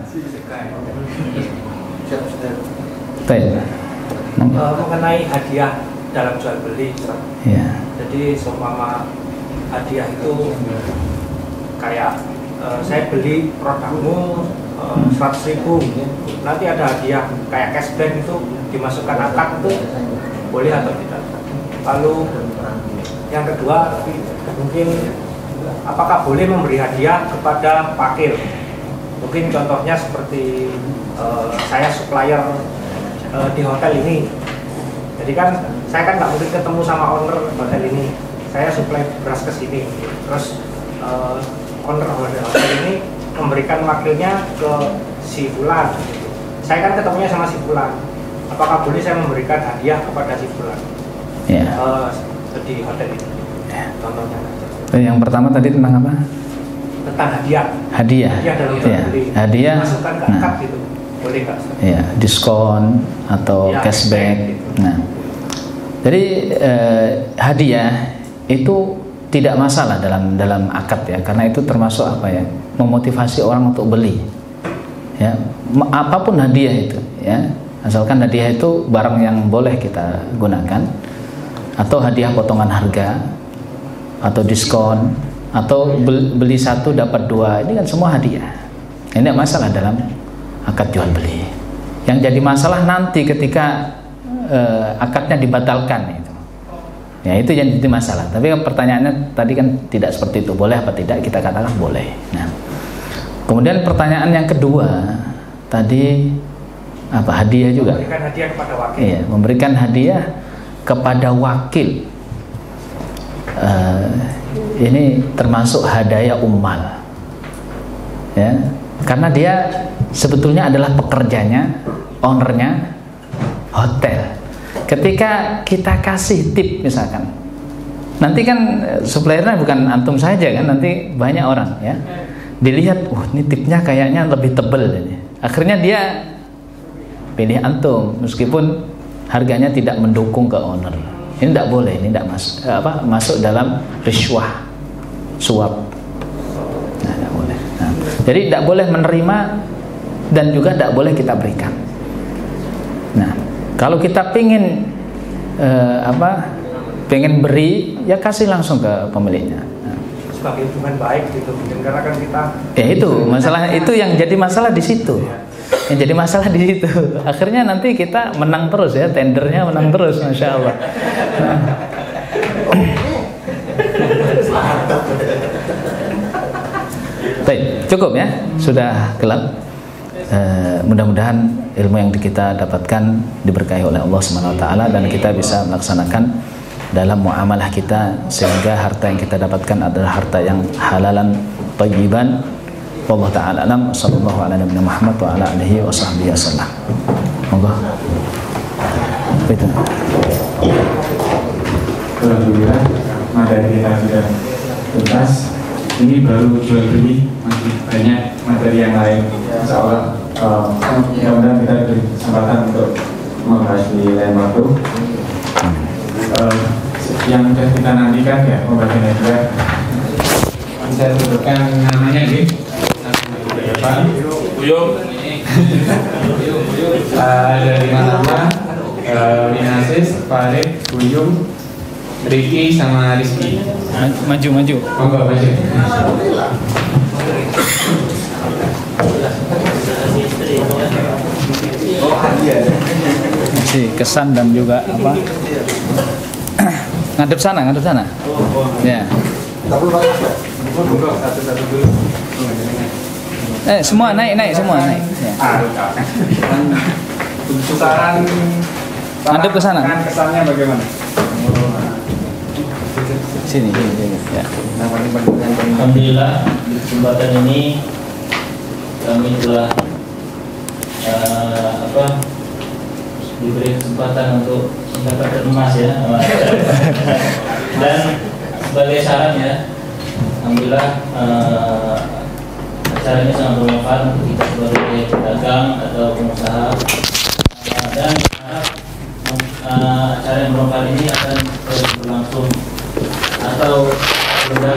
baik. Uh, mengenai hadiah dalam jual beli, Ya. jadi seumpama hadiah itu kayak uh, saya beli produkmu uh, seratus ribu, nanti ada hadiah kayak cashback itu dimasukkan akad, itu boleh atau tidak? Lalu yang kedua, mungkin apakah boleh memberi hadiah kepada pakir? Mungkin contohnya seperti uh, saya supplier uh, di hotel ini. Jadi kan saya kan nggak mungkin ketemu sama owner hotel ini. Saya supply beras ke sini. Terus uh, owner hotel ini memberikan wakilnya ke si fulan. Saya kan ketemunya sama si fulan. Apakah boleh saya memberikan hadiah kepada si fulan? Ya. Uh, di hotel ini. Contohnya. Yang pertama tadi tentang apa? Tentang hadiah. Hadiah. Hadiah dalam jual Ya. beli. Hadiah. Masukkan ke akad gitu. Boleh nggak? Ya, diskon atau Ya, cashback. gitu. Nah, jadi eh, hadiah itu tidak masalah dalam dalam akad ya, karena itu termasuk apa ya, memotivasi orang untuk beli. Ya, apapun hadiah itu, ya, asalkan hadiah itu barang yang boleh kita gunakan. atau hadiah potongan harga, atau diskon, atau beli satu dapat dua, ini kan semua hadiah. Ini tidak masalah dalam akad jual beli. Yang jadi masalah nanti ketika uh, akadnya dibatalkan itu. Ya itu yang jadi masalah. Tapi kan pertanyaannya tadi kan tidak seperti itu. Boleh apa tidak? Kita katakan boleh. Nah, kemudian pertanyaan yang kedua tadi apa? Hadiah juga. Memberikan hadiah kepada wakil. Iya, memberikan hadiah kepada wakil. Uh, ini termasuk hadaya ummal. Ya. Karena dia sebetulnya adalah pekerjanya, ownernya hotel. Ketika kita kasih tip misalkan, nanti kan suppliernya bukan antum saja kan, nanti banyak orang ya. Dilihat, wah ini tipnya kayaknya lebih tebel ini. Akhirnya dia pilih antum meskipun harganya tidak mendukung ke owner. Ini tidak boleh, ini tidak masuk apa masuk dalam riswah, suap. Nah, tidak boleh. Nah, jadi tidak boleh menerima dan juga tidak boleh kita berikan. Nah, kalau kita pingin eh, apa, pengen beri, ya kasih langsung ke pemiliknya. Nah. Sebagai hubungan baik gitu, karena kan kita. Ya itu masalah itu yang jadi masalah di situ. Yang jadi masalah di situ. Akhirnya nanti kita menang terus ya, tendernya menang terus, masya Allah. Nah. Baik, cukup ya, sudah gelap. Uh, mudah-mudahan ilmu yang kita dapatkan diberkahi oleh Allah Subhanahu wa taala dan kita bisa melaksanakan dalam muamalah kita sehingga harta yang kita dapatkan adalah harta yang halalan thayyiban. Wallahu taala alam. Sallallahu ala nabiyina Muhammad wa ala alihi wa sahbihi wasallam. Monggo. Itu. Alhamdulillah, materi kita sudah tuntas. Ini baru jual beli, masih banyak materi yang lain. Insya Allah, uh, mudah-mudahan kita diberi kesempatan untuk membahas di lain waktu. Uh, yang sudah kita nantikan ya pembagian juga. Saya sebutkan namanya gitu. Pak Buyung. Dari mana? Minasis, Farid, Buyung, Riki sama Rizky. Maju, maju. Monggo maju. Oh, hadiah. Masih kesan dan juga apa? Ngadep sana, ngadep sana. Ya. Satu-satu dulu. Eh, semua naik, naik, semua naik. Ya. Saran Ngadep ke sana. Kesannya bagaimana? Sini, sini, sini. Ya. Alhamdulillah di kesempatan ini kami telah uh, apa diberi kesempatan untuk mendapatkan emas ya. Dan sebagai saran ya, alhamdulillah uh, acara ini sangat bermanfaat untuk kita sebagai pedagang atau pengusaha uh, dan uh, acara yang bermanfaat ini akan terus berlangsung atau sudah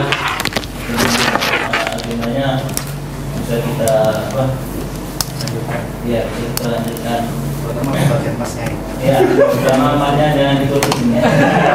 agendanya bisa kita apa ya kita lanjutkan terutama bagian masnya ya terutama emasnya jangan ditutupin ya.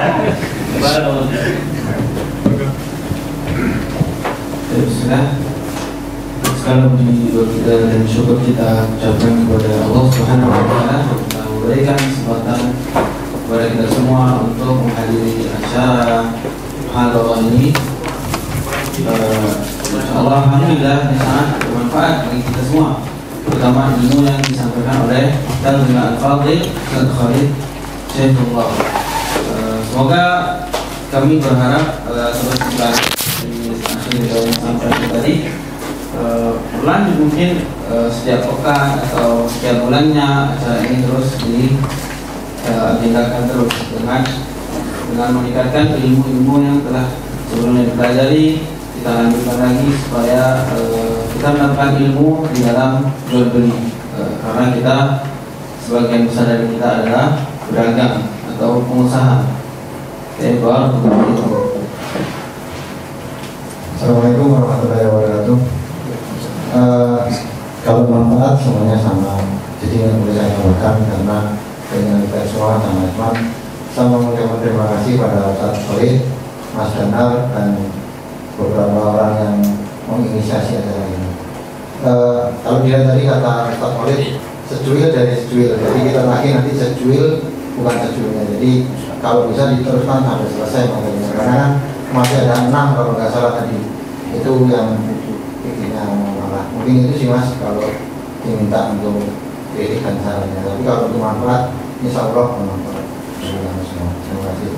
Sudah sekarang puji dan syukur kita ucapkan kepada Allah Subhanahu wa taala yang memberikan kesempatan kepada kita semua untuk menghadiri acara Halal ini. Uh, Insyaallah alhamdulillah ini sangat bermanfaat bagi kita semua, terutama ilmu yang disampaikan oleh Al Fadil Ustaz Khalid Syekhullah. Uh, semoga kami berharap uh, seperti yang disampaikan tadi uh, berlanjut mungkin uh, setiap pekan atau setiap bulannya acara ini terus diagendakan uh, terus dengan dengan meningkatkan ilmu-ilmu yang telah sebelumnya dipelajari, kita lanjutkan lagi supaya uh, kita mendapatkan ilmu di dalam jual beli uh, karena kita sebagian besar dari kita adalah pedagang atau pengusaha. Tebal itu. Assalamualaikum warahmatullahi wabarakatuh. Uh, kalau manfaat semuanya sama, jadi nggak boleh saya namakan karena dengan kita semua sama-sama saya mengucapkan terima kasih pada Ustaz Khalid, Mas Danal, dan beberapa orang yang menginisiasi acara ini. Uh, kalau dilihat tadi kata Ustaz Khalid, secuil dari secuil, jadi kita lagi nanti secuil bukan secuilnya. Jadi kalau bisa diteruskan sampai selesai materinya, karena kan masih ada enam kalau nggak salah tadi, itu yang bikinnya malah. Mungkin itu sih Mas kalau diminta untuk kritik dan sarannya. Tapi kalau untuk manfaat, insya Allah bermanfaat. Terima kasih.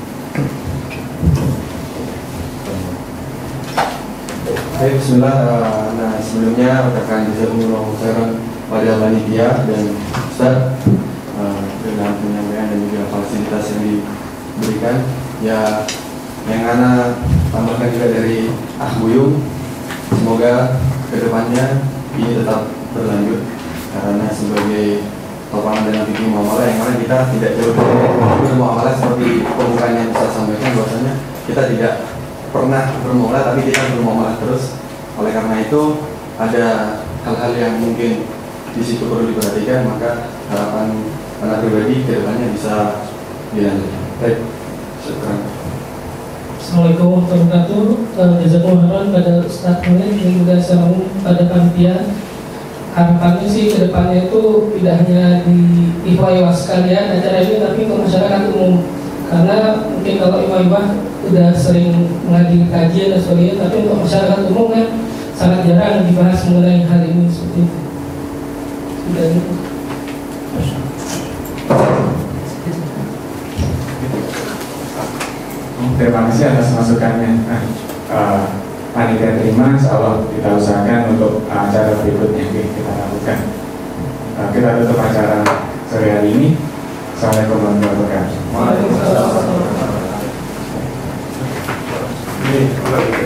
Baik, bismillah. Nah, sebelumnya rekan jazakumullah khairan pada panitia dan Ustaz uh, dengan penyampaian dan juga fasilitas yang diberikan. Ya, yang ana tambahkan juga dari Ah Buyung, semoga kedepannya ini tetap berlanjut karena sebagai topangan dalam fikih muamalah yang mana kita tidak jauh dari muamalah seperti pembukaan yang saya sampaikan, bahwasanya kita tidak pernah bermuamalah tapi kita bermuamalah terus. Oleh karena itu ada hal-hal yang mungkin di situ perlu diperhatikan, maka harapan anak pribadi ke depannya bisa dilanjutkan. Baik, syukur. Assalamualaikum warahmatullahi wabarakatuh. Jazakumullah khairan pada Ustaz Khalid dan juga secara pada panitia. Harapannya sih ke depannya itu tidak hanya di ikhwah sekalian acara ini, tapi ke masyarakat umum. Karena mungkin kalau ikhwah sudah sering menghadiri kajian dan sebagainya, tapi untuk masyarakat umum kan sangat jarang dibahas mengenai hal ini seperti itu. Sudah itu. Terima kasih atas masukannya. Nah, uh, panitia terima, insya Allah kita usahakan untuk uh, acara berikutnya kita lakukan. Uh, kita tutup acara sore hari ini. Assalamualaikum warahmatullahi wabarakatuh. Waalaikumsalam.